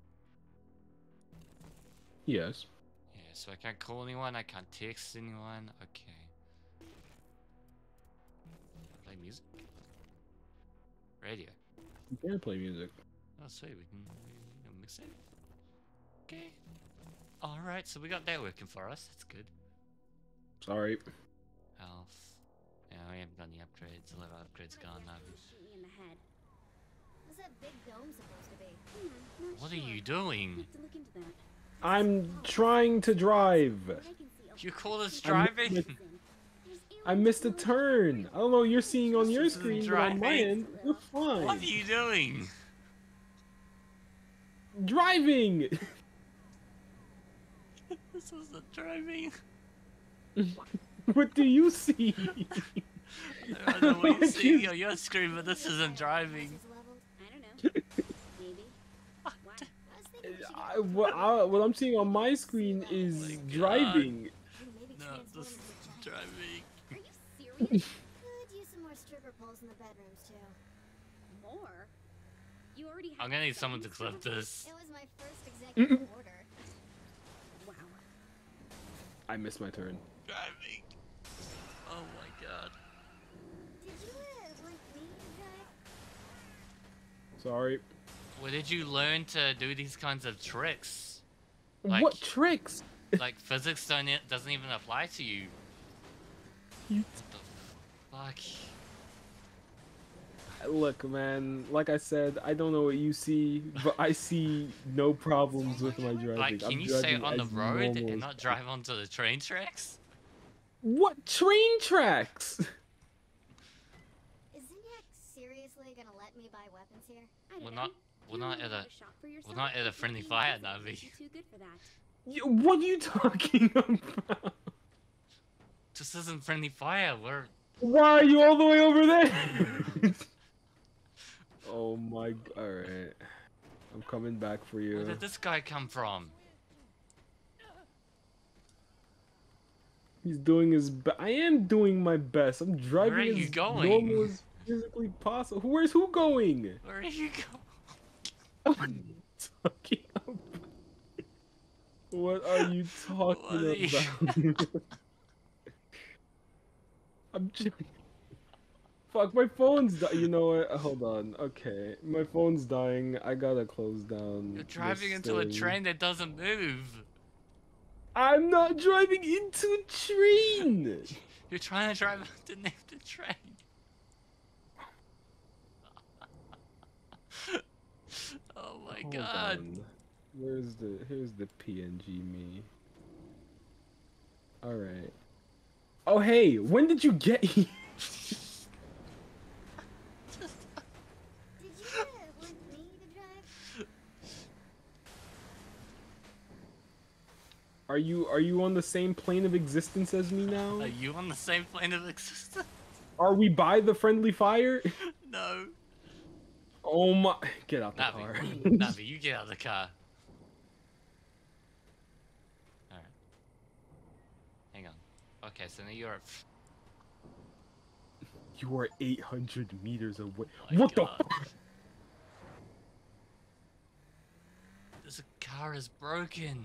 Yes. Yeah, so I can't call anyone, I can't text anyone. Okay. Play music? Radio. You can play music. Oh, sweet, we can, we can mix it. Okay. Alright, so we got that working for us. That's good. Sorry. Health. Yeah, we haven't done the upgrades. A lot of upgrades gone now. Shoot me in the head. What's that big dome supposed to be? Hmm, not What are sure. you doing? Have to look into that. I'm trying to drive. You call this I missed driving? the- I missed a turn. I don't know what you're seeing on your This isn't screen, but on my driving. end, we're fine. What are you doing? Driving. This wasn't driving. What do you see? I don't know what you're seeing on your screen, but this isn't driving. I don't know. Maybe. Why? I, what, I, what I'm seeing on my screen is Oh my God. driving. No, this is driving. Are you serious? Could use some more stripper poles in the bedrooms too. More? You already have I'm gonna need seven someone to clip stripper this. It was my first executive order. poles? Wow. I missed my turn. Driving. Oh my god. Did you uh, want me to drive? Sorry. Where did you learn to do these kinds of tricks? Like, What tricks? like physics don't e- doesn't even apply to you. You- What the fuck? Look, man. Like I said, I don't know what you see, but I see no problems with my driving. Like, can I'm you stay driving on the as road normal and as not drive onto the train tracks? What train tracks? Is Zinyak seriously gonna let me buy weapons here? I don't We're know. not. We're You not wanna at a. have shop for We're yourself? not at a friendly fire, Navi. You're too good for that. Y- What are you talking about? This isn't friendly fire. We're. Why are you all the way over there? Oh my. g- All right. I'm coming back for Where you. did this guy come from? He's doing his best. I am doing my best. I'm driving Where are you as going? normal as physically possible. Where's who going? Where are you going? What are you talking about? What are you talking What are you- about? I'm just... Fuck, my phone's di- You know what? Hold on. Okay, my phone's dying. I gotta close down. You're driving this into a thing. train that doesn't move. I'm not driving into a train. You're trying to drive underneath the train. Oh my Hold god. on. Where's the here's the P N G me. All right. Oh hey, when did you get here? Did you uh, want me to drive? Are you are you on the same plane of existence as me now? Are you on the same plane of existence? Are we by the friendly fire? No. Oh my! Get out the Navi, car. Navi, you get out of the car. Alright. Hang on. Okay, so now you're at... You are eight hundred meters away. My What God. the fuck? This car is broken.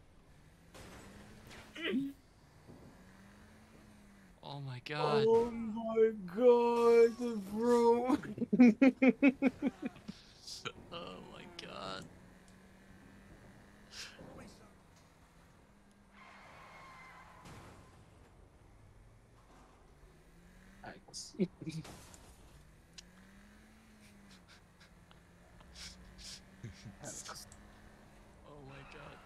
Oh my God. Oh my god, bro. Oh my God. Thanks. Oh my God.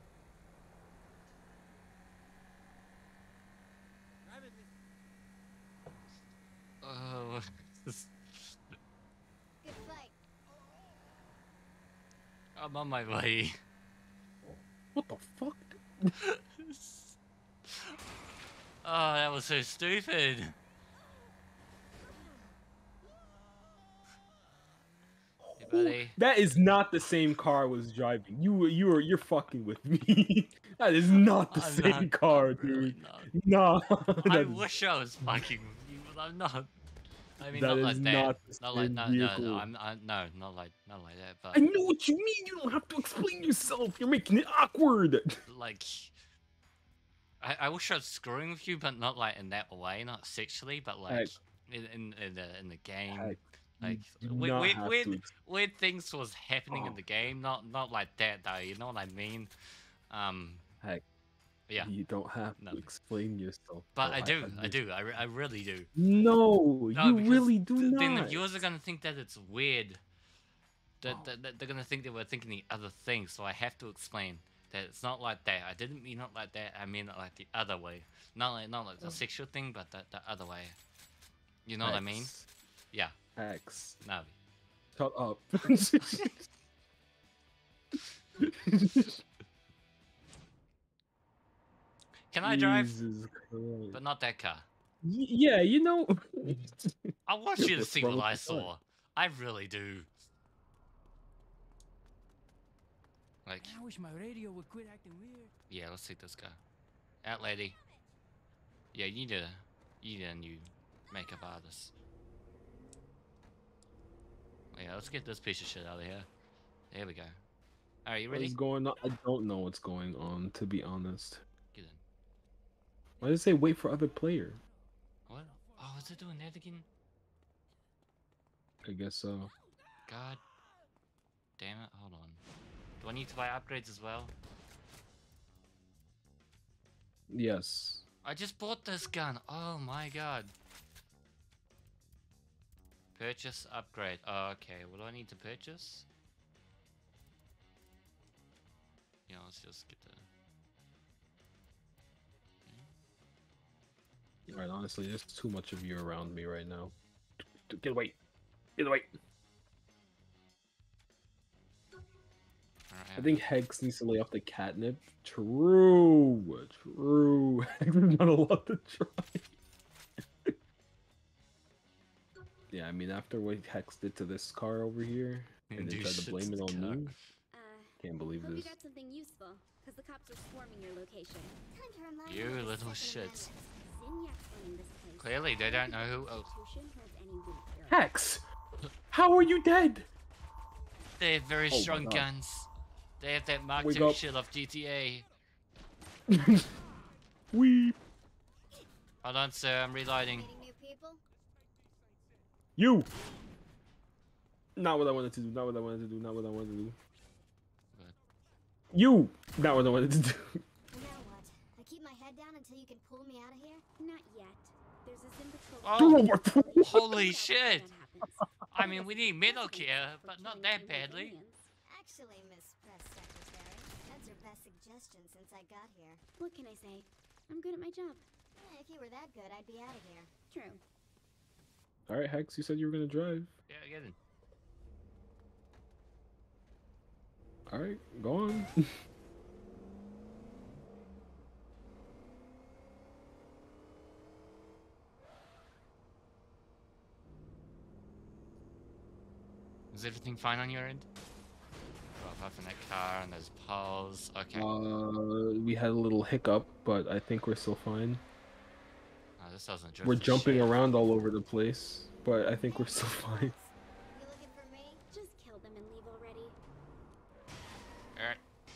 Oh. Good fight. I'm on my way. What the fuck? Oh, that was so stupid. Hey, buddy. That is not the same car I was driving. You were you were you're fucking with me. That is not the I'm same not- car, I'm really dude. not. No. I that is- wish I was fucking with you, but I'm not. I mean, That not is like that. not the Not like same no, no, vehicle. no. I'm I, no, not like not like that. But I know what you mean. You don't have to explain yourself. You're making it awkward. like, I, I wish I was screwing with you, but not like in that way, not sexually, but like Heck. in, in in the in the game. Heck, Like you do weird not weird have weird, to weird things was happening in Oh. the game, not not like that though. You know what I mean? Um, Heck, yeah. you don't have No. to explain yourself. But bro. I do, I under- do, I, re- I really do. No, No, you because really do th- not. Then the viewers are gonna think that it's weird. That, Oh. that, that they're gonna think that we're thinking the other thing, so I have to explain that it's not like that. I didn't mean it like that. I mean it like the other way. Not like not like the sexual thing, but the, the other way. You know what I mean? Hex. Yeah. Hex. No. Shut up. Can I drive? Jesus Christ. But not that car. Y- yeah, you know. I want you to see what I saw. I really do. Like, I wish my radio would quit acting weird. yeah, let's take this guy. Out, lady. Yeah, you need a, you need a new makeup artist. Yeah, let's get this piece of shit out of here. There we go. Alright, you What ready? is going on? I don't know what's going on, to be honest. Get in. Why did it say wait for other player? What? Oh, is it doing that again? I guess so. God. Damn it, hold on. Do I need to buy upgrades as well? Yes. I just bought this gun. Oh my god. Purchase upgrade. Oh, okay. What do I need to purchase? Yeah, let's just get the. Alright, honestly, there's too much of you around me right now. Get away. Get away. I think Hex needs to lay off the catnip. True. True. Hex is not allowed to try. Yeah, I mean, after what Hex did to this car over here, and then Dude, tried to shit's blame it the on car. me, Uh, can't believe hope you this. got something useful, because the cops are swarming your location. Time to remind You you of the little Second shits. Amendment. Zinniak's running this place. Clearly, they don't know who. Oh, Constitution holds any weak area. Hex! How are you dead? they have very Oh my strong God. guns. They have that Mark Wake two up. shit off G T A. Weep. Hold on, sir. I'm reloading. Meeting new people? You! Not what I wanted to do, not what I wanted to do, not what I wanted to do. Good. You! Not what I wanted to do. Now what? I keep my head down until you can pull me out of here? Not yet. There's a Zim patrol. Oh, what the- holy shit! I mean, we need Metal Gear, but not that badly. Actually, Miss Press Secretary, that's your best suggestion since I got here. What can I say? I'm good at my job. Eh, if you were that good, I'd be out of here. True. Alright, Hex, you said you were gonna drive. Yeah, get in. Alright, go on. Is everything fine on your end? Oh, apart from that car and those poles. Okay. Uh, we had a little hiccup, but I think we're still fine. Oh, this doesn't drift We're to jumping shit. around all over the place, but I think we're still fine. You looking for me? Just kill them and leave already. Alright.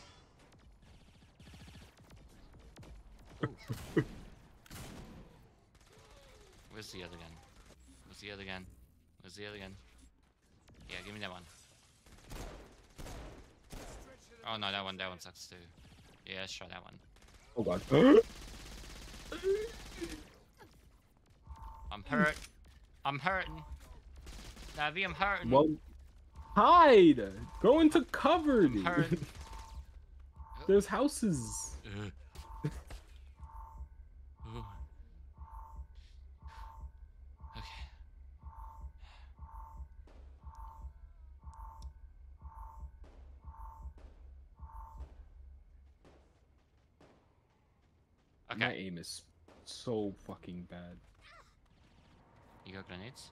Where's the other gun? Where's the other gun? Where's the other gun? Yeah, give me that one. Oh no, that one, that one sucks too. Yeah, let's try that one. Oh god. I'm hurt. I'm hurting. Navi, I'm hurting. Well, hide! Go into cover, dude. hurting. There's houses. Ugh. Ooh. Okay. My aim is so fucking bad. You got grenades?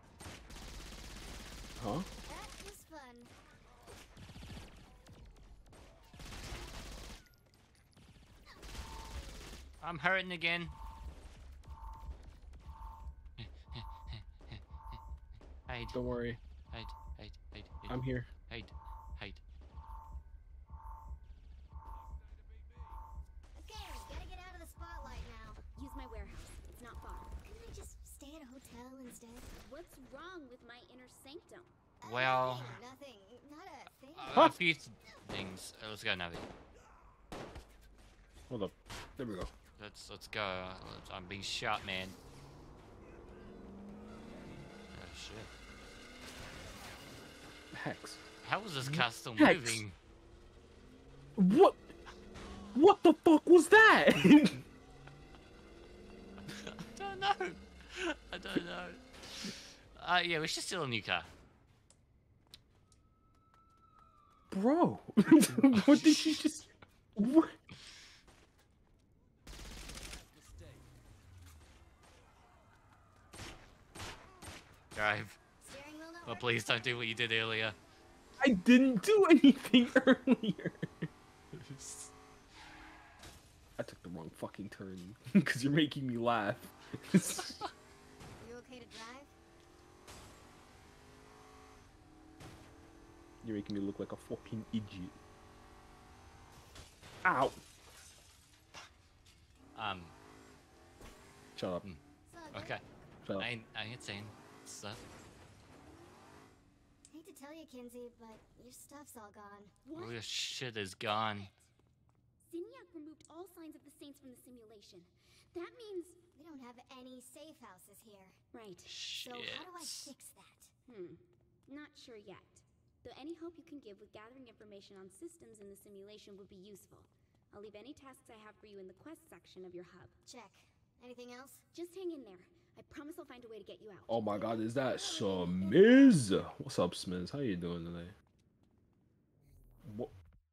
Huh? That is fun. I'm hurting again. Hide. Don't worry. Hide, hide, hide, hide. I'm here. Hide, hide. Okay, gotta get out of the spotlight now. Use my warehouse. It's not far. Couldn't I just stay at a hotel instead? What's wrong with my inner sanctum? Well, Nothing. Not a thing. uh, a few th- things. Uh, let's go, Navi. Hold up. There we go. Let's let's go. Uh, let's- I'm being shot, man. Oh shit! Hex. How was this car still Hex. moving? What? What the fuck was that? I don't know. I don't know. Uh, yeah, we should steal a new car. Bro, what did you just? What? Drive. Oh, please don't do what you did earlier. I didn't do anything earlier. I took the wrong fucking turn because you're making me laugh. You okay to drive? You're making me look like a fucking idiot. Ow! Um. Shut up. Okay. Shut up. I ain't, I ain't saying stuff. Hate to tell you, Kinsey, but your stuff's all gone. All your shit is gone. Zinyak removed all signs of the Saints from the simulation. That means we don't have any safe houses here. Right. So how do I Shit. fix that? Hmm. Not sure yet. Though any hope you can give with gathering information on systems in the simulation would be useful. I'll leave any tasks I have for you in the quest section of your hub. Check. Anything else? Just hang in there. I promise I'll find a way to get you out. Oh my god, is that Smiz? What's up, Smiz? How you doing today? What?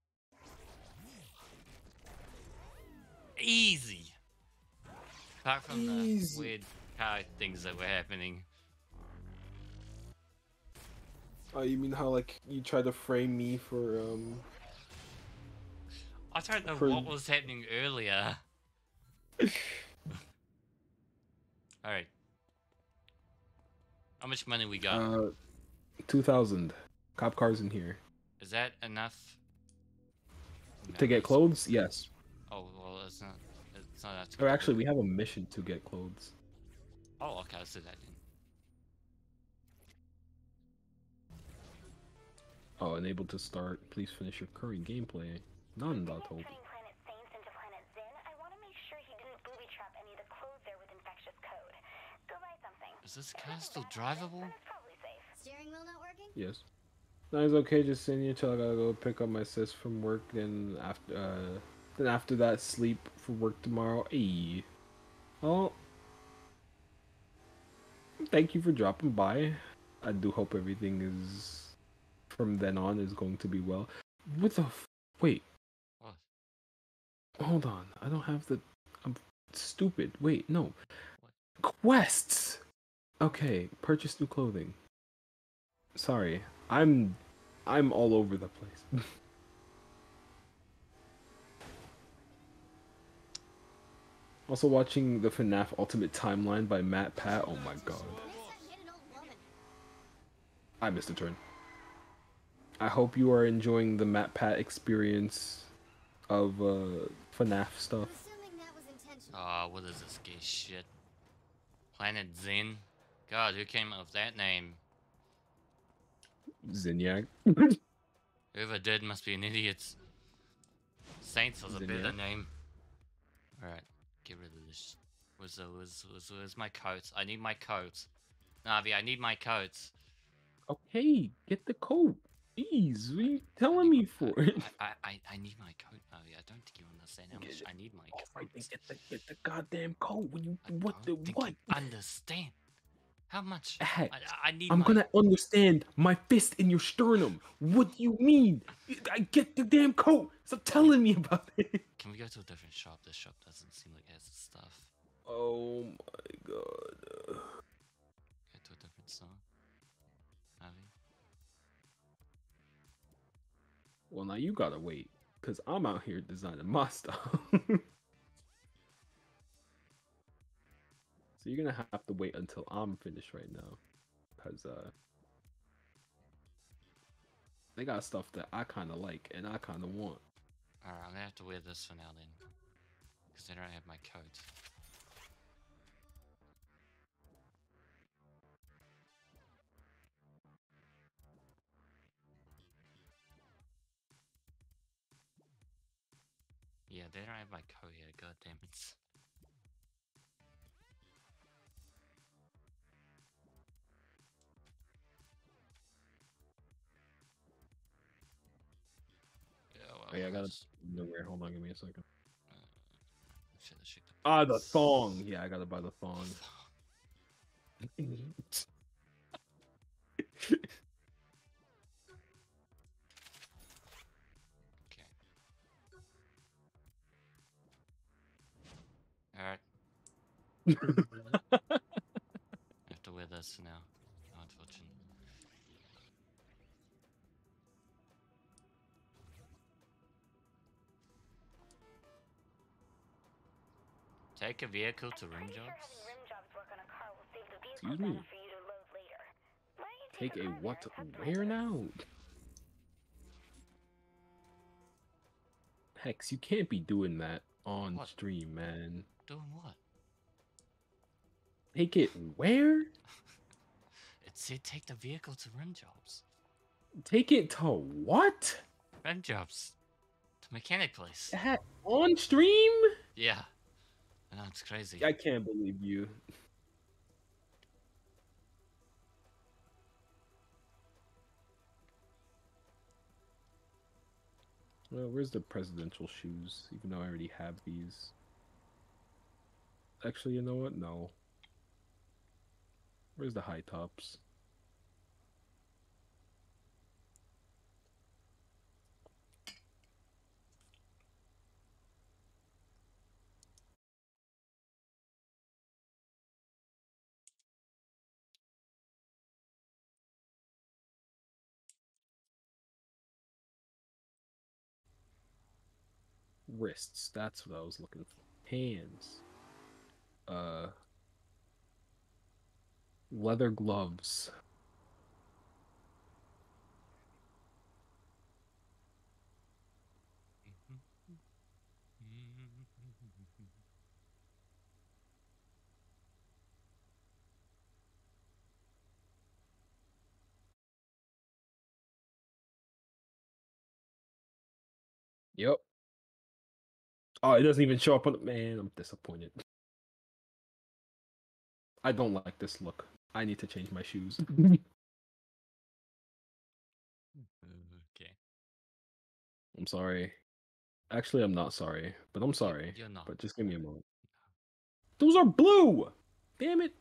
Easy. Apart from Easy. the weird car things that were happening. Oh, you mean how like you tried to frame me for um? I don't know For- what was happening earlier. Alright. How much money we got? Uh, two thousand. Cop cars in here. Is that enough? To get clothes? Yes. Oh, well, it's not. It's not enough to Or get actually, we have a mission to get clothes. Oh, okay, let's do that then. Oh, unable to start. Please finish your current gameplay. None, dot hope. Turning Planet Saints into Planet Zin, I want to make sure he didn't booby trap any of the clothes there with infectious code. Go buy something. Is this car still drivable? Steering wheel not working? Yes. No, it's okay. Just send you till I gotta go pick up my sis from work. Then after, uh, then after that, sleep for work tomorrow. Hey. Oh. Thank you for dropping by. I do hope everything is, from then on, is going to be well. What the? F- Wait. What? Hold on. I don't have the. I'm stupid. Wait, no. Quests. Okay. Purchase new clothing. Sorry. I'm I'm all over the place. Also watching the FNAF Ultimate Timeline by Matt Pat. Oh my god. I missed a turn. I hope you are enjoying the Matt Pat experience of uh, FNAF stuff. Oh, what is this gay shit? Planet Zen? God, who came up with that name? Zinyak. Whoever did must be an idiot. Saints was a Zinyak. better name. Alright, get rid of this. Where's, the, where's, where's, where's my coat? I need my coat. Navi, I need my coat. Okay, get the coat. Jeez, what are you telling me for? I, I, I need my coat, Navi. I don't think you understand how much I need my coat. Alright, then get the get the goddamn coat. When you what the what? Understand? How much? Heck, I, I need I'm my... gonna understand my fist in your sternum. What do you mean? I get the damn coat. Stop telling me about it. Can we go to a different shop? This shop doesn't seem like it has the stuff. Oh my god. Go to a different store. Navi. Well, now you gotta wait, cause I'm out here designing my stuff. So you're gonna have to wait until I'm finished right now, cause uh, they got stuff that I kind of like and I kind of want. Alright, I'm gonna have to wear this for now then, because I don't have my coat. Yeah, they don't have my coat here, god damn it. Yeah, well, Oh yeah, I gotta let's- nowhere. Hold on, give me a second. shit, shit, the Ah, the thong. Yeah, I gotta buy the thong. Alright. I have to wear this now. Unfortunately. Take a vehicle to rim jobs? Excuse me. Take a what? to- Where now? Hex, you can't be doing that on What? stream, man. Doing what? Take it where? It said take the vehicle to rim jobs. Take it to what? Rim jobs. To mechanic place. That on stream? Yeah. I know, it's crazy. I can't believe you. Well, where's the presidential shoes? Even though I already have these. Actually, you know what? No. Where's the high tops? Wrists. That's what I was looking for. Hands. Uh. Leather gloves. Yep. Oh, it doesn't even show up on the man. I'm disappointed. I don't like this look. I need to change my shoes. Okay. I'm sorry. Actually, I'm not sorry, but I'm sorry. You're not. But just give me a moment. Those are blue. Damn it.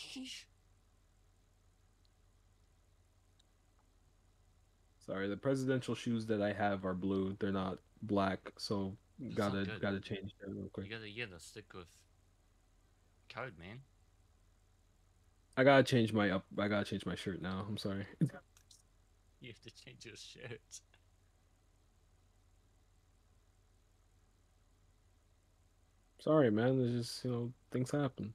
Sorry, the presidential shoes that I have are blue. They're not black, so That's gotta not good. gotta change that real quick. You gotta, you gotta stick with code, man. I gotta change my up. I gotta change my shirt now. I'm sorry. You have to change your shirt. Sorry, man. There's just, you know, things happen.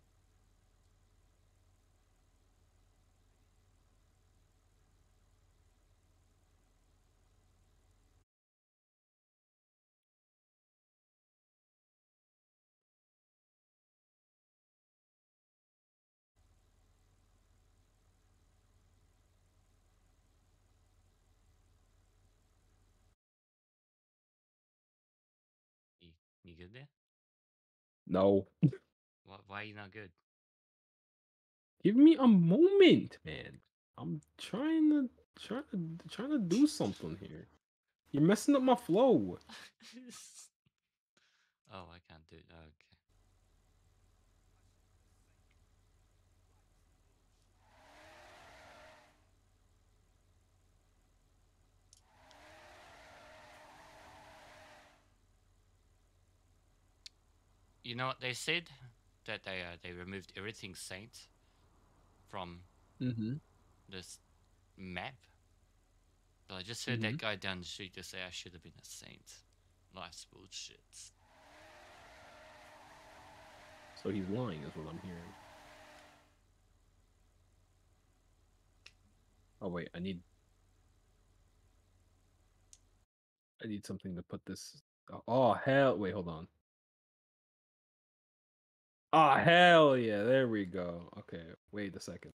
You, you good there? No. Why, why are you not good? Give me a moment, man. I'm trying to trying to trying to do something here. You're messing up my flow. Oh, I can't do it. Okay. You know what they said? That they uh, they removed everything Saint from Mm-hmm. this map. But I just heard Mm-hmm. that guy down the street just say I should have been a saint. Life's bullshit. So he's lying, is what I'm hearing. Oh wait, I need I need something to put this. Oh hell! Wait, hold on. Oh hell yeah! There we go. Okay, wait a second.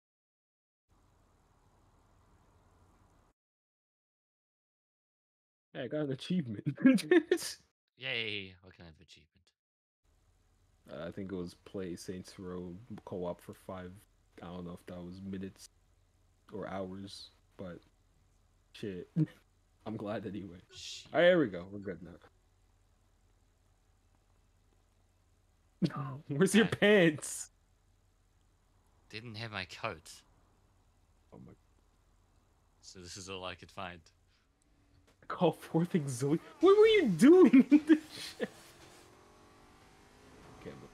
Hey, I got an achievement. Yay! What kind of achievement? Uh, I think it was play Saints Row co-op for five. I don't know if that was minutes or hours, but shit. I'm glad anyway. All right, here we go. We're good now. Where's your pants? Didn't have my coat. Oh my. So this is all I could find. Call forth auxiliary. What were you doing in this shit? Okay, look.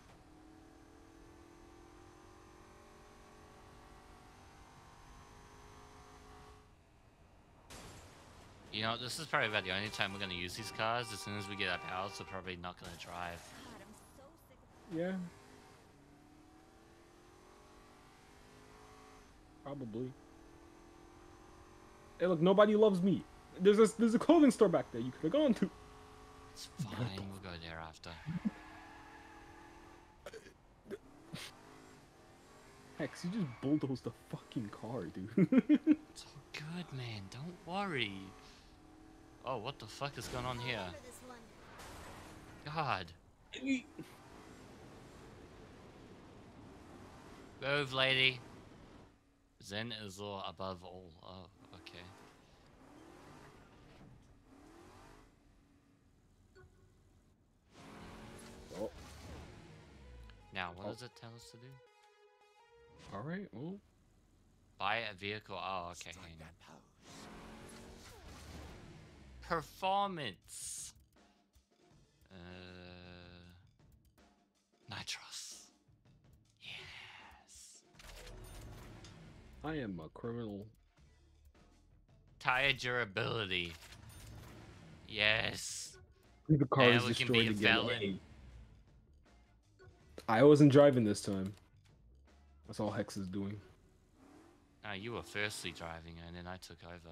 You know, this is probably about the only time we're going to use these cars. As soon as we get our powers, we're probably not going to drive. Yeah. Probably. Hey, look, nobody loves me. There's a there's a clothing store back there you could have gone to. It's fine. We'll go there after. Hex, you just bulldozed the fucking car, dude. It's all good, man. Don't worry. Oh, what the fuck is going on here? God. Move, lady. Zen is law above all. Oh, okay. Oh. Now, what Oh. does it tell us to do? All right, well. Buy a vehicle. Oh, okay. Hang on. Performance. Uh, Nitros. Yes. I am a criminal. Tire durability. Yes. The car Now is we can destroyed be a again. felon. Hey. I wasn't driving this time. That's all Hex is doing. No, you were firstly driving and then I took over.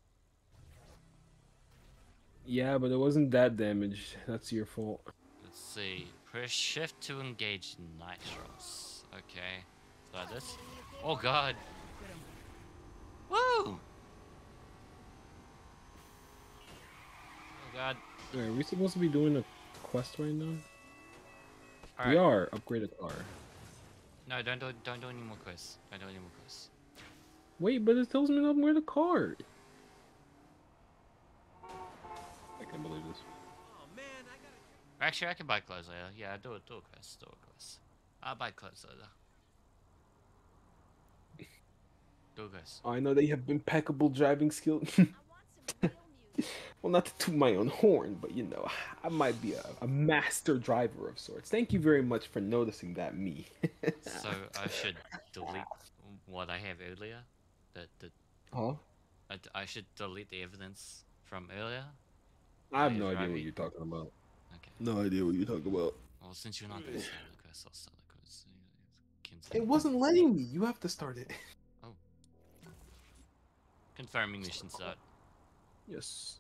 Yeah, but it wasn't that damage. That's your fault. Let's see. Press shift to engage Nitros. Okay. So like this. Oh god. Woo! Oh god. Wait, are we supposed to be doing a quest right now? All We right. are. Upgrade a car. No, don't do don't do any more quests. Don't do any more quests. Wait, but it tells me to upgrade a car. I can't believe this. Actually, I can buy clothes later. Yeah, do it. Do a quest. Do a quest. I'll buy clothes later. Do a quest. I know they have impeccable driving skills. Well, not to toot my own horn, but you know, I might be a, a master driver of sorts. Thank you very much for noticing that, me. So I should delete what I have earlier. The the. Huh? I, I should delete the evidence from earlier. I have While no you're idea what driving? you're talking about. Okay. No idea what you're talking about. Well, since you're not going to start the quest, I'll start the quest. Kinsey. It wasn't letting me. You have to start it. Oh. Confirming mission start. Yes.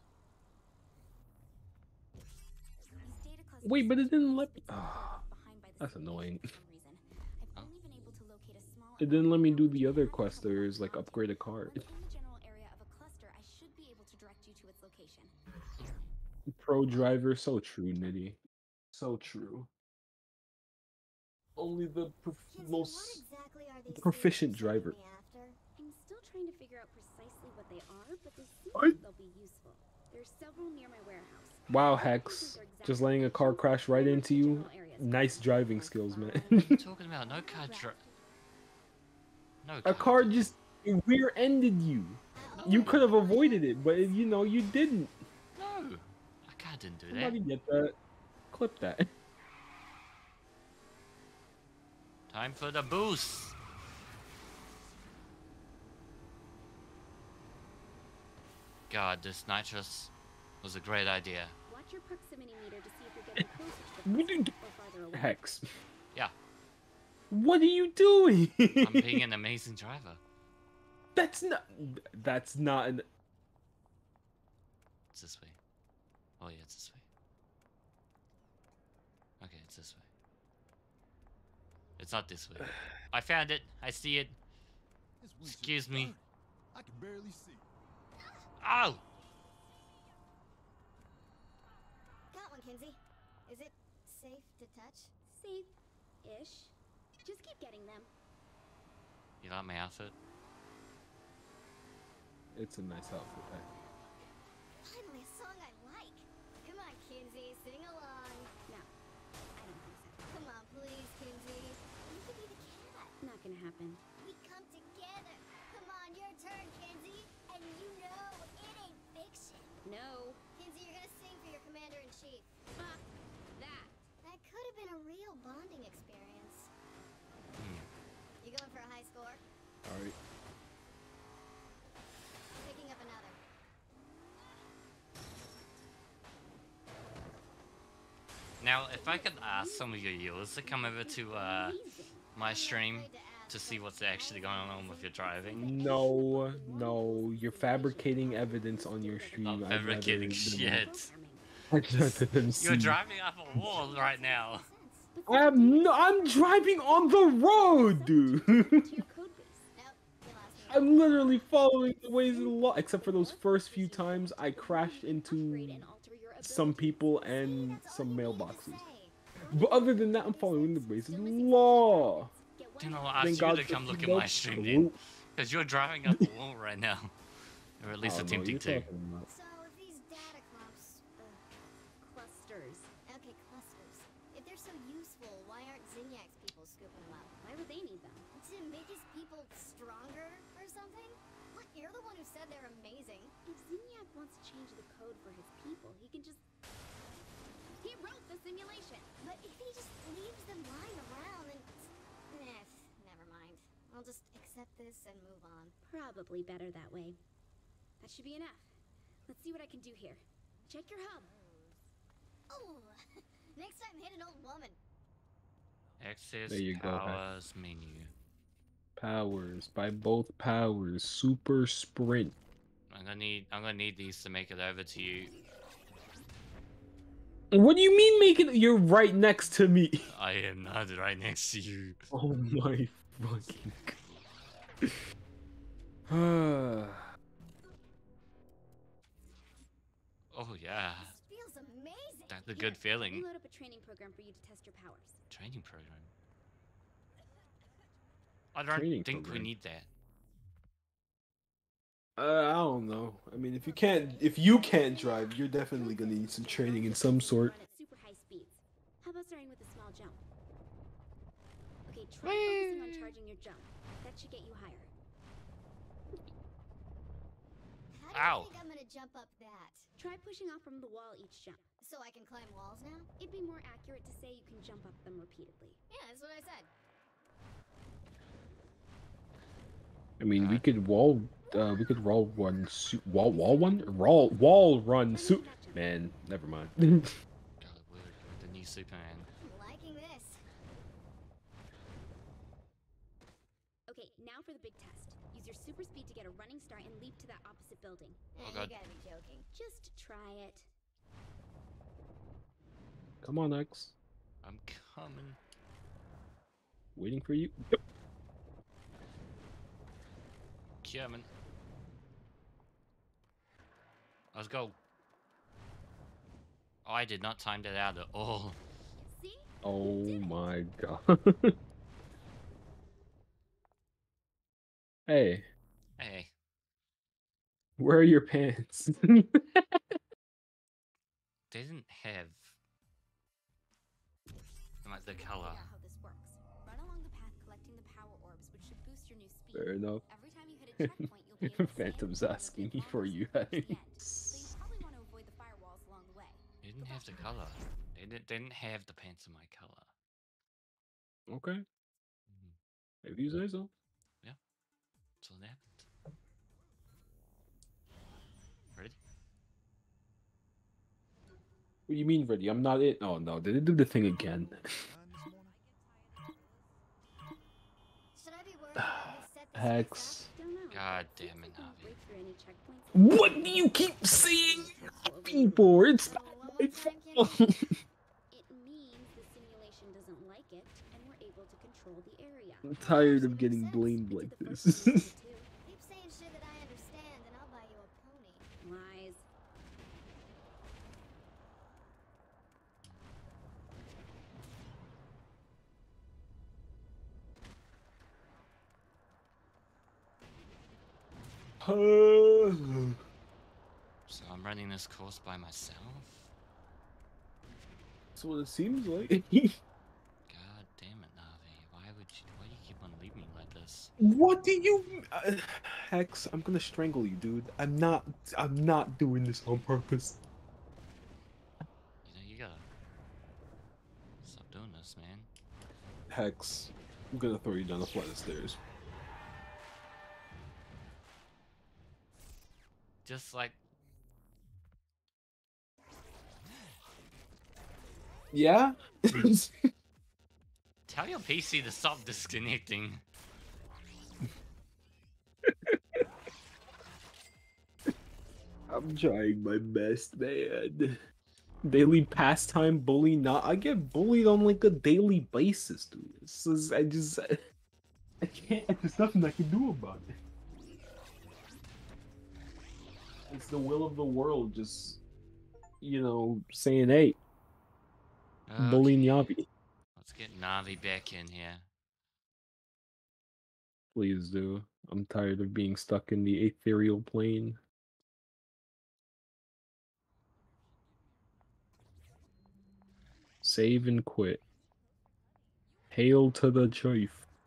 Wait, but it didn't let me. Oh, that's annoying. Oh. It didn't let me do the other quest. There's like upgrade a card. Pro driver, so true, Nitty. So true. Only the prof most proficient driver. I'm still trying to figure out precisely what they are, but they seem I- like they'll be useful. There's several near my warehouse. Wow, Hex. Just letting a car crash right into you. Nice driving skills, man. What are you talking about? No car dri- No A car just rear-ended you. You could have avoided it, but you know, you didn't. No! I car didn't do that. Somebody get that. Clip that. Time for the boost! God, this nitrous was a great idea. Watch your proximity meter to see if you're getting closer to the quest or farther away. Hex. Yeah, What are you doing? I'm being an amazing driver. That's not. That's not an. It's this way. Oh yeah, it's this way. Okay, it's this way. It's not this way. I found it. I see it. Excuse me. I can barely see. Ow! Got one, Kinsey. Is it safe to touch? Safe-ish. Just keep getting them. You like my outfit? It's a nice outfit. eh? Finally, a song I like. Come on, Kinsey, sing along. No, I don't think so. Come on, please, Kinsey. You could be the cat. Not gonna happen. We come together. Come on, your turn, Kinsey. And you know it ain't fiction. No. Kinsey, you're gonna sing for your commander-in-chief. Fuck that. That could have been a real bonding experience. You going for a high score? Alright. Picking up another. Now, if I could ask some of your viewers to come over to uh, my stream to see what's actually going on with your driving. No, no, you're fabricating evidence on your stream. Not I'd rather fabricating than- shit. I'd rather than You're see. driving off a wall right now. I'm no, I'm driving on the road, dude. I'm literally following the ways of the law, except for those first few times I crashed into some people and some mailboxes. But other than that, I'm following the ways of the law. You know, I Thank asked you God to for come look at no my stream, dude. Because you're driving up a wall right now. Or at least I don't know what attempting you're to. talking about. So if these data clumps, uh, clusters. Okay, clusters. If they're so useful, why aren't Zinyax's people scooping them up? Why would they need them? To make his people stronger or something? Look, you're the one who said they're amazing. If Zinyak wants to change the code for his people, he can just. He wrote the simulation. But if he just leaves them lying around, then. Eh, never mind. I'll just accept this and move on. Probably better that way. That should be enough. Let's see what I can do here. Check your hub. Oh, next time hit an old woman. Access There you go, Hex. powers menu. Powers by both powers. Super sprint. I'm gonna need I'm gonna need these to make it over to you. What do you mean making? You're right next to me. I am not right next to you. Oh my fucking god. Oh yeah. This feels amazing. That's a good feeling. Let me load up a training program for you to test your powers. Training program. I don't Training think program. we need that. Uh, I don't know. I mean, if you can't, if you can't drive, you're definitely gonna need some training in some sort. Run at super high speeds. How about starting with a small jump? Okay, try focusing on charging your jump. That should get you higher. How do Ow. you think I'm gonna jump up that? Try pushing off from the wall each jump. So I can climb walls now? It'd be more accurate to say you can jump up them repeatedly. Yeah, that's what I said. I mean, we could wall, uh, we could wall run, su wall, wall one, wall, wall run, su. Man, never mind. God, we're, we're the new Superman. Like Now for the big test. Use your super speed to get a running start and leap to that opposite building. Oh, Eh, God. You gotta be joking. Just try it. Come on, X. I'm coming. Waiting for you. Coming. Let's go. Oh, I did not time that out at all. See? Oh my god. Hey, Hey, where are your pants? they didn't have like the color. Figure out how this works. Run along the path collecting the power orbs, which should boost your new speed. Fair enough. Every time you hit a checkpoint, you'll be able to stand Phantom's firm and asking get me for bonuses you. towards the end. So you probably want to avoid the firewalls along the way. They didn't have the color. They didn't, they didn't have the pants in my color. Okay. If you say so. Yeah. So that happened. Ready? What do you mean ready? I'm not it. Oh no, did it do the thing again? Should I be worried about who set this Hex. God damn it, Navi. Break through any checkpoints. What do you keep saying? People, it's not my fault. It means the simulation doesn't like it, and we're able to control the area. I'm tired of getting blamed like this. Keep saying shit that I understand, and I'll buy you a pony. Lies. So I'm running this course by myself? That's what it seems like. God damn it, Navi. Why would you why do you keep on leaving me like this? What do you, uh, Hex? I'm gonna strangle you, dude. I'm not. I'm not doing this on purpose. You know, you gotta stop doing this, man. Hex, I'm gonna throw you down a flight of stairs. Just like Yeah. tell your P C to stop disconnecting. I'm trying my best, man. Daily pastime bully. Not. I get bullied on like a daily basis, dude. This is. I just. I can't. There's nothing I can do about it. It's the will of the world. Just, you know, saying, "Hey, bully Navi." Let's get Navi back in here. Please do. I'm tired of being stuck in the ethereal plane. Save and quit. Hail to the chief.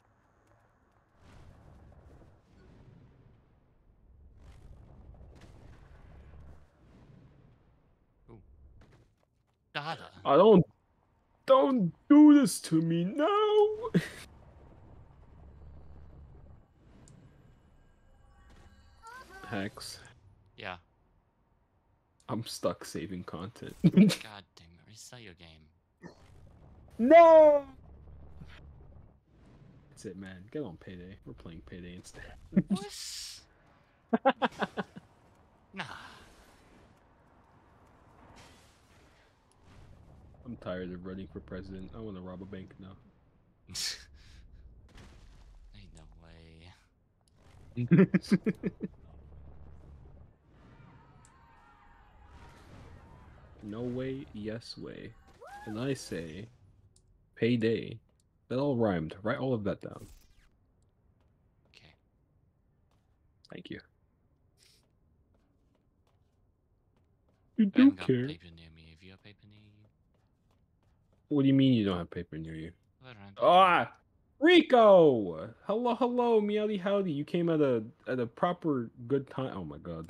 Data. I don't. Don't do this to me, no! Hex. Yeah. I'm stuck saving content. God damn it. Restart your game. No! That's it, man. Get on Payday. We're playing Payday instead. What? Nah. I'm tired of running for president. I want to rob a bank now. Ain't no way. No way, yes way. And I say, payday. That all rhymed. Write all of that down. Okay. Thank you. You I do haven't got care. paper near me. Have you got paper near you? What do you mean you don't have paper near you? I don't have paper. Ah, Rico! Hello, hello, meowdy howdy. You came at a at a proper good time. Oh my god.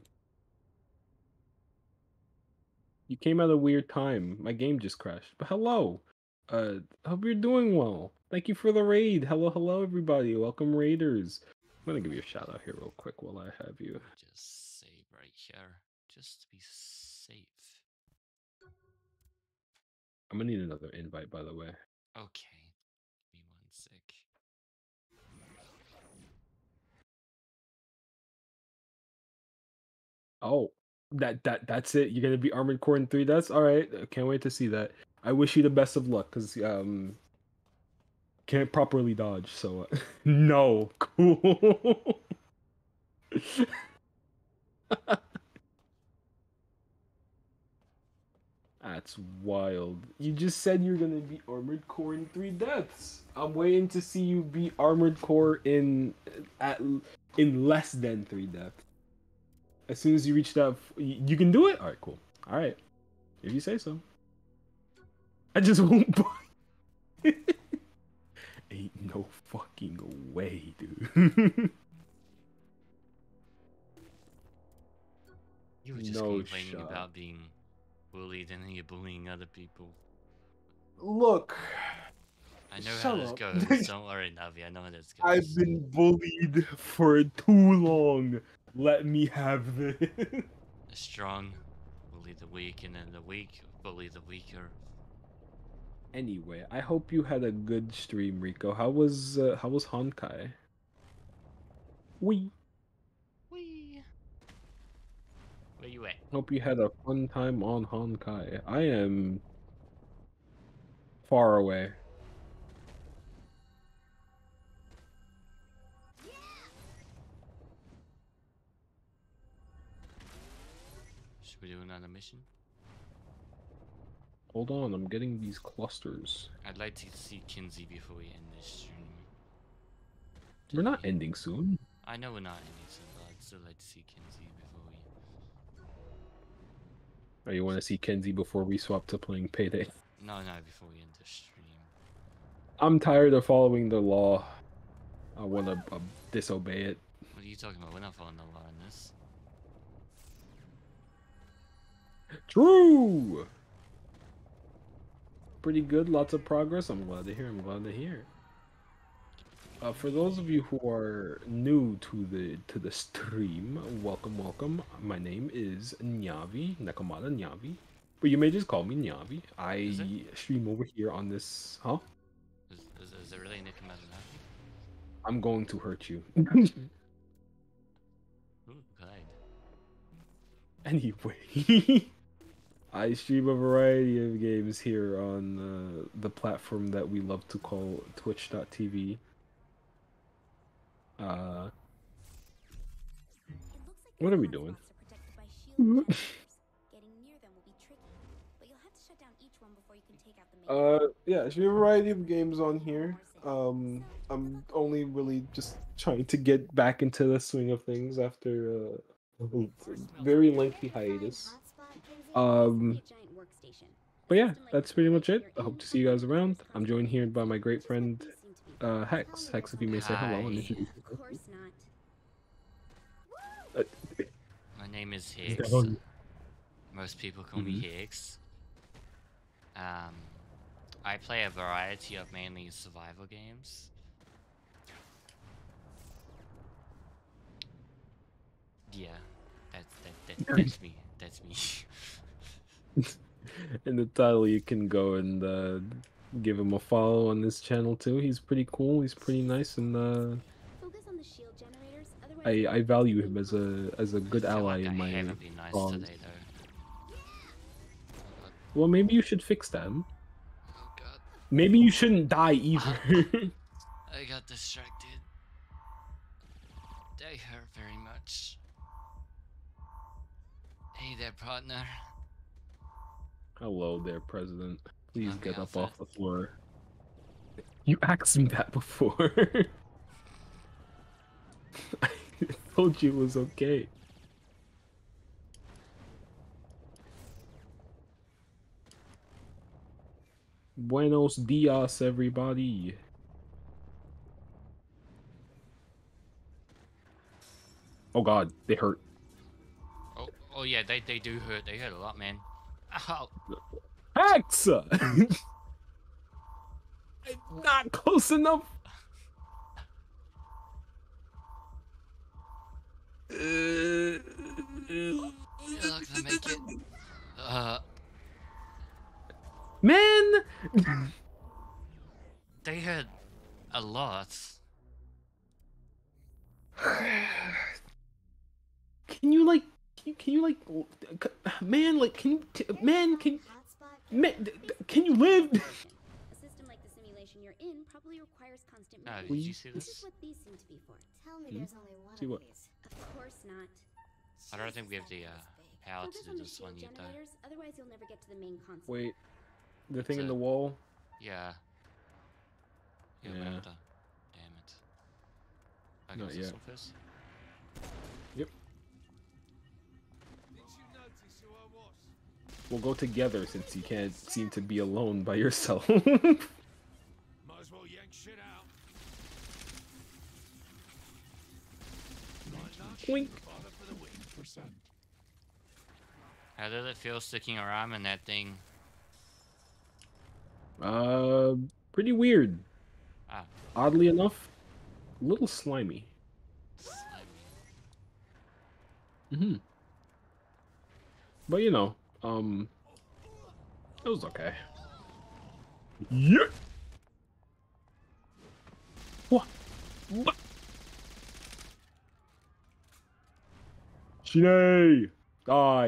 You came at a weird time. My game just crashed. But hello. Uh, hope you're doing well. Thank you for the raid. Hello, hello, everybody. Welcome, raiders. I'm gonna give you a shout out here real quick while I have you. Just save right here. Just to be safe. I'm gonna need another invite, by the way. Okay. Give me one sec. Oh, that that that's it. You're gonna be Armored Core in three deaths. All right, I can't wait to see that. I wish you the best of luck, cause um, can't properly dodge. So uh, no, cool. That's wild. You just said you're gonna be Armored Core in three deaths. I'm waiting to see you be Armored Core in at in less than three deaths. As soon as you reach that, f- y- you can do it. All right, cool. All right, if you say so. I just won't buy. Ain't no fucking way, dude. You were just No complaining shot. about being bullied and then you're bullying other people. Look, I know Shut how this up. goes. Don't worry, Navi. I know how this goes. I've been bullied for too long. Let me have this. The strong bully the weak, and then the weak bully the weaker. Anyway, I hope you had a good stream, Rico. How was uh, how was Honkai? Wee. Wee. Where you at? Hope you had a fun time on Honkai. I am far away. Should we do another mission? Hold on, I'm getting these clusters. I'd like to see Kinsey before we end this stream. We're not ending soon. I know we're not ending soon, but I'd still like to see Kinsey before we. Oh, you want to see Kenzie before we swap to playing Payday? No, no, before we end the stream. I'm tired of following the law. I want to uh, disobey it. What are you talking about? We're not following the law in this. True! Pretty good, lots of progress. I'm glad to hear. I'm glad to hear. Uh, for those of you who are new to the to the stream, welcome, welcome. My name is Nyavi, Nekomata Nyavi, but you may just call me Nyavi. I stream over here on this. Huh? Is, is, is it really Nick Navi? I'm going to hurt you. Ooh, good. Anyway, I stream a variety of games here on uh, the platform that we love to call Twitch dot T V. Uh, what are we doing? Uh, yeah, there's a variety of games on here. Um, I'm only really just Trying to get back into the swing of things after uh, a very lengthy hiatus. Um, but yeah, that's pretty much it. I hope to see you guys around. I'm joined here by my great friend uh, Hex. Hex, if you may say hello and introduce yourself. Uh, My name is Higgs. down. Most people call me Higgs. Um, I play a variety of mainly survival games. Yeah, that's that, that that's me. That's me. In the title, you can go and uh, give him a follow on this channel too. He's pretty cool. He's pretty nice, and uh, I I value him as a as a good ally in my haven't been nice cause. today, though. Well, maybe you should fix that. Maybe you shouldn't die either. I got distracted. They hurt very much. Hey there, partner. Hello there, President. Please Okay, get I'll up off the floor. You asked me that before. I told you it was okay. Buenos dias, everybody. Oh god, they hurt. Oh, oh yeah, they they do hurt. They hurt a lot, man. Ow. Hex! Not close enough. You're not gonna make it. Uh, Man! they hurt a lot. Can you like can you, can you like, l- c- man, like, can you, c- man, can, man, d- d- can you live? A system like the simulation you're in probably requires constant Ah, did maintenance. you see This this? is what these seem to be for. Tell me Hmm? there's only one See of what? these. Of course not. I don't think we have the uh, power to Focus do on the this one shield yet, though. generators, otherwise you'll never get to the main console. Wait, the thing in So- the wall. Yeah. Yeah, we Yeah. have to. Damn it. Okay, Not was this yet. one first? Yep. We'll go together since you can't seem to be alone by yourself. Might as well yank shit out. Wink. How did it feel sticking your arm in that thing? Uh, pretty weird. Ah. Oddly enough, a little slimy. Mm-hmm. But you know, um, it was okay. Yeah. What? What? Shine! Die!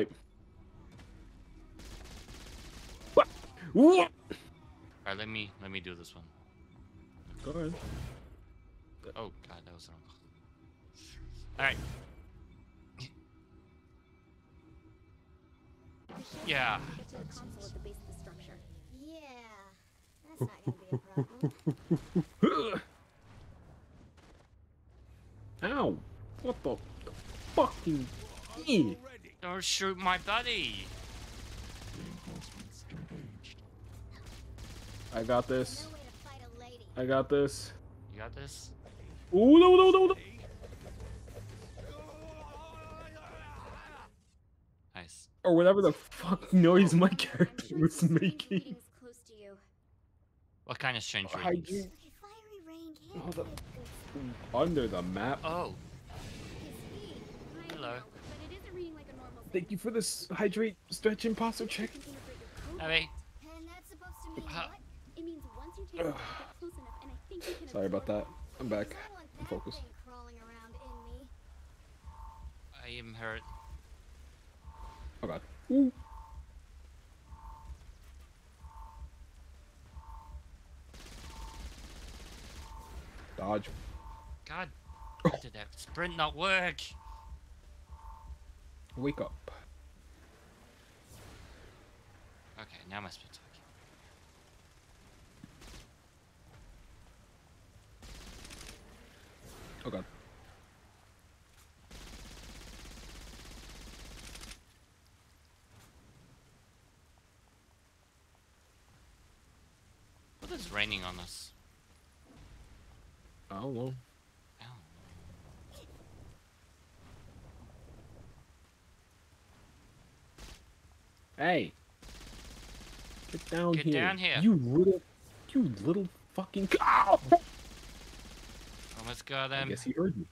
What? What? Alright, let me let me do this one. Go ahead. Oh god, that was wrong. Alright. Yeah. Get to the console at the base of the structure. Yeah, that's not gonna be a problem. Ow! What the, the fucking? Eh. Don't shoot my buddy. I got this. I got this. You got this? Ooh, no, no, no, no. Nice. Or whatever the fuck noise my character was making. Close to you. What kind of strange I readings? do- Hold up. Under the map. Oh. Hello. But it isn't reading like a normal Thank you for this hydrate stretch imposter check. Abby. And that's supposed to mean what? It means once you take it, you get close enough, and I think you can Sorry about absorb that. I'm back. I'm focused. Crawling around in me. I am hurt. Oh god. Ooh. Dodge. God. How did that sprint not work? Wake up. Okay, now my sprint's working. Oh god. What is raining on us? I don't know. Ow. Hey. Get down Get here. down here. You little, you little fucking. Ow! Almost got I him. guess he heard me.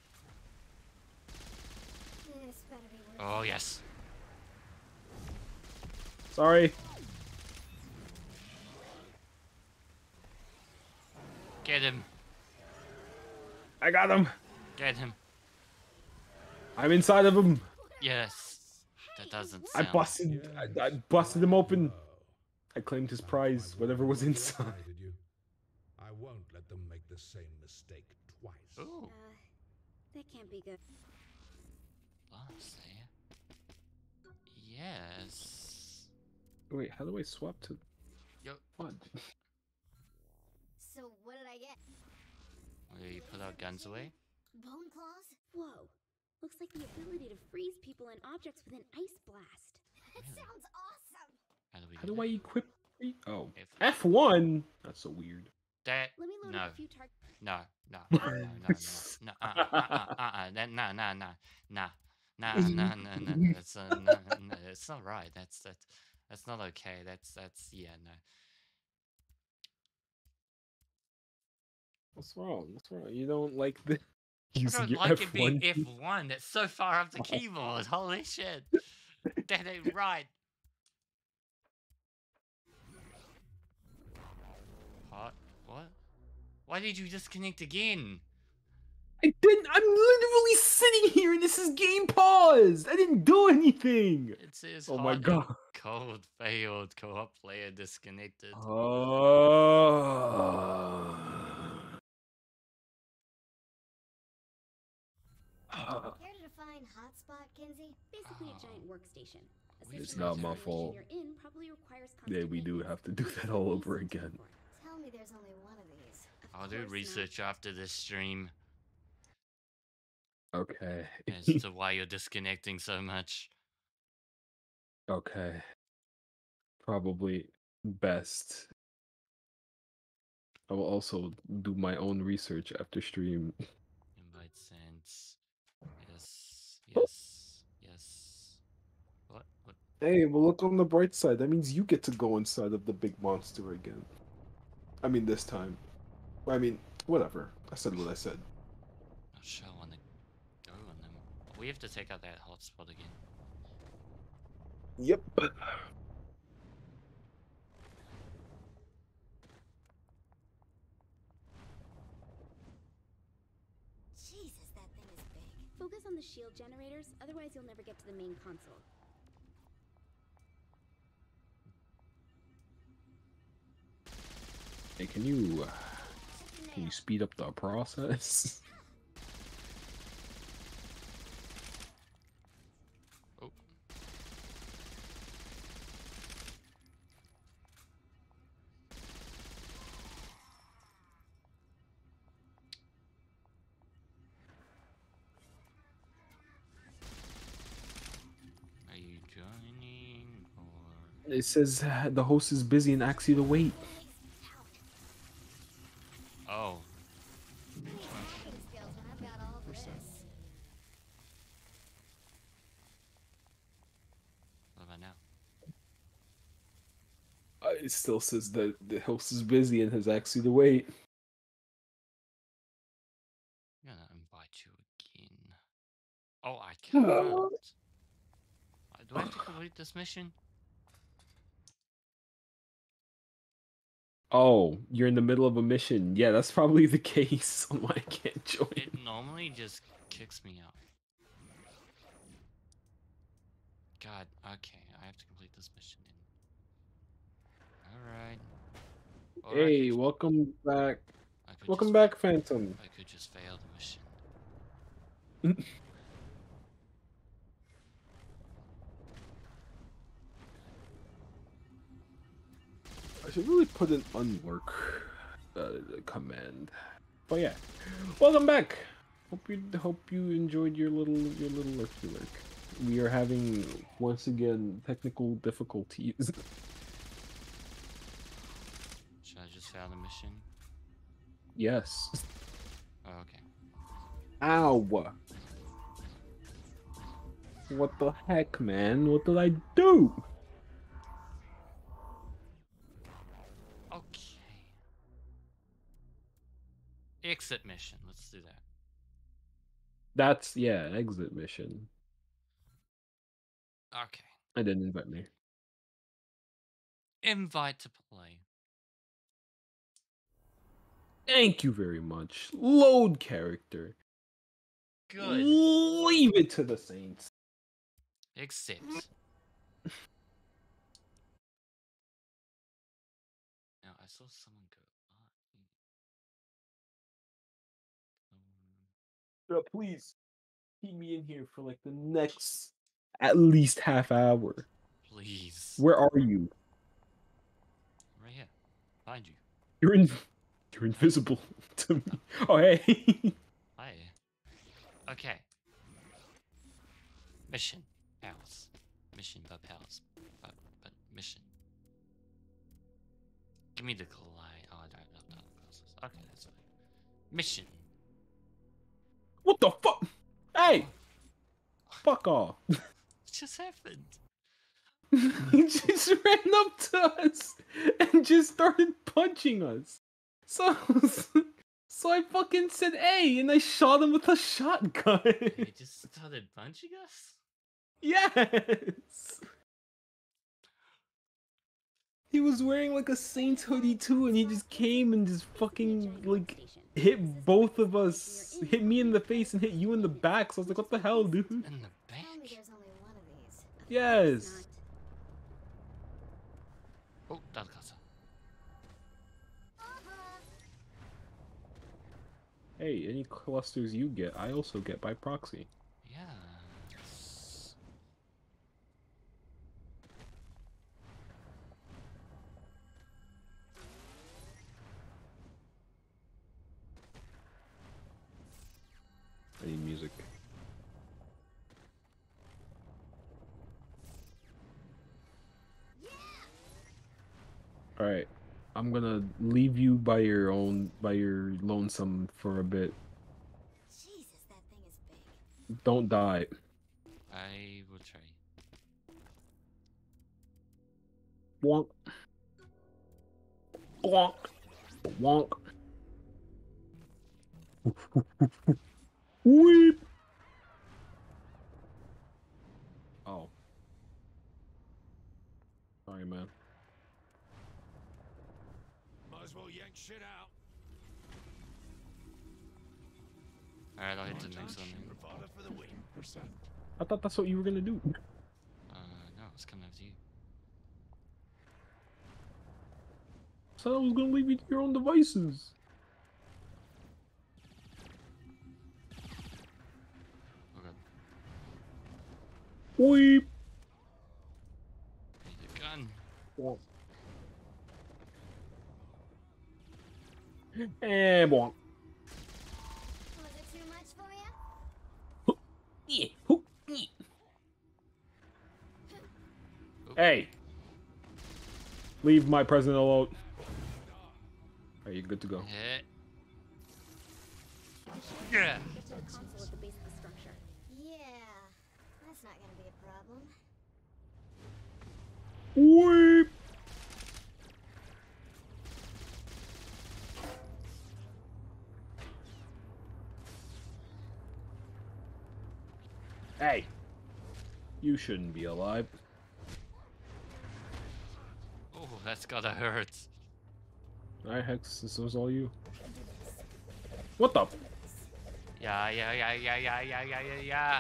This better be worth Oh, yes. Sorry. Get him. I got him. Get him. I'm inside of him. Yes. That doesn't I sound... busted. I, I busted him open. I claimed his prize, whatever was inside. Did you? I won't let them make the same mistake twice. Ooh. Uh, that can't be good. Honestly. Yes. Wait, how do I swap to? Yo. What? So what did I get? Will you put our guns away? Bone claws? Whoa. Looks like the ability to freeze people and objects with an ice blast. That sounds awesome. How do we How do do I that? equip? the- Oh, If- F one. That's so weird. That Let me load no, up a few targets. no, no, no, no, no, no, no, uh, uh, uh, uh, uh, that, nah, nah, nah, nah, nah, nah, nah, nah, nah, that's, uh, nah, nah, it's not right. That's that's that's not okay. That's that's yeah, no. What's wrong? What's wrong? You don't like the I using don't your like F it one? being F one. That's so far up the keyboard. Holy shit, that ain't right. What? What? Why did you disconnect again? I didn't. I'm literally sitting here, and this is game paused. I didn't do anything. It says Oh hot my and god. cold failed co-op player disconnected. Oh. Care to define hotspot, Kinsey? Basically a giant workstation. A It's system not the my generation fault. You're in probably requires Yeah, we do have to do that all over again. Tell me there's only one of these. I'll do research after this stream Okay. as to why you're disconnecting so much. Okay. Probably best. I will also do my own research after stream. Invite sense. Yes. Yes. Yes. What? What? Hey, well, look on the bright side. That means you get to go inside of the big monster again. I mean, this time. I mean, whatever. I said what I said. Not sure I want to go on them. We have to take out that hotspot again. Yep. Jesus, that thing is big. Focus on the shield generators, otherwise you'll never get to the main console. Hey, can you uh, can you speed up the process? Oh. Are you joining or? It says uh, the host is busy and asks you to wait. Oh. What about now? Uh, it still says that the host is busy and has asked you to wait. I'm gonna invite you again. Oh, I can't. Uh, Do I have to complete this mission? Oh, you're in the middle of a mission. Yeah, that's probably the case on why I can't join. It normally just kicks me out. God, okay, I have to complete this mission. Alright. Or I Hey, could- welcome back. I could Welcome just- back, Phantom. I could just fail the mission. I should really put an unwork uh, command. But yeah, welcome back. Hope you hope you enjoyed your little your little lurky lurk. We are having once again technical difficulties. Should I just fail the mission? Yes. Oh, okay. Ow. What the heck, man? What did I do? Okay. Exit mission. Let's do that. That's yeah, exit mission. Okay. I didn't invite me. Invite to play. Thank you very much. Load character. Good. Leave it to the saints. Accept. Now I saw someone go. Uh, please keep me in here for like the next at least half hour. Please. Where are you? Right here. Find you. You're in. You're invisible to me. Oh hey. Hi. Okay. Mission. Pals. Mission but pals. But but mission. Give me the glide. Oh, I don't know. No, no, okay, that's fine. Mission. What the fuck? Hey. Fuck off. What just happened? He just ran up to us and just started punching us. So, so I fucking said, "Hey," and I shot him with a shotgun. He just started punching us? Yes. He was wearing like a Saints hoodie too, and he just came and just fucking like hit both of us, hit me in the face and hit you in the back. So I was like, what the hell, dude? In the back? Tell me there's only one of these. Yes. Oh, that's casa. Hey, any clusters you get, I also get by proxy. Yeah. I need music. All right, I'm gonna leave you by your own, by your lonesome for a bit. Jesus, that thing is big. Don't die. I will try. Wonk. Wonk. Wonk. Weep. Oh. Sorry, man. Might as well yank shit out. Alright, I'll hit the next one. Bravado for the win. I thought that's what you were gonna do. Uh, no, it's coming after you. So I was gonna leave you to your own devices. Weep. Need a gun. Wonk. And wonk. Was it too much for you? Yeah. Hoo. Yeah. Hey. Leave my president alone. Are you good to go? Hit. Yeah. Console at the base of the structure. Yeah, that's not gonna be a problem. Weep. Hey. You shouldn't be alive. Oh, that's gotta hurt. Alright, Hex, this was all you. What the? Yeah, yeah, yeah, yeah, yeah, yeah, yeah, yeah, yeah.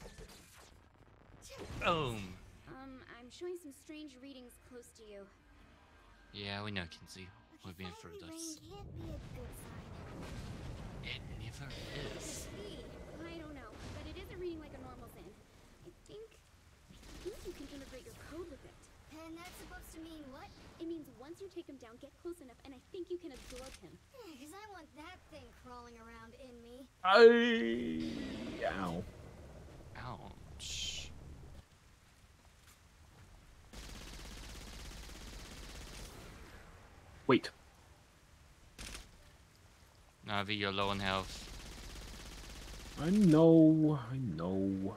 Boom. Um, I'm showing some strange readings close to you. Yeah, we know, Kinsey. We've been through Rain this. can't be a good sign. It never is. I don't know, but it isn't reading like a normal thing. I think, I think you can integrate your code with it. And that's supposed to mean what? It means once you take him down, get close enough, and I think you can absorb him. Yeah, because I want that thing crawling around in me. I. Ow. Ouch. Wait. Navi, you're low on health. I know. I know.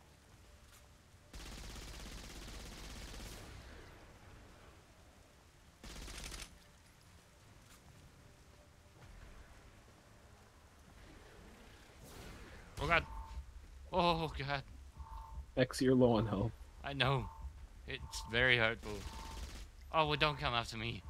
Oh god. Oh god. X, you're low on health. I know. It's very hurtful. Oh, well, don't come after me.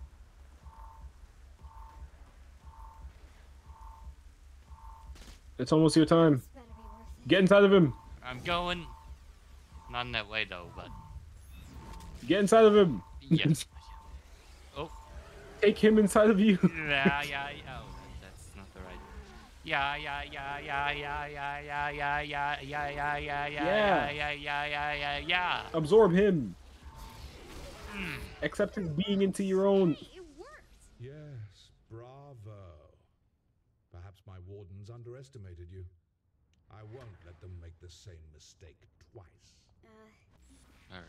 It's almost your time. Get inside of him. I'm going. Not in that way though, but Get inside of him. yes. Oh. Take him inside of you. Yeah, yeah, yeah. Oh, that's not the right. Yeah, yeah, yeah, yeah, yeah, yeah, yeah, yeah, yeah, yeah, yeah, yeah, yeah, yeah, yeah, yeah, yeah, yeah, yeah. Absorb him. Accept his being into your own. Yes, bravo. Perhaps my wardens underestimated you. I won't let them make the same mistake twice. Uh, Alright.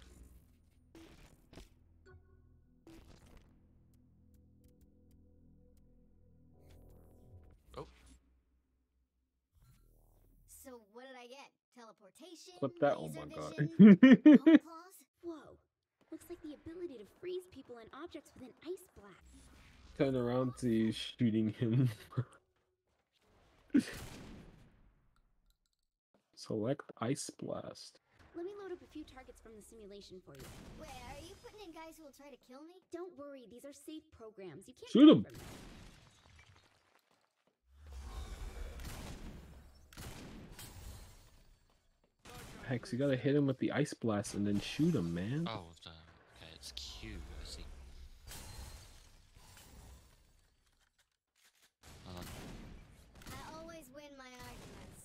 Oh. So what did I get? Teleportation? Clip that. Oh laser my god. vision, home claws? whoa. Looks like the ability to freeze people and objects with an ice blast. Turn around to you shooting him. Select Ice Blast. Let me load up a few targets from the simulation for you. Wait, are you putting in guys who will try to kill me? Don't worry, these are safe programs. You can't Shoot run 'em. from them. Hex, you gotta hit him with the ice blast and then shoot him, man. Oh, the, okay, it's Q. I see. Hold on. I always win my arguments.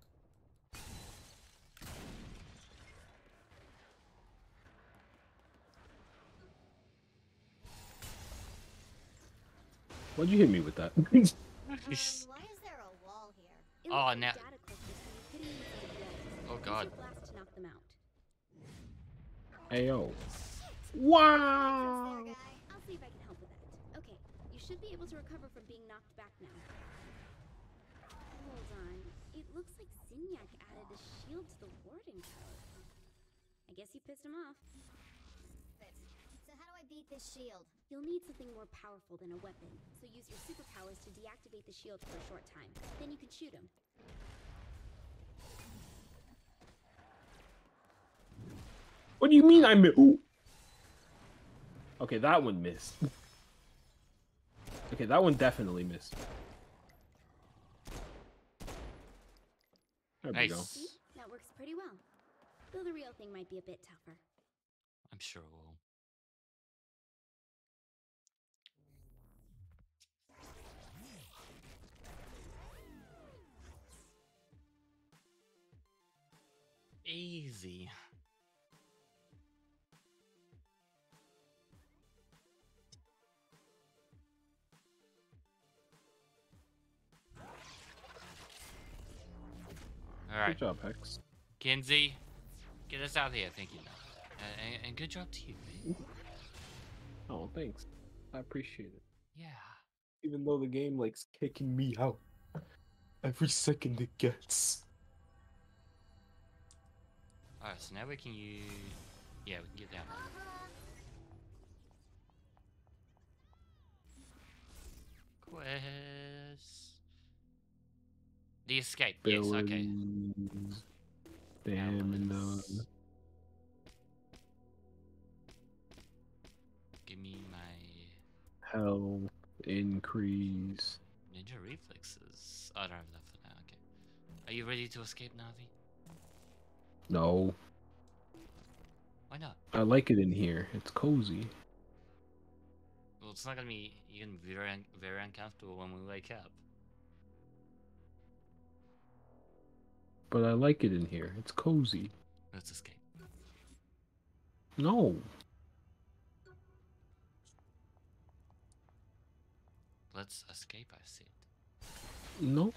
Why'd you hit me with that? Um, why is there a wall here? Oh, now. Oh god. Blast to knock them out. Ayo. Wow! I'll see if I can help with that. Okay, you should be able to recover from being knocked back now. Hold on. It looks like Zinyak added a shield to the warden code. I guess you pissed him off. So how do I beat this shield? You'll need something more powerful than a weapon, so use your superpowers to deactivate the shield for a short time. Then you can shoot him. What do you mean I missed? Okay, that one missed. Okay, that one definitely missed. There we go. See? That works pretty well. Though the real thing might be a bit tougher. I'm sure it will. Easy. All right. Good job, Hex. Kenzie, get us out of here. Thank you. Uh, and, and good job to you, man. Oh, thanks. I appreciate it. Yeah. Even though the game likes kicking me out every second it gets. Alright, so now we can use... Yeah, we can get down. Quest... The escape, yes, okay. Stamina. Give me my... Health increase. Ninja reflexes. Oh, I don't have enough for now, okay. Are you ready to escape, Navi? No. Why not? I like it in here. It's cozy. Well, it's not gonna be... You're gonna be very, un very uncomfortable when we wake up. But I like it in here. It's cozy. Let's escape. No. Let's escape, I said. No.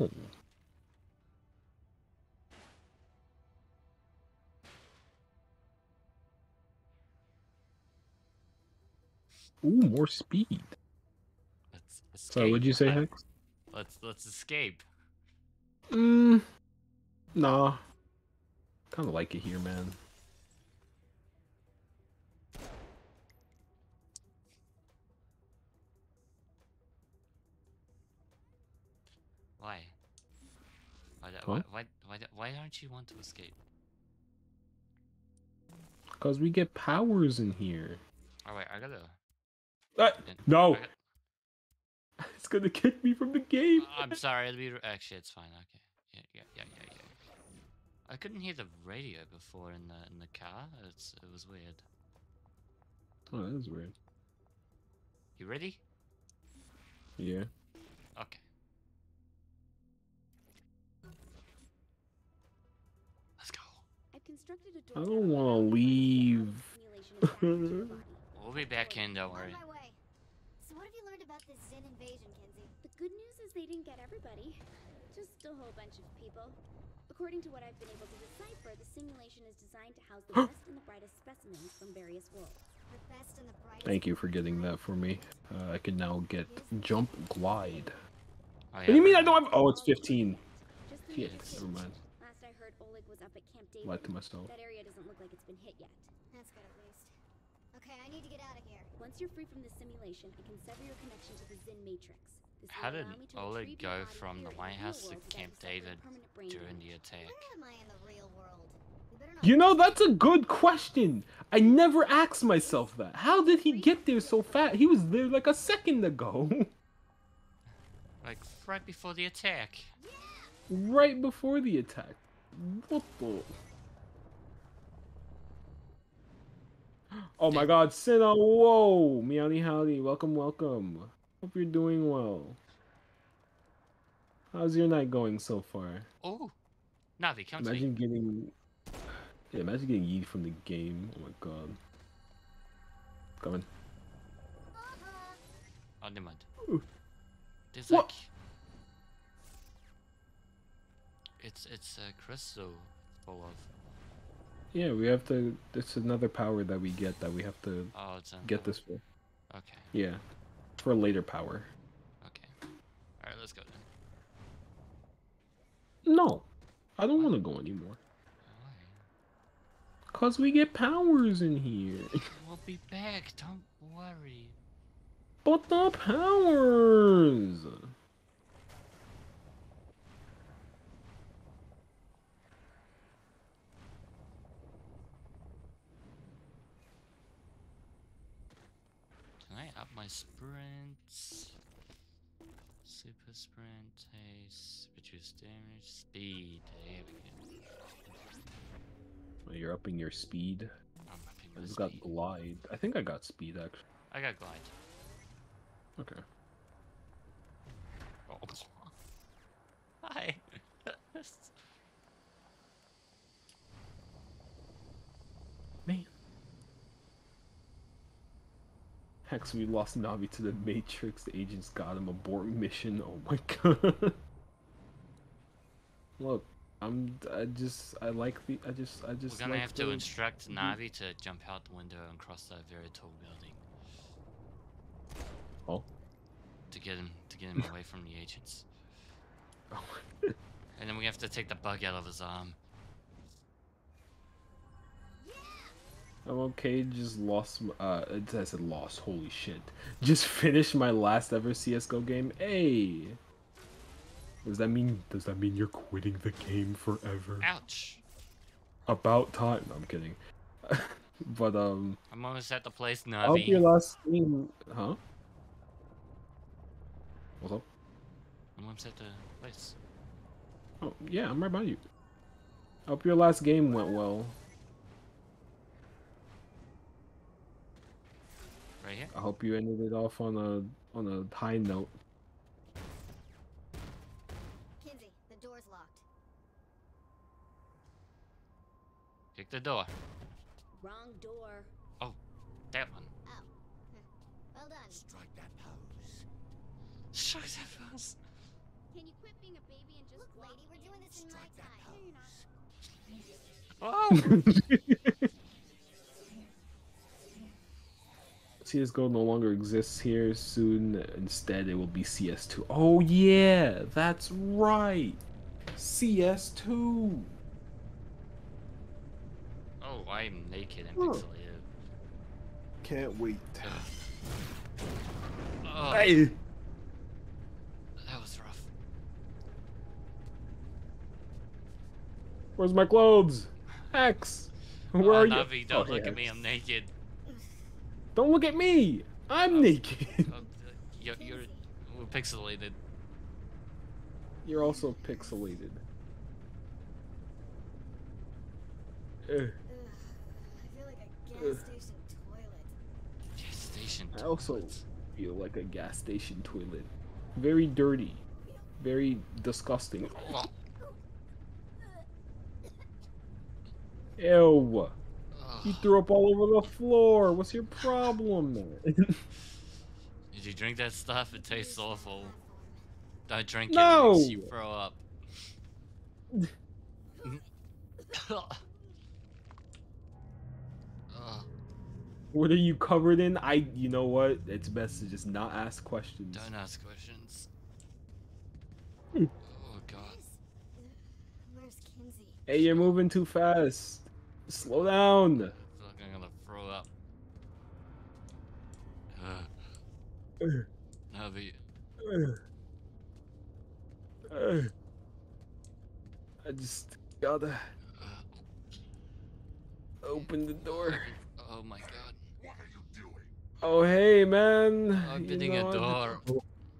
Ooh, more speed. Let's escape. Sorry, what'd you say, Hex? Let's let's escape. Mm, nah. Kind of like it here, man. Why? Why, Huh? why, why, why, why don't you want to escape? Because we get powers in here. Oh wait, I gotta... Uh, no! I got- It's gonna kick me from the game. I'm sorry, it'll be... Actually, it's fine, okay. Yeah, yeah, yeah, yeah, yeah. I couldn't hear the radio before in the in the car. It's It was weird. Oh, that is weird. You ready? Yeah. Okay. Let's go. I've constructed a I door. don't want to leave. We'll be back in, don't worry. On my way. So what have you learned about this Zin invasion, Kenzie? The good news is they didn't get everybody. Just a whole bunch of people. According to what I've been able to decipher, the simulation is designed to house the best and the brightest specimens from various worlds. The best and the brightest. Thank you for getting that for me. Uh, I can now get jump glide. Oh, What do you mean I don't have? Oh, it's fifteen. Just the Shit, next never mind. Last I heard, Oleg was up at Camp David. Lied to myself. That area doesn't look like it's been hit yet. That's good at least. Okay, I need to get out of here. Once you're free from the simulation, I can sever your connection to the Zin Matrix. This will How did allow me to Oleg retrieve your go body from here the in White real House to world without Camp suffering David permanent brain during damage. the attack? Where am I in the real world? You better not. You know, that's a good question. I never asked myself that. How did he get there so fast? He was there like a second ago. Like, right before the attack. Right before the attack. What the? Oh my god, Sinna, whoa! Meowdy howdy, welcome, welcome. Hope you're doing well. How's your night going so far? Oh, Navi, come to me. Imagine getting... Yeah, imagine getting yeeted from the game. Oh my god. Coming. Oh, never mind. Ooh. There's What? like... It's, it's a crystal full of... Yeah, we have to... It's another power that we get that we have to Oh, it's a get this for. Okay. Yeah. For later power. Okay. Alright, let's go then. No. I don't want to go anymore. Cause we get powers in here. We'll be back, don't worry. But the powers! Can I up my sprints? Super sprint, haste, reduce damage, speed. There we go. Oh, you're upping your speed. I'm upping I my just speed. got glide. I think I got speed actually. I got glide. Okay. Oh. Hi. Man. Hex, we lost Navi to the Matrix. The agents got him. Abort mission. Oh my god. Look, I'm. I just. I like the. I just. I just. We're gonna like have to the- instruct Navi to jump out the window and cross that very tall building. Oh. To get him, to get him away from the agents. And then we have to take the bug out of his arm. I'm okay. Just lost. m- Uh, I said lost. Holy shit! Just finished my last ever C S G O game. Hey. Does that mean? Does that mean you're quitting the game forever? Ouch! About time. No, I'm kidding. But um. I'm almost at the place, I hope your Navi. last game. Huh? What's up? I'm almost at the place. Oh yeah, I'm right by you. I hope your last game went well. Right here? I hope you ended it off on a on a high note. Kinsey, the door's locked. Pick the door. Wrong door. Oh, that one. Well done. Strike that pose. Strike that pose. Can you quit being a baby and just Look, walk lady, we're doing this in my time. Oh! C S G O no longer exists here. Soon, instead, it will be C S two. Oh yeah, that's right. C S two. Oh, I'm naked and Huh. pixelated. Can't wait. Oh, Hey. that was rough. Where's my clothes? Hex. Where oh, are you? Navi, don't Oh, look hey, at me, Hex. I'm naked. Don't look at me. I'm naked. Oh, you're, you're we're pixelated. You're also pixelated. Ugh. Ugh, I feel like a gas Ugh. station toilet. Gas station. I also feel like a gas station toilet. Very dirty. Very disgusting. Ew. You threw up all over the floor. What's your problem? Did you drink that stuff? It tastes awful. Don't drink it, No! it makes you throw up. Ugh, What are you covered in? I. You know what? It's best to just not ask questions. don't ask questions. Hmm. Oh god. Where's Kinsey? Hey, you're moving too fast. Slow down. I feel like I'm gonna throw up. Ugh. Ugh. Navi. Ugh. Ugh. I just gotta open the door. Oh my god. Oh hey man. I'm You getting know, a I door. just-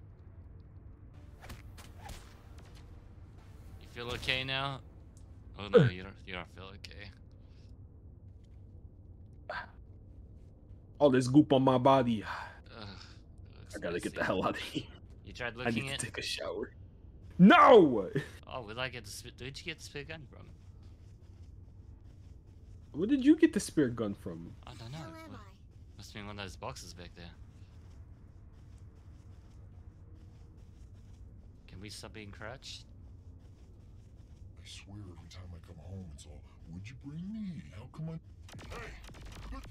You feel okay now? Oh no, you don't. You don't feel okay. All this goop on my body. Ugh, I gotta get the hell out of here. You tried I looking need at. to take a shower. No! Oh, where'd I get the spit? Where'd you get the spit gun from? Where did you get the spear gun from? I don't know. What- Must be in one of those boxes back there. Can we stop being crouched? I swear every time I come home it's all, would you bring me? How come I... Hey! Look!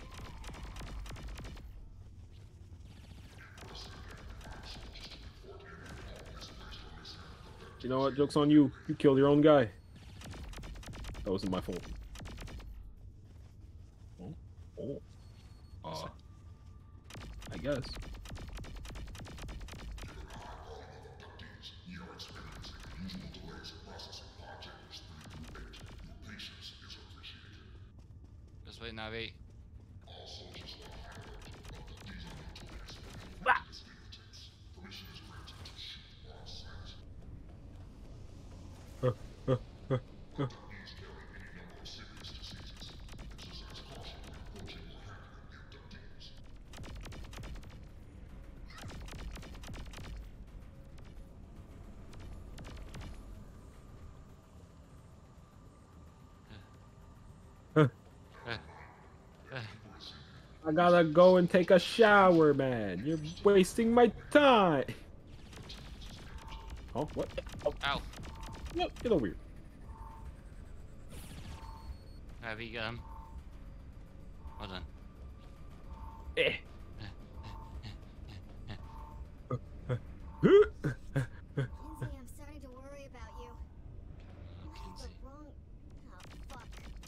You know what? Joke's on you. You killed your own guy. That wasn't my fault. Oh? Oh. Uh, I guess. Just wait, Navi. Uh, uh, uh, uh. I gotta go and take a shower, man. You're wasting my time. Oh, what? Oh. Ow. No, get over here. Have you got him? Hold on. Eh. Kinsey, I'm starting to worry about you. You had the wrong... Oh, fuck.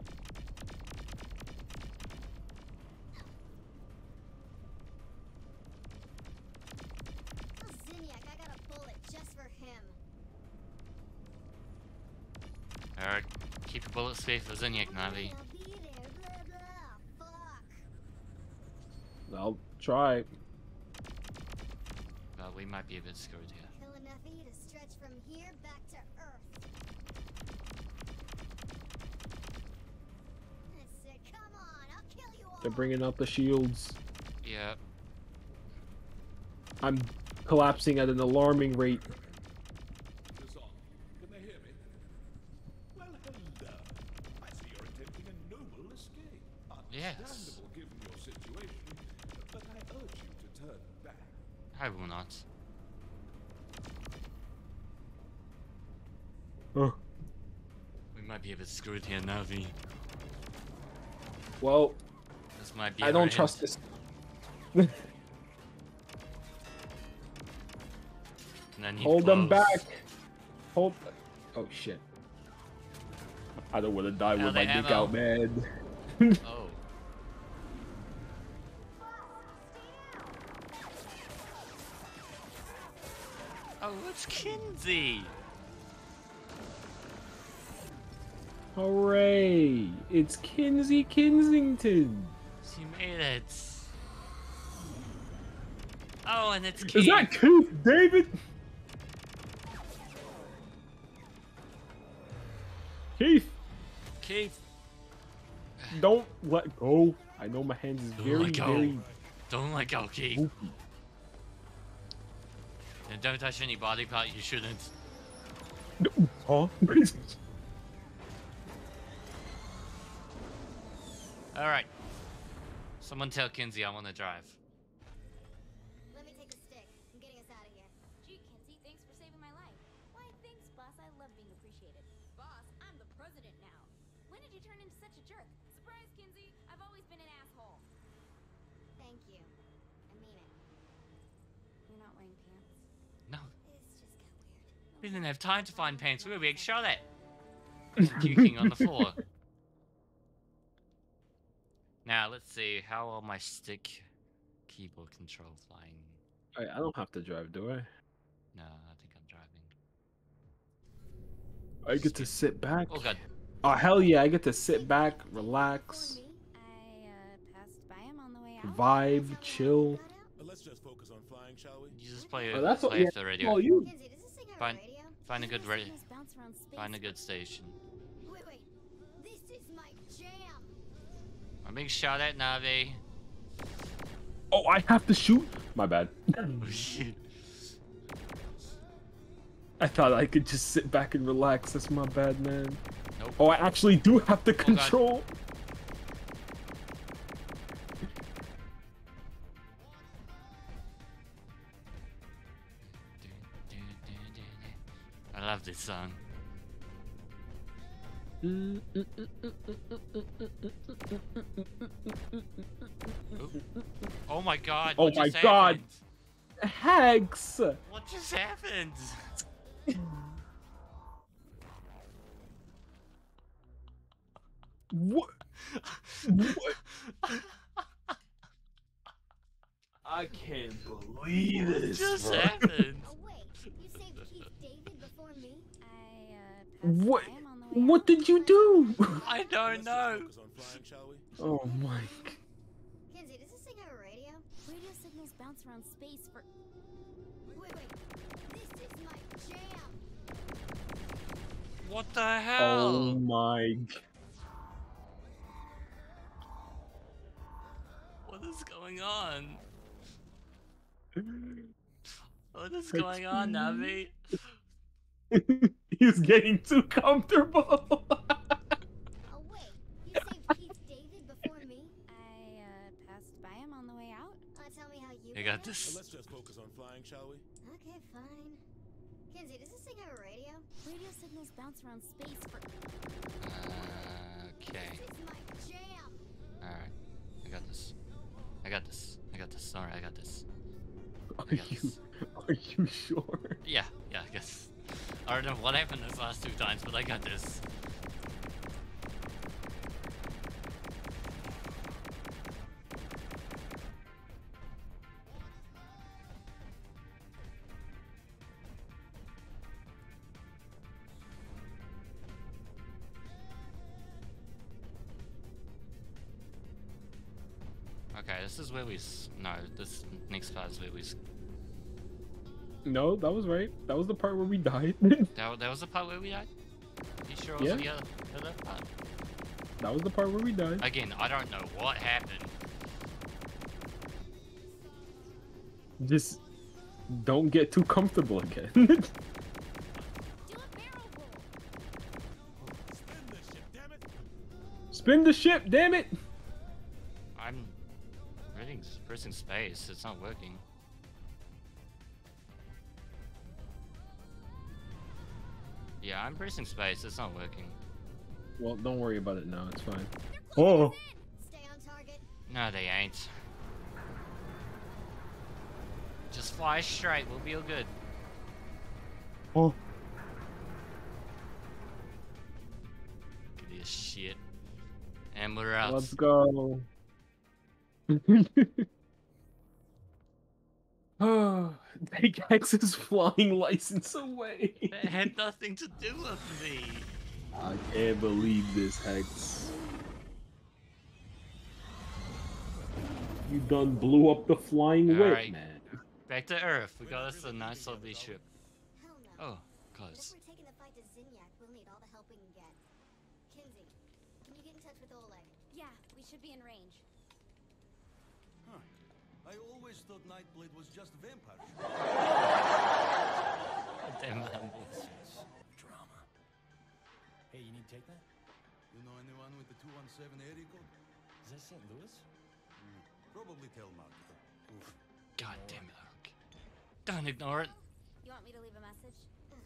Oh, Zinyak, I got a bullet just for him. Alright, keep your bullets safe for Zinyak, Navi. I'll be there, blah, blah. Fuck. I'll try. Well, we might be a bit screwed here. Kill enough E to stretch from here back to Earth. I said, come on, I'll kill you all. They're bringing out the shields. Yeah. I'm collapsing at an alarming rate. This on. Can they hear me? Well, hello. I see you're attempting a noble escape. Yes. Understandable given your situation, but I urge you to turn back. I will not. Oh. We might be a bit screwed here, Navi. Well, This might be I our don't end. trust this. And then he Hold them blows. back. Hold. Oh shit. I don't want to die Now with the my dick ammo. out, man. Oh. Oh, it's Kinsey! Hooray! It's Kinsey Kensington. She made it. Oh, and it's Keith. Is that Keith David? Keith, Keith? don't let go. I know my hands is Don't very, let go. very. Don't let go, Keith. Spooky. And don't touch any body part you shouldn't. Huh? Alright. Someone tell Kinsey I want to drive. Let me take the stick. I'm getting us out of here. Gee, Kinsey, thanks for saving my life. Why, thanks, boss. I love being appreciated. Boss, I'm the president now. When did you turn into such a jerk? Surprise, Kinsey. I've always been an asshole. Thank you. I mean it. You're not wearing pants. No. This just got weird. We didn't have time to find pants. We were being shot at. Puking on the floor. Now, let's see. How are my stick keyboard controls lying? I, I don't have to drive, do I? No, I think I'm driving. I get to sit back. Oh, God. Oh, hell yeah. I get to sit back, relax, I uh, passed by him on the way out. vibe, chill. But let's just focus on flying, shall we? You just play, Oh, that's what- play yeah, off the radio. Oh, you. Kinsey, does this thing have Find, a radio? find a good radio. Signals bounce around space. Find a good station. Wait, wait. This is my jam. I'm being shot at, Navi. Oh, I have to shoot? My bad. Oh shit. I thought I could just sit back and relax. That's my bad, man. Nope. Oh, I actually do have to God. control. I love this song. Oh my god. Oh what my just god. happened? Hex! What just happened? What? What? I can't believe What this. just bro. happened? Oh wait, you saved Keith David before me? I, uh, passed What? by him on the way What did you do? I don't know. Focus on flying, shall we? Oh my. Kinsey, does this thing have a radio? Radio signals bounce around space for. Wait, wait. This is my jam. What the hell? Oh my. g- What is going on? What is going on, Navi? He's getting too comfortable. Oh wait, you saved Keith David before me? I, uh, passed by him on the way out. Uh, tell me how you I did got it? this. Let's just focus on flying, shall we? Okay, fine. Kinsey, does this thing have a radio? Radio signals bounce around space for. Uh, okay. This is my jam. Alright. I got this. I got this. I got this. Alright, I got this. Are I got you? this. Are you sure? Yeah, yeah, I guess. I don't know what happened those last two times, but I got this. Okay, this is where we s- no, this next part is where we s- No, that was right. That was the part where we died. that, that was the part where we died? You sure it Yeah. was the other, the other part? That was the part where we died. Again, I don't know what happened. Just don't get too comfortable again. Do a barrel roll. Spin this shit, damn it! Spin the ship, damn it! I'm really pressing space, it's not working. Yeah, I'm pressing space, it's not working. Well, don't worry about it now. It's fine. They're Oh. closing in. Stay on target. No, they ain't. Just fly straight, we'll be all good. Oh. Look at this shit. And we're out. Let's go. Oh, take Hex's flying license away. That had nothing to do with me. I can't believe this, Hex. You done blew up the flying whip, Alright. man. Back to Earth, we got us a nice lovely ship. Hell no. Oh, If close. we're taking the fight to Zinyak, we'll need all the help we can get. Kinsey, can you get in touch with Oleg? Yeah, we should be in range. Huh. I always thought Nightblade was just vampire. Damn humble. Drama. Hey, you need to take that? You know anyone with the two one seven area code? Is that Saint Louis? Probably tell Mark. God damn it, Oak. Don't ignore it. You want me to leave a message?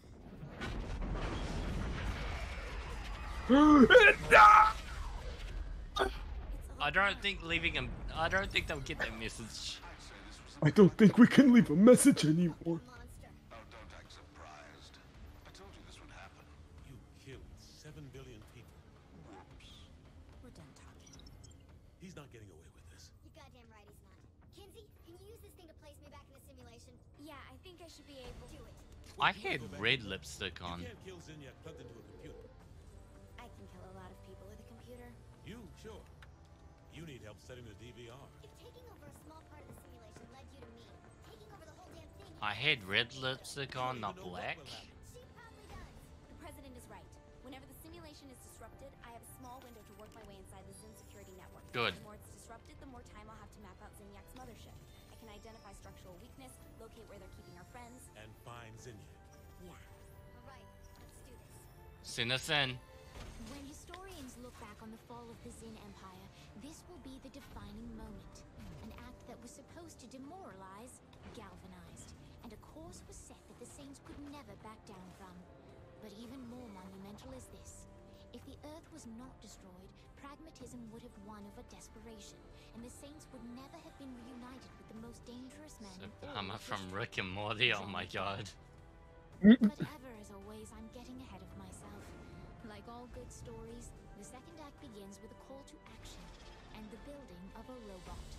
I don't think leaving them. I don't think they'll get that message. I don't think we can leave a message anymore. Monster. Oh, don't act surprised. I told you this would happen. You killed seven billion people. We're done talking. He's not getting away with this. You goddamn right he's not. Kinsey, can you use this thing to place me back in the simulation? Yeah, I think I should be able. Do it. I had red lipstick on. You can't kill Zinyak plugged into a computer. I can kill a lot of people with a computer. You, sure. You need help setting the D V R. If taking over a small part of the simulation led you to me, taking over the whole damn thing. I had red lipstick on, not black. She probably does. The president is right. Whenever the simulation is disrupted, I have a small window to work my way inside the Zin security network. Good. The more it's disrupted, the more time I'll have to map out Zinniac's mothership. I can identify structural weakness, locate where they're keeping our friends. And find Zinniac. Yeah. Alright, let's do this. Send us in. When historians look back on the fall of the Zin Empire, this will be the defining moment. An act that was supposed to demoralize, galvanized, and a course was set that the Saints could never back down from. But even more monumental is this. If the Earth was not destroyed, pragmatism would have won over desperation, and the Saints would never have been reunited with the most dangerous man in all I'm of from history. Rick and Morty. Oh my god. But ever as always, I'm getting ahead of myself. Like all good stories, the second act begins with a call to action and the building of a robot.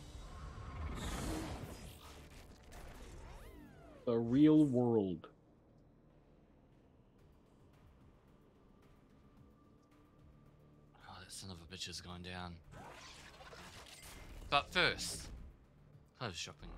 The real world. Oh, that son of a bitch is going down. But first, clothes shopping.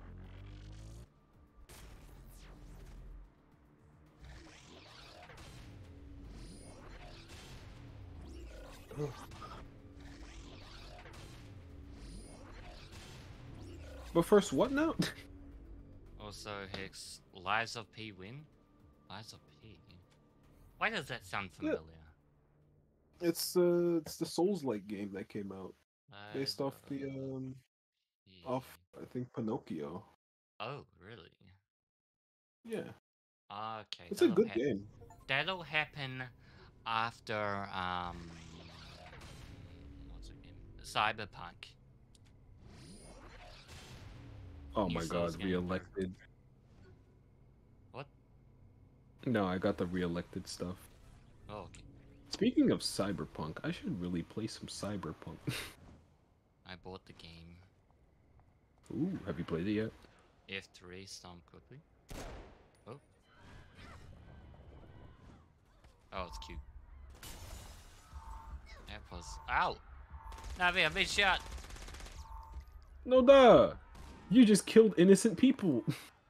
But first, what now? Also, Hex, Lives of P win? Lives of P? Why does that sound familiar? It's uh, it's the Souls-like game that came out, based Lives off the um, P. off I think Pinocchio. Oh, really? Yeah, Okay. it's a that'll good hap- game. That'll happen after, um... what's it game? Cyberpunk. Oh New my Souls god, game. re-elected. What? No, I got the re-elected stuff. Oh, okay. Speaking of Cyberpunk, I should really play some Cyberpunk. I bought the game. Ooh, have you played it yet? F three, stomp quickly. Oh. Oh, it's cute. That was... Ow! Navi, I've been shot! No duh! You just killed innocent people!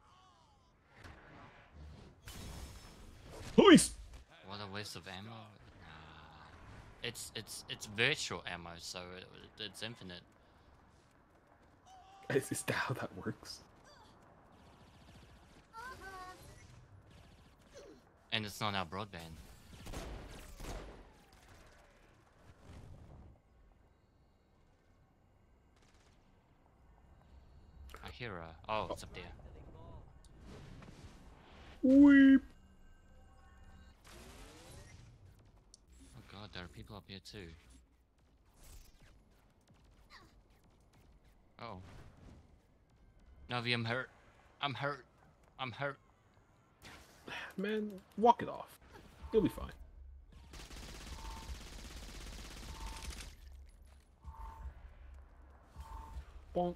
Police! What a waste of ammo. Nah. It's, it's, it's virtual ammo, so it, it's infinite. Is, is that how that works? And it's not our broadband. I hear a... Oh, it's up there. Weep. Oh god, there are people up here too. Oh. Navi, I'm hurt. I'm hurt. I'm hurt. Man, walk it off. You'll be fine. Bonk.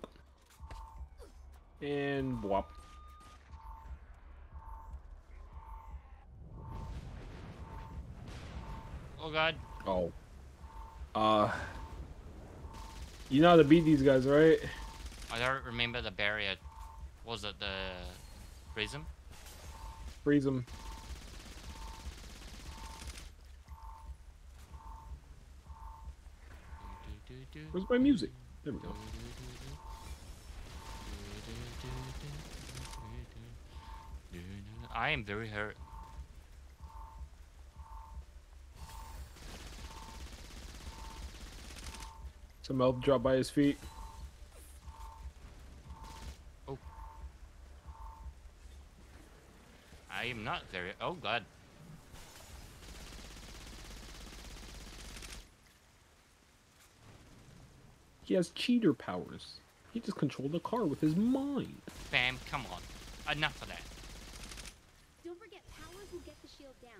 And whop. Oh god. Oh. Uh. You know how to beat these guys, right? I don't remember the barrier. Was it the prism? Freeze them. Where's my music? There we go. I am very hurt. Some elf drop by his feet. Oh. I am not very... Oh god. He has cheater powers. He just controlled a car with his mind. Bam, come on. Enough of that. Don't forget, powers will get the shield down.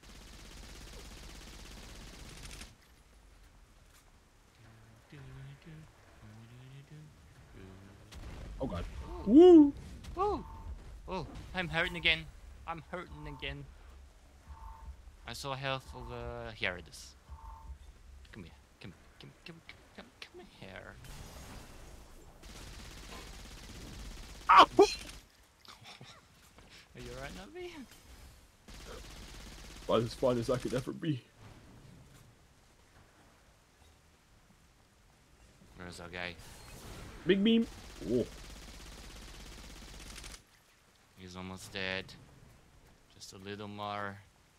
Oh god. Woo! Woo! Oh, I'm hurting again. I'm hurting again. I saw health over here. It is. Come here. Come, come, come, come, come here. Ah! Are you alright, Navi? About as fun as I could ever be. Where's our guy? Big beam. Oh. He's almost dead. Just a little more.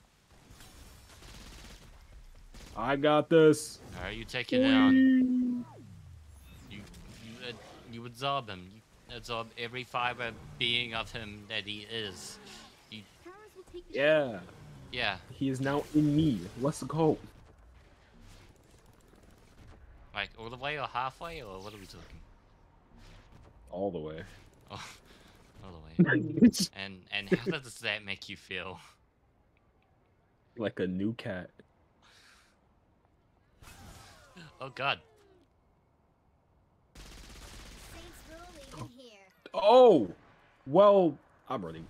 I got this. Alright, you take it down. You you uh, you absorb him. You absorb every fiber being of him that he is. You, Yeah. yeah. He is now in me. Let's go. Like all the way or halfway or what are we talking? All the way. Oh, all the way. and and how does that make you feel? Like a new cat. Oh God. Oh! Well, I'm running.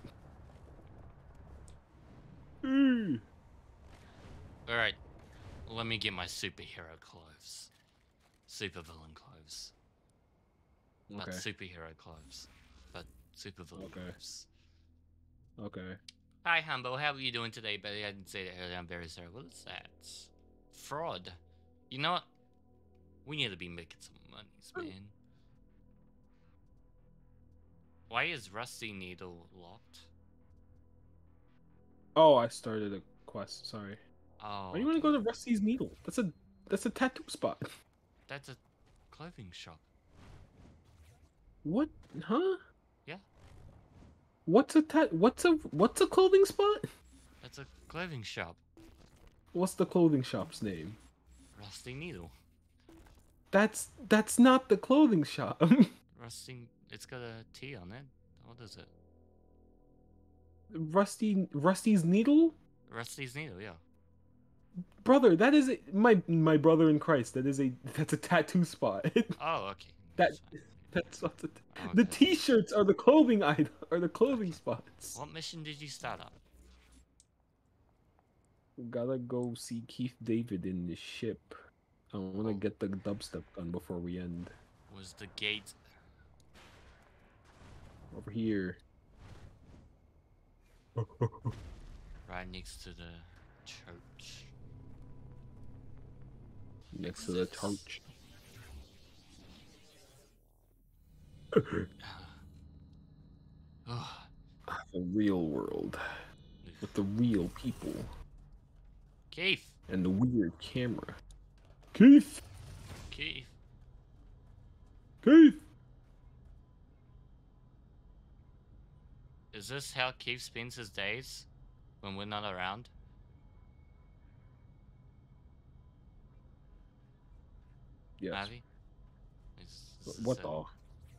Mm. Alright. Let me get my superhero clothes. Supervillain clothes. Not Okay. superhero clothes. But supervillain Okay. clothes. Okay. Hi Humbo, how are you doing today? But I didn't say that earlier, I'm very sorry. What is that? Fraud. You know what? We need to be making some monies, man. Why is Rusty Needle locked? Oh, I started a quest. Sorry. Oh. Why do you want to go to Rusty's Needle? That's a that's a tattoo spot. That's a clothing shop. What? Huh? Yeah. What's a tat? What's a what's a clothing spot? That's a clothing shop. What's the clothing shop's name? Rusty Needle. That's that's not the clothing shop. Rusty. It's got a T on it. What is it? Rusty Rusty's Needle? Rusty's Needle, yeah. Brother, that is a, my my brother in Christ. That is a that's a tattoo spot. Oh, okay. that that's what the the T-shirts are the clothing item are the clothing spots. What mission did you start up? Gotta go see Keith David in the ship. I want to get the dubstep gun before we end. Was the gate Over here. right next to the church? Next to the church. The real world. With the real people. Keith. And the weird camera. Keith! Keith. Keith! Is this how Keith spends his days when we're not around? Yes. Mavi? Is- is What it- the?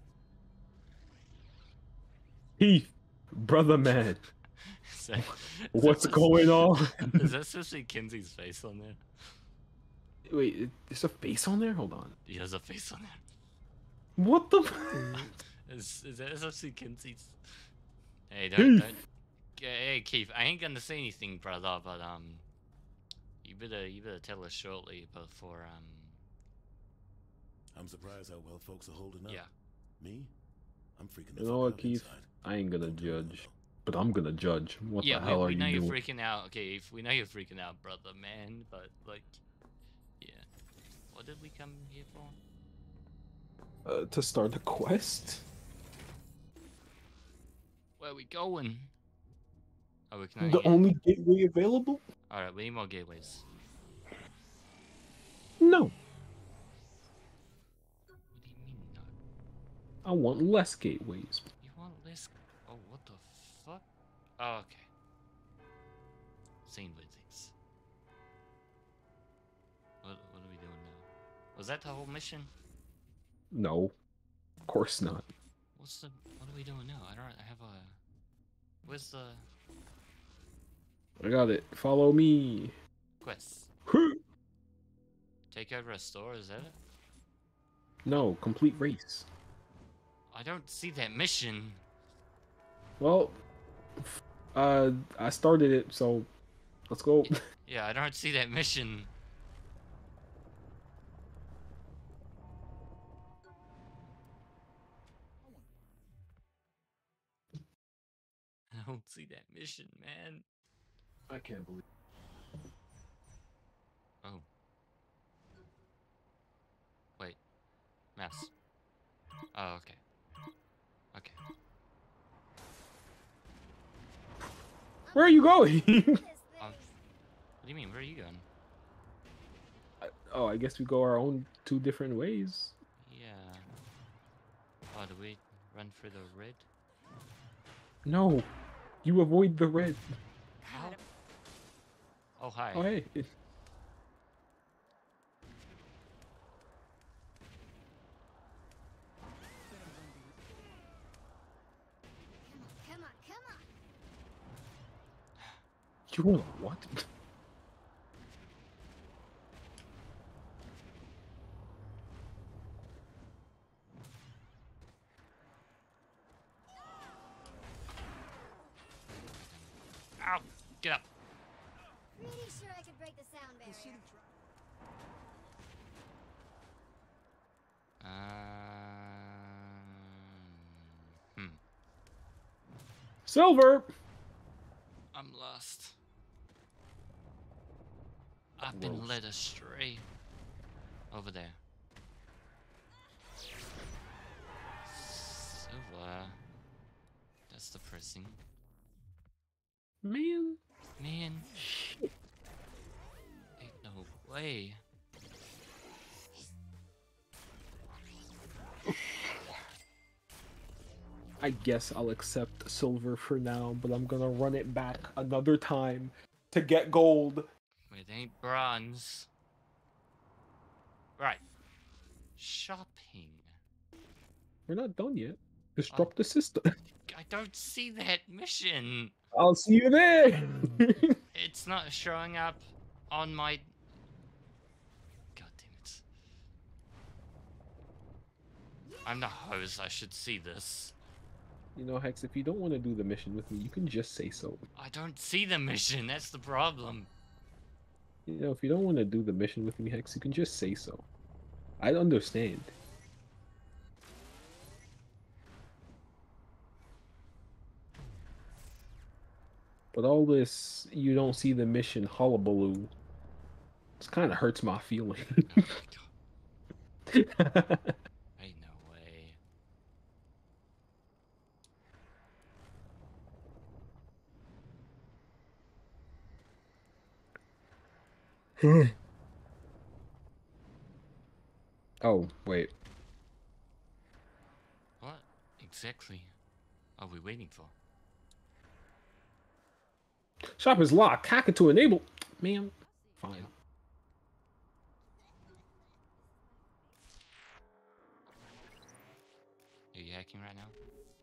Keith! Brother man! is that- is What's that- going on? Is that supposed to be Kenzie's face on there? Wait, there's a face on there? Hold on. He has a face on there. What the? Is, is that supposed to be Kenzie's? Hey, don't, Keith. don't. Hey, Keith, I ain't gonna say anything, brother, but, um, you better, you better tell us shortly before, um, I'm surprised how well folks are holding up. Yeah. Me? I'm freaking the You fuck know what, out Keith? inside. I ain't gonna judge. But I'm gonna judge. What yeah, the we, hell we are know you you're doing? freaking out. Okay, if we know you're freaking out, brother, man, but, like, yeah. What did we come here for? Uh, to start a quest? Where are we going? Oh, we can The only... only gateway available? Alright, we need more gateways. No. What do you mean, no? I want less gateways. You want less... Oh, what the fuck? Oh, okay. Same with things. What, what are we doing now? Was that the whole mission? No. Of course not. What's the... What are we doing now? I don't I have a... Where's the... I got it. Follow me. quest? Take over a store, is that it? No, complete race. I don't see that mission. Well, uh, I started it, so let's go. Yeah, I don't see that mission. I don't see that mission, man. I can't believe. Oh. Wait. Mouse. Oh, okay. Okay. Where are you going? Um, what do you mean? Where are you going? Oh, I guess we go our own two different ways. Yeah. Oh, do we run for the red? No, you avoid the red. How? Oh, hi. Oh, hey. Come on, come on. You want what? Ow! Get up! Pretty sure I could break the sound barrier. Um, hmm. Silver. I'm lost. I've been Gross. led astray. Over there. Silver. That's depressing. Man. Man. Ain't no way. I guess I'll accept silver for now, but I'm gonna run it back another time to get gold. It ain't bronze. Right. Shopping. We're not done yet. Disrupt the system. I don't see that mission. I'll see you there. It's not showing up on my... God damn it. I'm the host, I should see this. You know, Hex, if you don't want to do the mission with me, you can just say so. I don't see the mission, that's the problem. You know, if you don't want to do the mission with me, Hex, you can just say so. I understand. But all this, you don't see the mission hullabaloo, this kind of hurts my feelings. Ain't no way. Oh, wait. What exactly are we waiting for? Shop is locked. Hack it to enable. Man, fine. Are you hacking right now?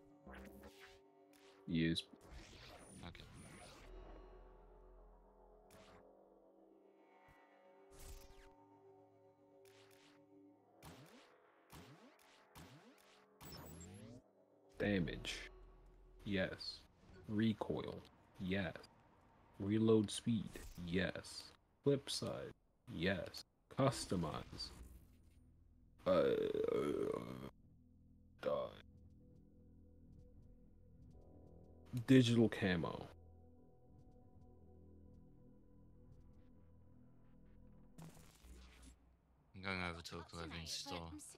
Use. Okay. Damage. Yes. Recoil. Yes. Reload speed. Yes. Flip side. Yes. Customize. Uh. Die. Digital camo. I'm going over to a clothing store.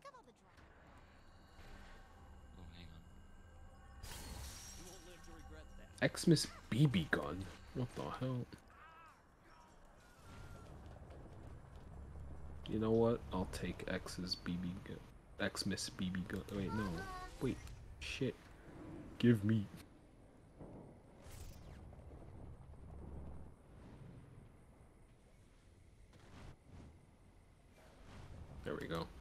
Oh, hang on. Xmas B B gun. What the hell? You know what? I'll take X's B B gun. Xmas B B gun. Wait, no. Wait. Shit. Give me. There we go.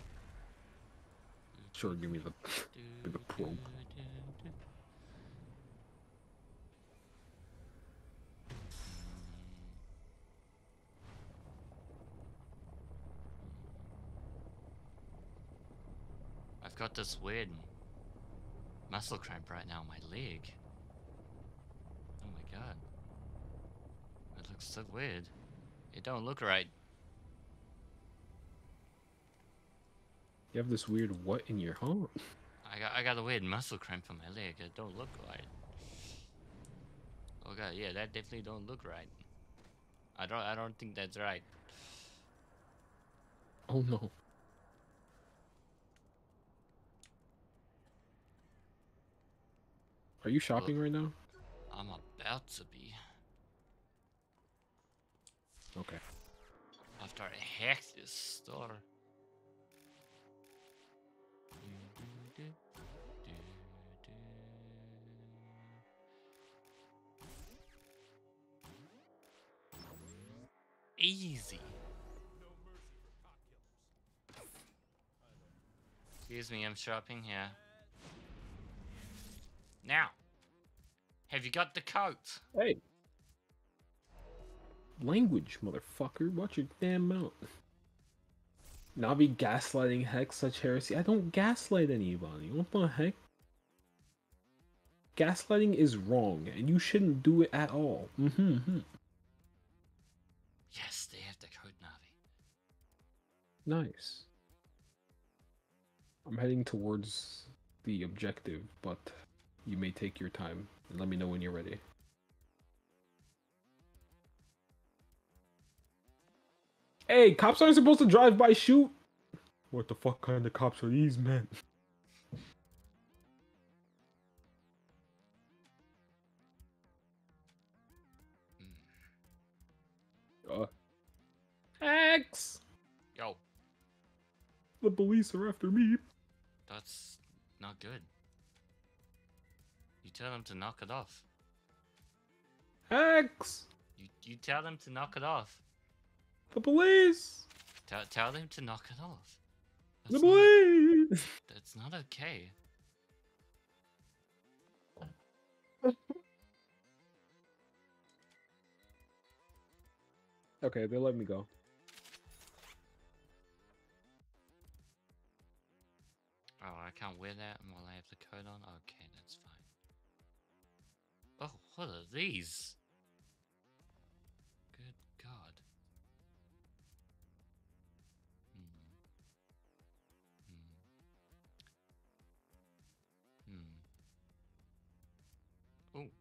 Sure, give me the, give me the probe. I've got this weird muscle cramp right now on my leg. Oh my god. It looks so weird. It don't look right. You have this weird what in your arm? I got I got a weird muscle cramp on my leg. It don't look right. Oh god, yeah, that definitely don't look right. I don't I don't think that's right. Oh no. Are you shopping right now? I'm about to be. Okay. After I hack this store. Easy. Excuse me, I'm shopping here. Now, have you got the coat? Hey. Language, motherfucker. Watch your damn mouth. Navi gaslighting Hex, such heresy. I don't gaslight anybody. What the heck? Gaslighting is wrong, and you shouldn't do it at all. Mm-hmm. Yes, they have the code, Navi. Nice. I'm heading towards the objective, but you may take your time. And let me know when you're ready. Hey, cops aren't supposed to drive by shoot. What the fuck kind of cops are these, man? Uh, X. Yo, The police are after me. that's not good. You tell them to knock it off. X. You you tell them to knock it off. The police. Tell tell them to knock it off. The That's police. Not, that's not okay. Okay, they let me go. Oh, I can't wear that while I have the coat on? Okay, that's fine. Oh, what are these? Good God. Hmm. Hmm. Hmm. Oh.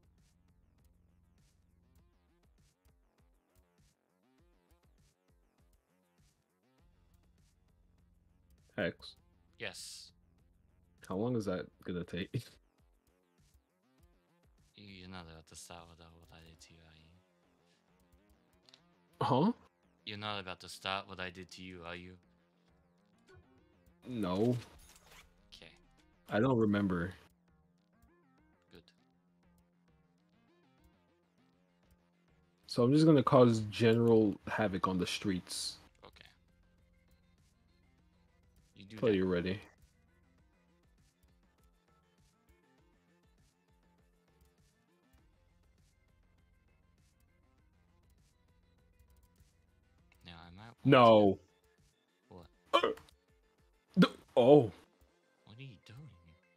Hex. Yes. How long is that gonna take? You're not about to start with what I did to you, are you? Huh? You're not about to start what I did to you, are you? No. Okay. I don't remember. Good. So I'm just gonna cause general havoc on the streets. Okay. You do Until that. you're ready. Now I might want No. to... What? Uh, the- oh. What are you doing?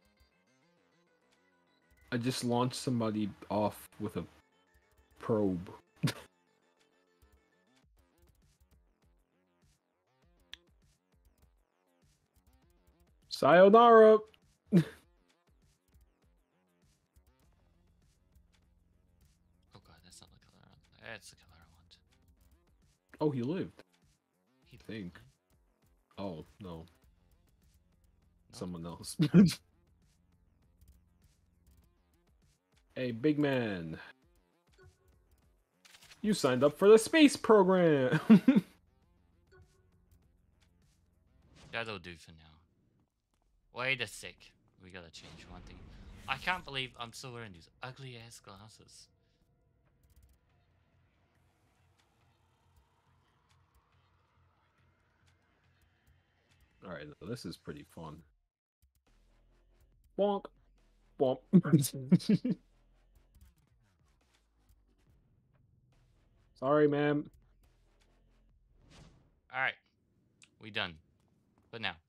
I just launched somebody off with a probe. Sayonara. Oh god, that's not the color I want. That's the color I want. Oh, he lived. He I think. Oh, no. No. Someone else. Hey, big man. You signed up for the space program. That'll do for now. Wait a sec. We gotta change one thing. I can't believe I'm still wearing these ugly ass glasses. Alright, this is pretty fun. Bonk. Bonk. Sorry, ma'am. Alright. We done. But now.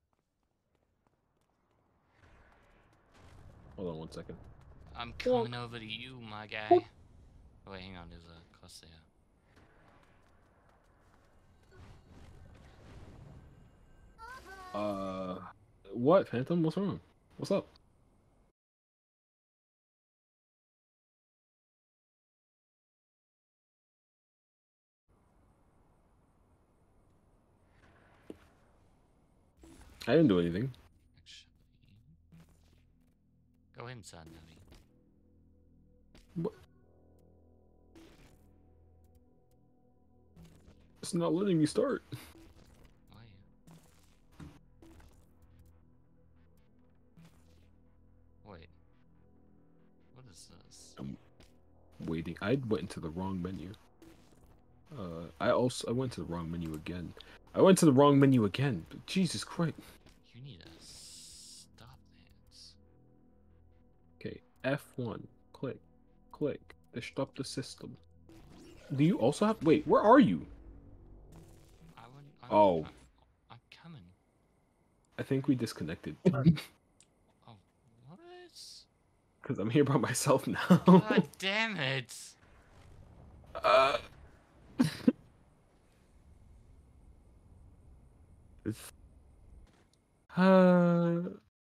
Hold on one second. I'm coming over to you, my guy. Oh, wait, hang on. There's a cost there. Uh, what, Phantom? What's wrong? What's up? I didn't do anything. Go inside, Navi. What? It's not letting me start. Wait. What is this? I'm waiting. I went into the wrong menu. Uh, I also I went to the wrong menu again. I went to the wrong menu again. But Jesus Christ. You need to stop that. Okay, F one. Click. Click. Disrupt the system. Do you also have... Wait, where are you? I wouldn't, I'm, Oh. I'm, I'm coming. I think we disconnected. Oh, what? Because I'm here by myself now. God damn it. Uh... uh...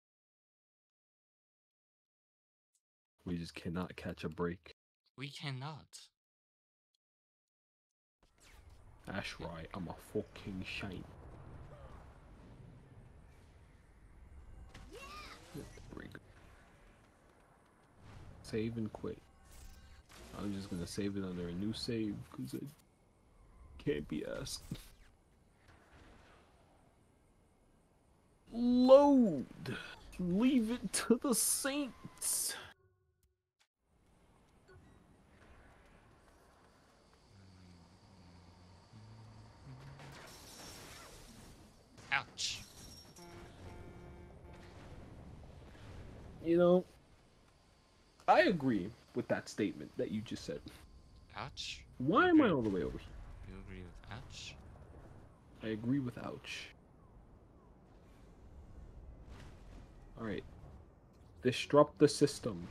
We just cannot catch a break. We cannot. That's right, I'm a fucking shine. Break. Save and quit. I'm just gonna save it under a new save because I can't be asked. Load! Leave it to the saints! Ouch. You know, I agree with that statement that you just said. Ouch. Why am I all the way over here? You agree with ouch? I agree with ouch. Alright. Disrupt the system.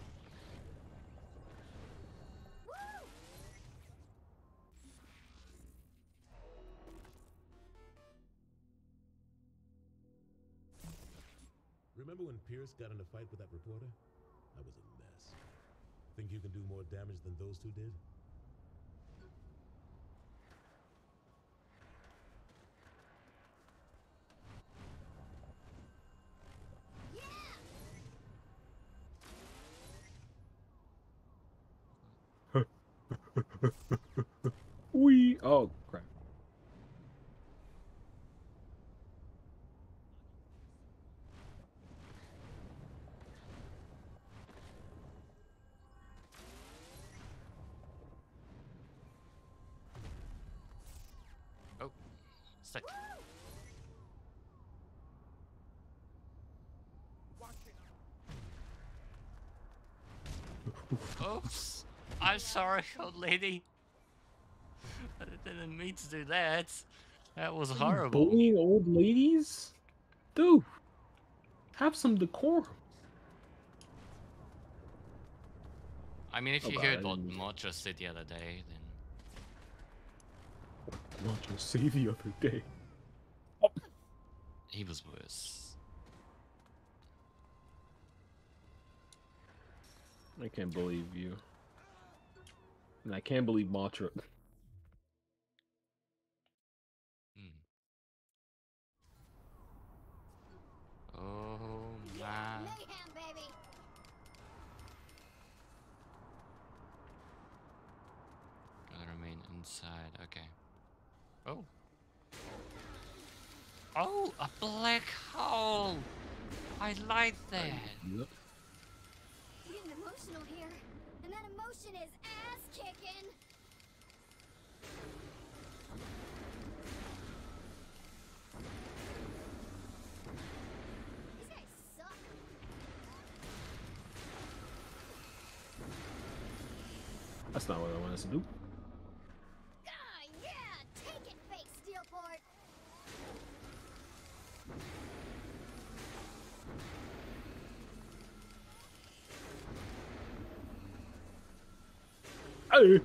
Remember when Pierce got in a fight with that reporter? That was a mess. Think you can do more damage than those two did? We oh crap. Oh, stick. Oops. I'm sorry, old lady. I didn't mean to do that. That was horrible. Bullying old ladies? Dude, have some decorum. I mean, if Oh, you God, heard I what didn't- Mocho said the other day, then Not just say the other day. he was worse. I can't believe you. And I can't believe Matra. Oh my. Mayhem, baby. Gotta remain inside. Okay. Oh. Oh, a black hole. I like that. Yep. Getting emotional here, and that emotion is ass kicking. These guys suck. That's not what I wanted to do. Ah, yeah, take it, fake Steelport. Hey.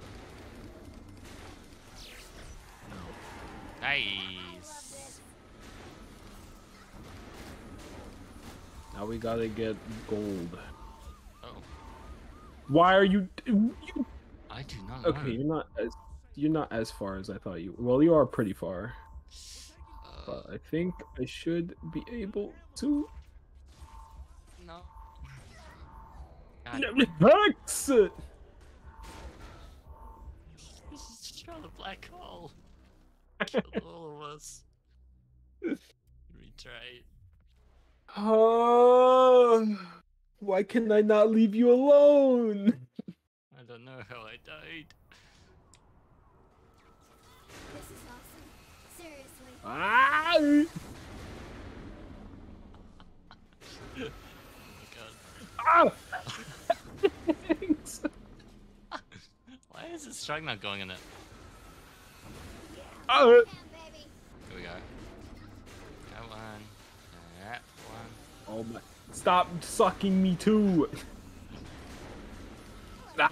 Nice. Now we gotta get gold. Oh. Why are you? you I do not okay, know. you're not as you're not as far as I thought you. Well, you are pretty far. But I think I should be able to. No. Hex! on the black hole. Killed all of us. Retry. Oh, why can I not leave you alone? I don't know how I died. This is awesome. Seriously. Ah! Oh my god. Ah! Thanks. Why is this strike not going in it? Oh. Here we go. That one. That one. Oh my! Stop sucking me too. Ah.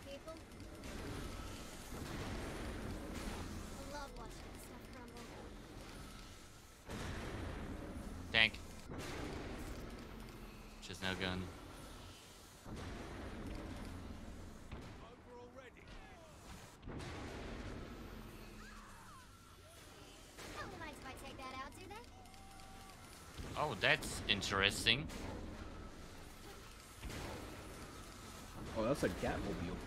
Tank. Just no gun. Oh, that's interesting. Oh, that's a Gatmobile.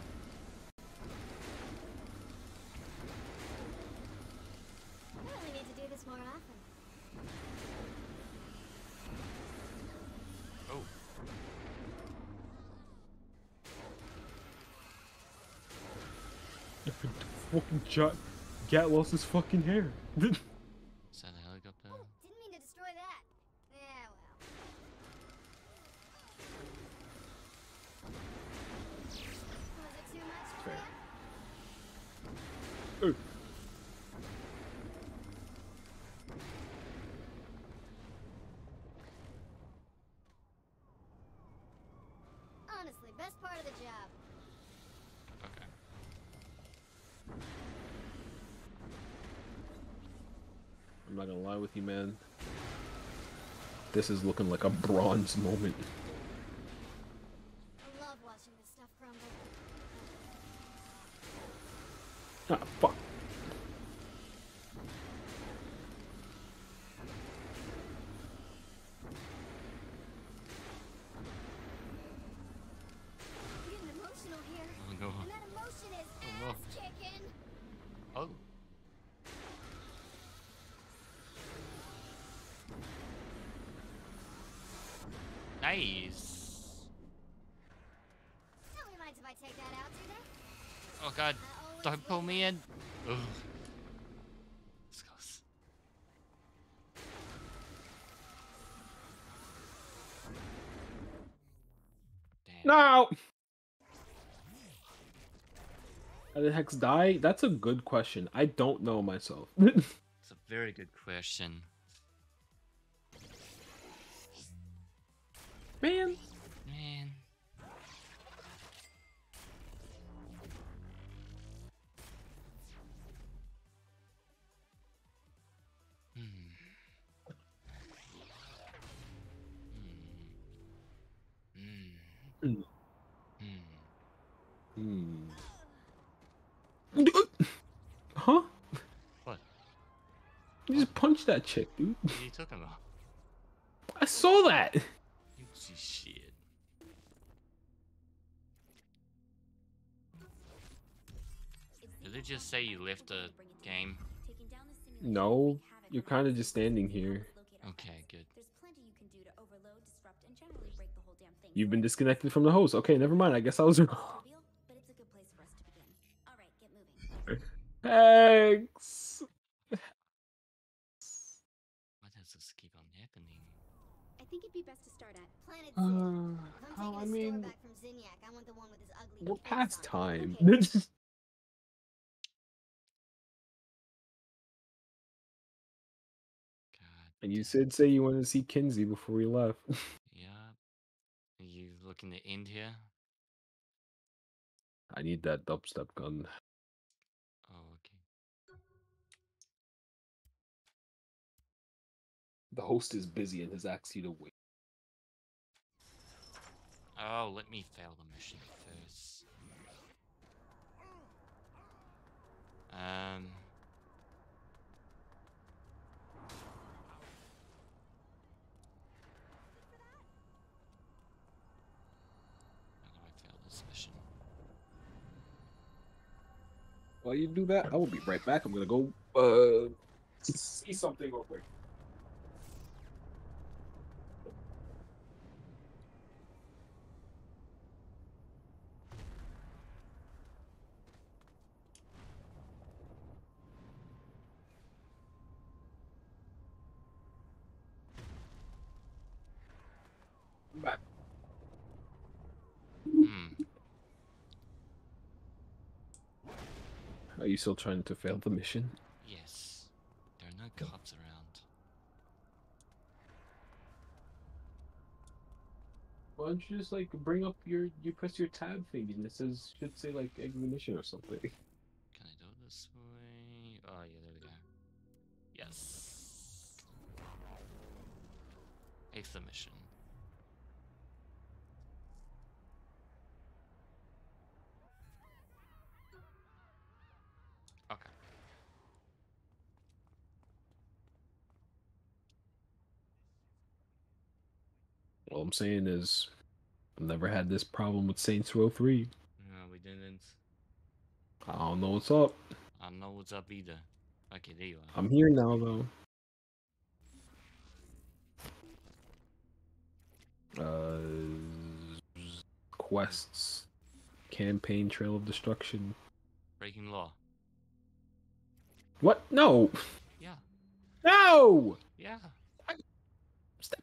I really need to do this more often. Oh. Fucking Gat, Gat lost his fucking hair. Is that a helicopter? Didn't mean to destroy that. Yeah, well. Was it too much for you? Oh. Honestly, best part of the job. Okay. I'm not gonna lie with you, man. This is looking like a bronze moment. I love watching this stuff crumble. Ah, fuck. I'm getting emotional here. Oh no. And that emotion is Oh, no. ass kicking. Oh. Nice. Nobody minds if I take that out, do they? Oh god. Don't pull me in. Ugh. This goes. No! How did Hex die? That's a good question. I don't know myself. It's a very good question. Man. Man. Hmm. Hmm. Mm. Hmm. Hmm. Huh? What? You just punched that chick, dude. What are you talking about? I saw that. You see shit. Did it just say you left the game? No, you're kind of just standing here. Okay, good. There's plenty you can do to overload, disrupt, and generally break the whole damn thing. You've been disconnected from the host. Okay, never mind. I guess I was wrong. Trivial, but it's a good place for us to begin. All right, get moving. Thanks. Why does this keep on happening? I think it'd be best to start at Planet Uh, Zin. If I'm oh, taking I a mean, store back from Zinyak, I want the one with his ugly we're face past on it. time. Okay. And you said say you wanted to see Kinsey before we left. Yeah. Are you looking to end here? I need that dubstep gun. Oh, okay. The host is busy and has asked you to wait. Oh, let me fail the mission first. Um. How do I fail this mission? while you do that, I will be right back. I'm gonna go uh see something real quick. I'm back. Hmm. Are you still trying to fail the mission? Yes. There are no cops around. Why don't you just like bring up your you press your tab thing and it says should say like ignition or something. Can I do it this way? Oh yeah, there we go. Yes. Eighth mission. Okay. All I'm saying is I've never had this problem with Saints Row three. No, we didn't. I don't know what's up. I don't know what's up either. Okay, there you are. I'm here now though. Uh, quests, campaign, Trail of Destruction. Breaking law. What? No. Yeah. No. Yeah. Stop.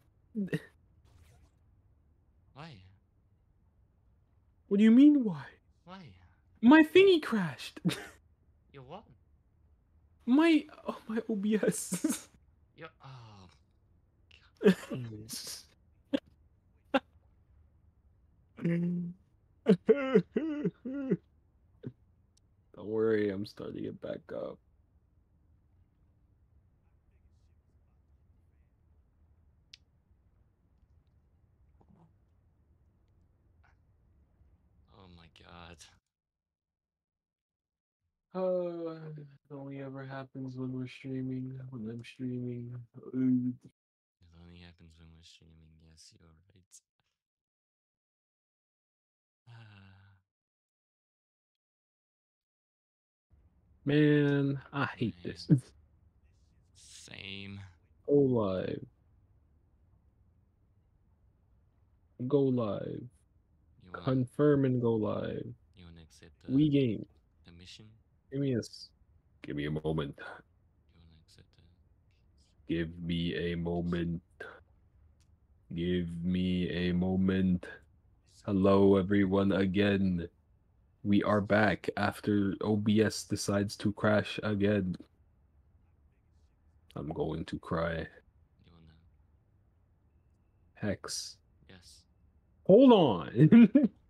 Why? What do you mean? Why? Why? My thingy crashed. Your what? My oh, my O B S. Your oh. Don't worry, I'm starting it back up. Oh my god. Uh, it only ever happens when we're streaming. When I'm streaming. Uh, It only happens when we're streaming. Yes, you're right. Man, I hate this. Same. Go live. Go live. You want, Confirm and go live. you want to accept the, We game. the mission? Give me a, s- give me a moment. You want to accept the... Give me a moment. Give me a moment. Hello, everyone, again. We are back after O B S decides to crash again. I'm going to cry. You want to... Hex. Yes. Hold on.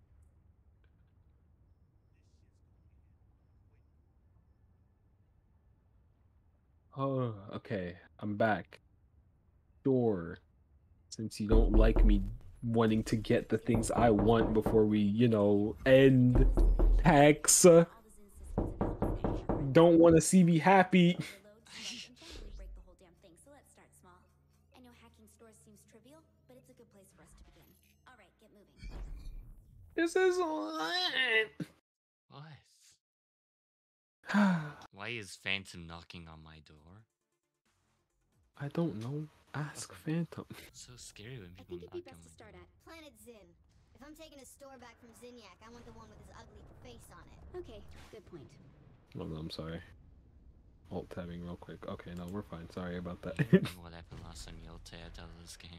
Oh, okay. I'm back. Sure. Since you don't like me wanting to get the things I want before we, you know, end Hex. Don't want to see me happy. break the whole damn thing, so let's start small. I know hacking stores seems trivial, but it's a good place for us to begin. All right, get moving. This is what? What? Why is Phantom knocking on my door? I don't know. Ask Phantom. It's so scary when I people think it'd knock be on best to my start door. at Planet Zin. If I'm taking a store back from Zinyak, I want the one with his ugly face on it. Okay, good point. Oh, no, I'm sorry. Alt tabbing real quick. Okay, no, we're fine. Sorry about that. You remember what happened last time you tabbed out of this game?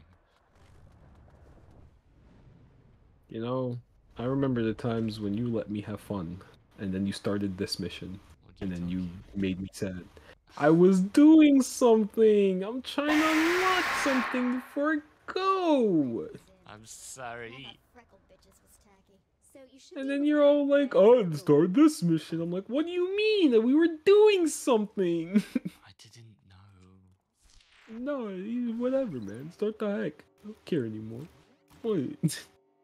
You know, I remember the times when you let me have fun, and then you started this mission, and then you made me sad. I was doing something! I'm trying to unlock something before I go! I'm sorry. So you should And then you're all like, oh, start this mission. I'm like, what do you mean? We were doing something! I didn't know. No, you- whatever, man. Start the heck. I don't care anymore. Wait.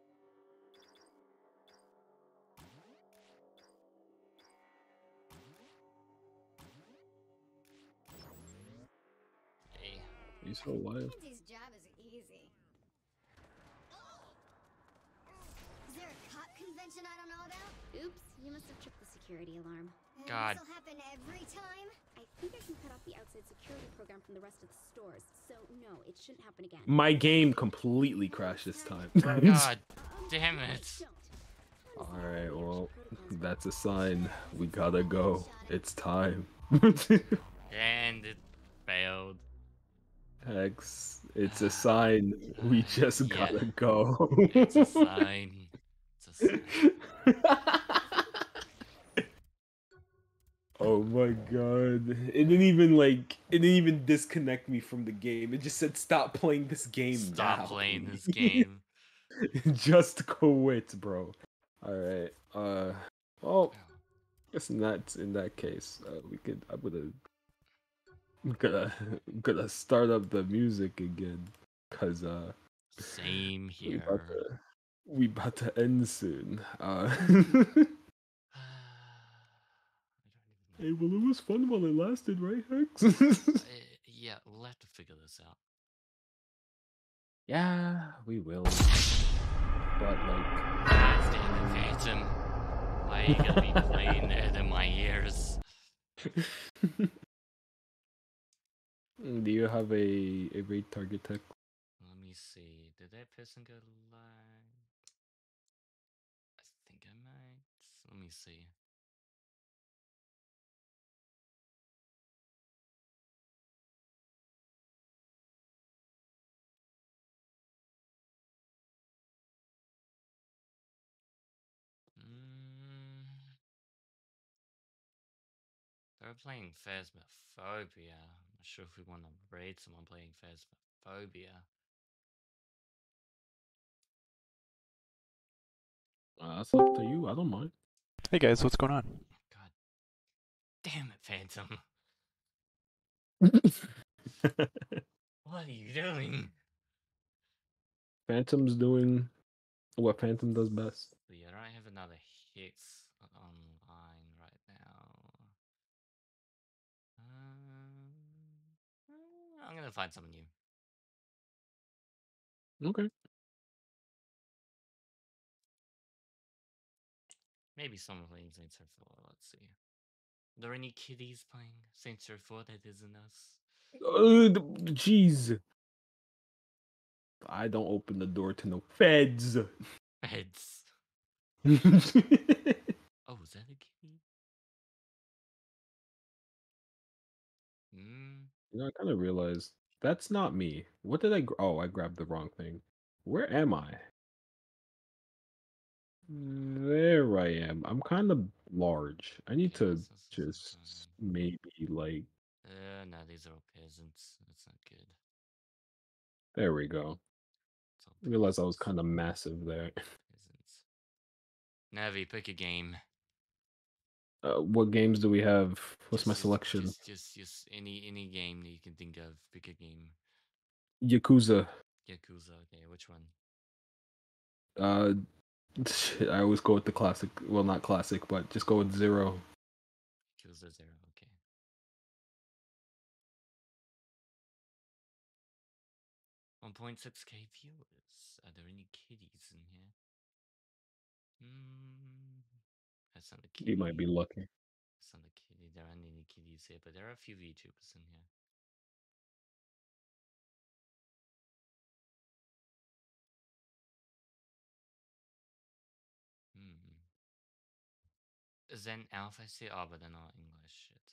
Hey. You so alive. Lindsay's job is easy. Is there a cop convention I don't know about? Oops. You must have tripped the security alarm. God. This'll happen every time? I think I can cut off the outside security program from the rest of the stores, so no, it shouldn't happen again. My game completely crashed this time. God damn it. Alright, well, that's a sign. We gotta go. It's time. And it failed. Hex, it's a sign. We just Yeah. gotta go. It's a sign. It's a sign. Oh my god. It didn't even like it didn't even disconnect me from the game. It just said stop playing this game Stop now. playing this game. Just quit, bro. Alright. Uh well guess in that in that case, uh, we could I'm gonna I'm gonna I'm gonna start up the music again. Cause uh Same we here. about to, we about to end soon. Uh Hey, well, it was fun while it lasted, right, Hex? Uh, yeah, we'll have to figure this out. Yeah, we will. But like, God damn it, Phantom. Why you gotta be playing that in my ears? do you have a a raid target tech? Let me see. Did that person go live? I think I might. Let me see. Mm. They're playing Phasmophobia. I'm not sure if we want to raid someone playing Phasmophobia. Uh, that's up to you. I don't mind. Hey guys, what's going on? God damn it, Phantom. What are you doing? Phantom's doing what Phantom does best. So yeah, I don't have another Hicks online right now. Um, I'm gonna find someone new. Okay. Maybe someone playing Saints Row four. Let's see. Are there any kiddies playing Saints Row four that isn't us? Uh, jeez. I don't open the door to no feds. Feds. Oh, is that a kitty? Hmm. You know, I kind of realized that's not me. What did I? Gr- oh, I grabbed the wrong thing. Where am I? There I am. I'm kind of large. I need to just maybe like. Uh, no, these are all peasants. That's not good. There we go. I realized I was kind of massive there. Peasants. Navi, pick a game. Uh, what games do we have? What's Just- my just- selection? Just, just, just any any game that you can think of. Pick a game. Yakuza. Yakuza. Okay, which one? Uh, shit, I always go with the classic. Well, not classic, but just go with zero. Yakuza Zero. Okay. one point six K viewers. Are there any kiddies in here? Hmm. That's not a kitty. You might be lucky. That's not a kitty. There aren't any kitties here, but there are a few VTubers in here. Hmm. Zen Alpha say, oh, but they're not English. Shit.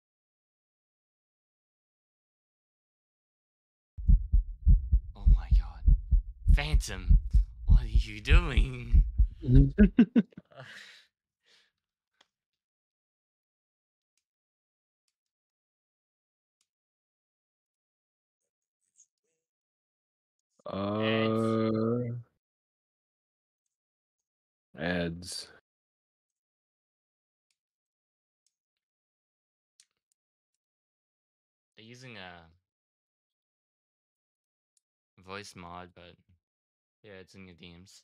Oh my god. Phantom, what are you doing? Uh, ads. They're using a voice mod, but yeah, it's in your D Ms.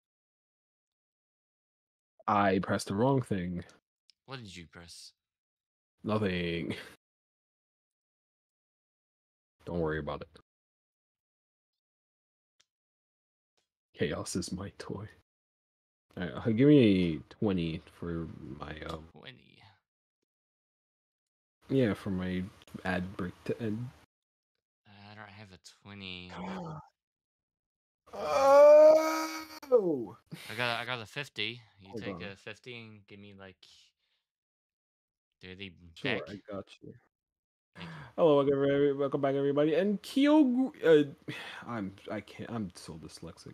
I pressed the wrong thing. What did you press? Nothing. Don't worry about it. Chaos is my toy. Alright, uh, give me twenty for my um. Twenty. Yeah, for my ad break to end. I don't have a twenty. Oh. I got I got a fifty. You Hold take on. a fifty and give me like thirty Sure, back. I got you. Thank you. Hello, welcome, every- welcome back, everybody. And Kyo, uh, I'm I can't. I'm so dyslexic.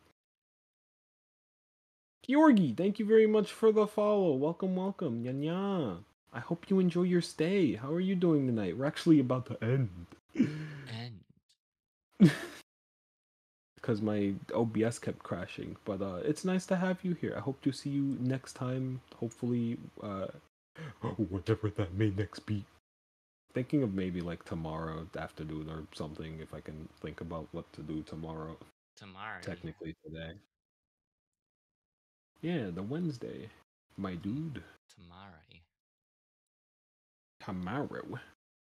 Georgi, thank you very much for the follow. Welcome, welcome, Yanya. I hope you enjoy your stay. How are you doing tonight? We're actually about to end. End. Because my O B S kept crashing, but uh, it's nice to have you here. I hope to see you next time. Hopefully, uh, whatever that may next be. Thinking of maybe like tomorrow afternoon or something, if I can think about what to do tomorrow. Tomorrow. Technically today. Yeah, the Wednesday, my dude. Tomorrow. Tomorrow.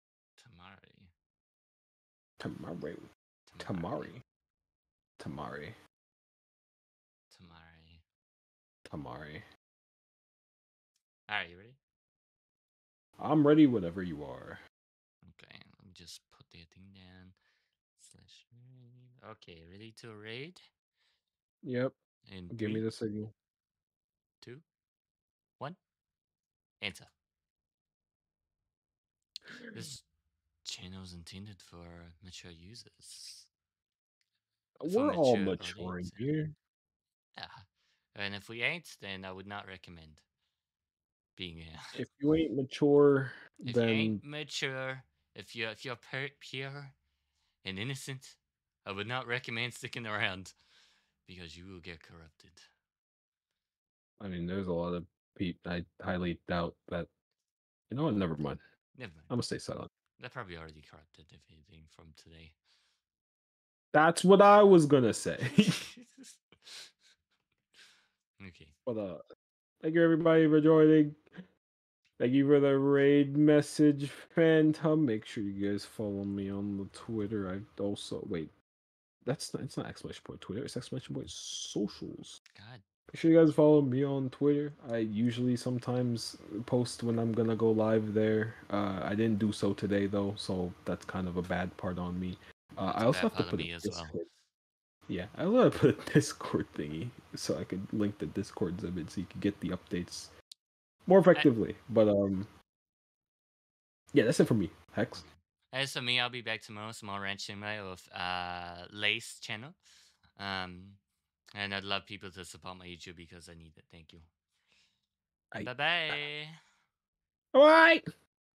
Tomorrow. Tomorrow. Tamari. Tamari. Tomorrow. Tamari. Alright, you ready? I'm ready whenever you are. Okay, let me just put the thing down. Slash raid. Okay, ready to raid? Yep. In Give three, me the signal. two, one. Enter. This channel is intended for mature users. For We're all mature maturing audience. here. Yeah. And if we ain't, then I would not recommend being here. If you ain't mature, If you then ain't mature, if you're if you're pu- pure and innocent, I would not recommend sticking around because you will get corrupted. I mean, there's a lot of people. I highly doubt that. You know what? Never mind. Never mind. I'm gonna stay silent. They're probably already corrupted if anything from today. That's what I was gonna say. Okay. But uh, thank you everybody for joining. Thank you for the raid message, Phantom. Make sure you guys follow me on the Twitter. I also wait. That's not. It's not exclamation point Twitter. It's exclamation point socials. God. Make sure you guys follow me on Twitter. I usually sometimes post when I'm gonna go live there. Uh, I didn't do so today though, so that's kind of a bad part on me. Uh, That's I a also bad have to part of put a me as well. Discord. Yeah, I want to put a Discord thingy so I could link the Discord exhibit so you can get the updates more effectively. But um, yeah, that's it for me. Hex. As for me, I'll be back tomorrow. Small Ranch Simulator with uh Lace channel. Um, and I'd love people to support my YouTube because I need it. Thank you. Bye bye. All right.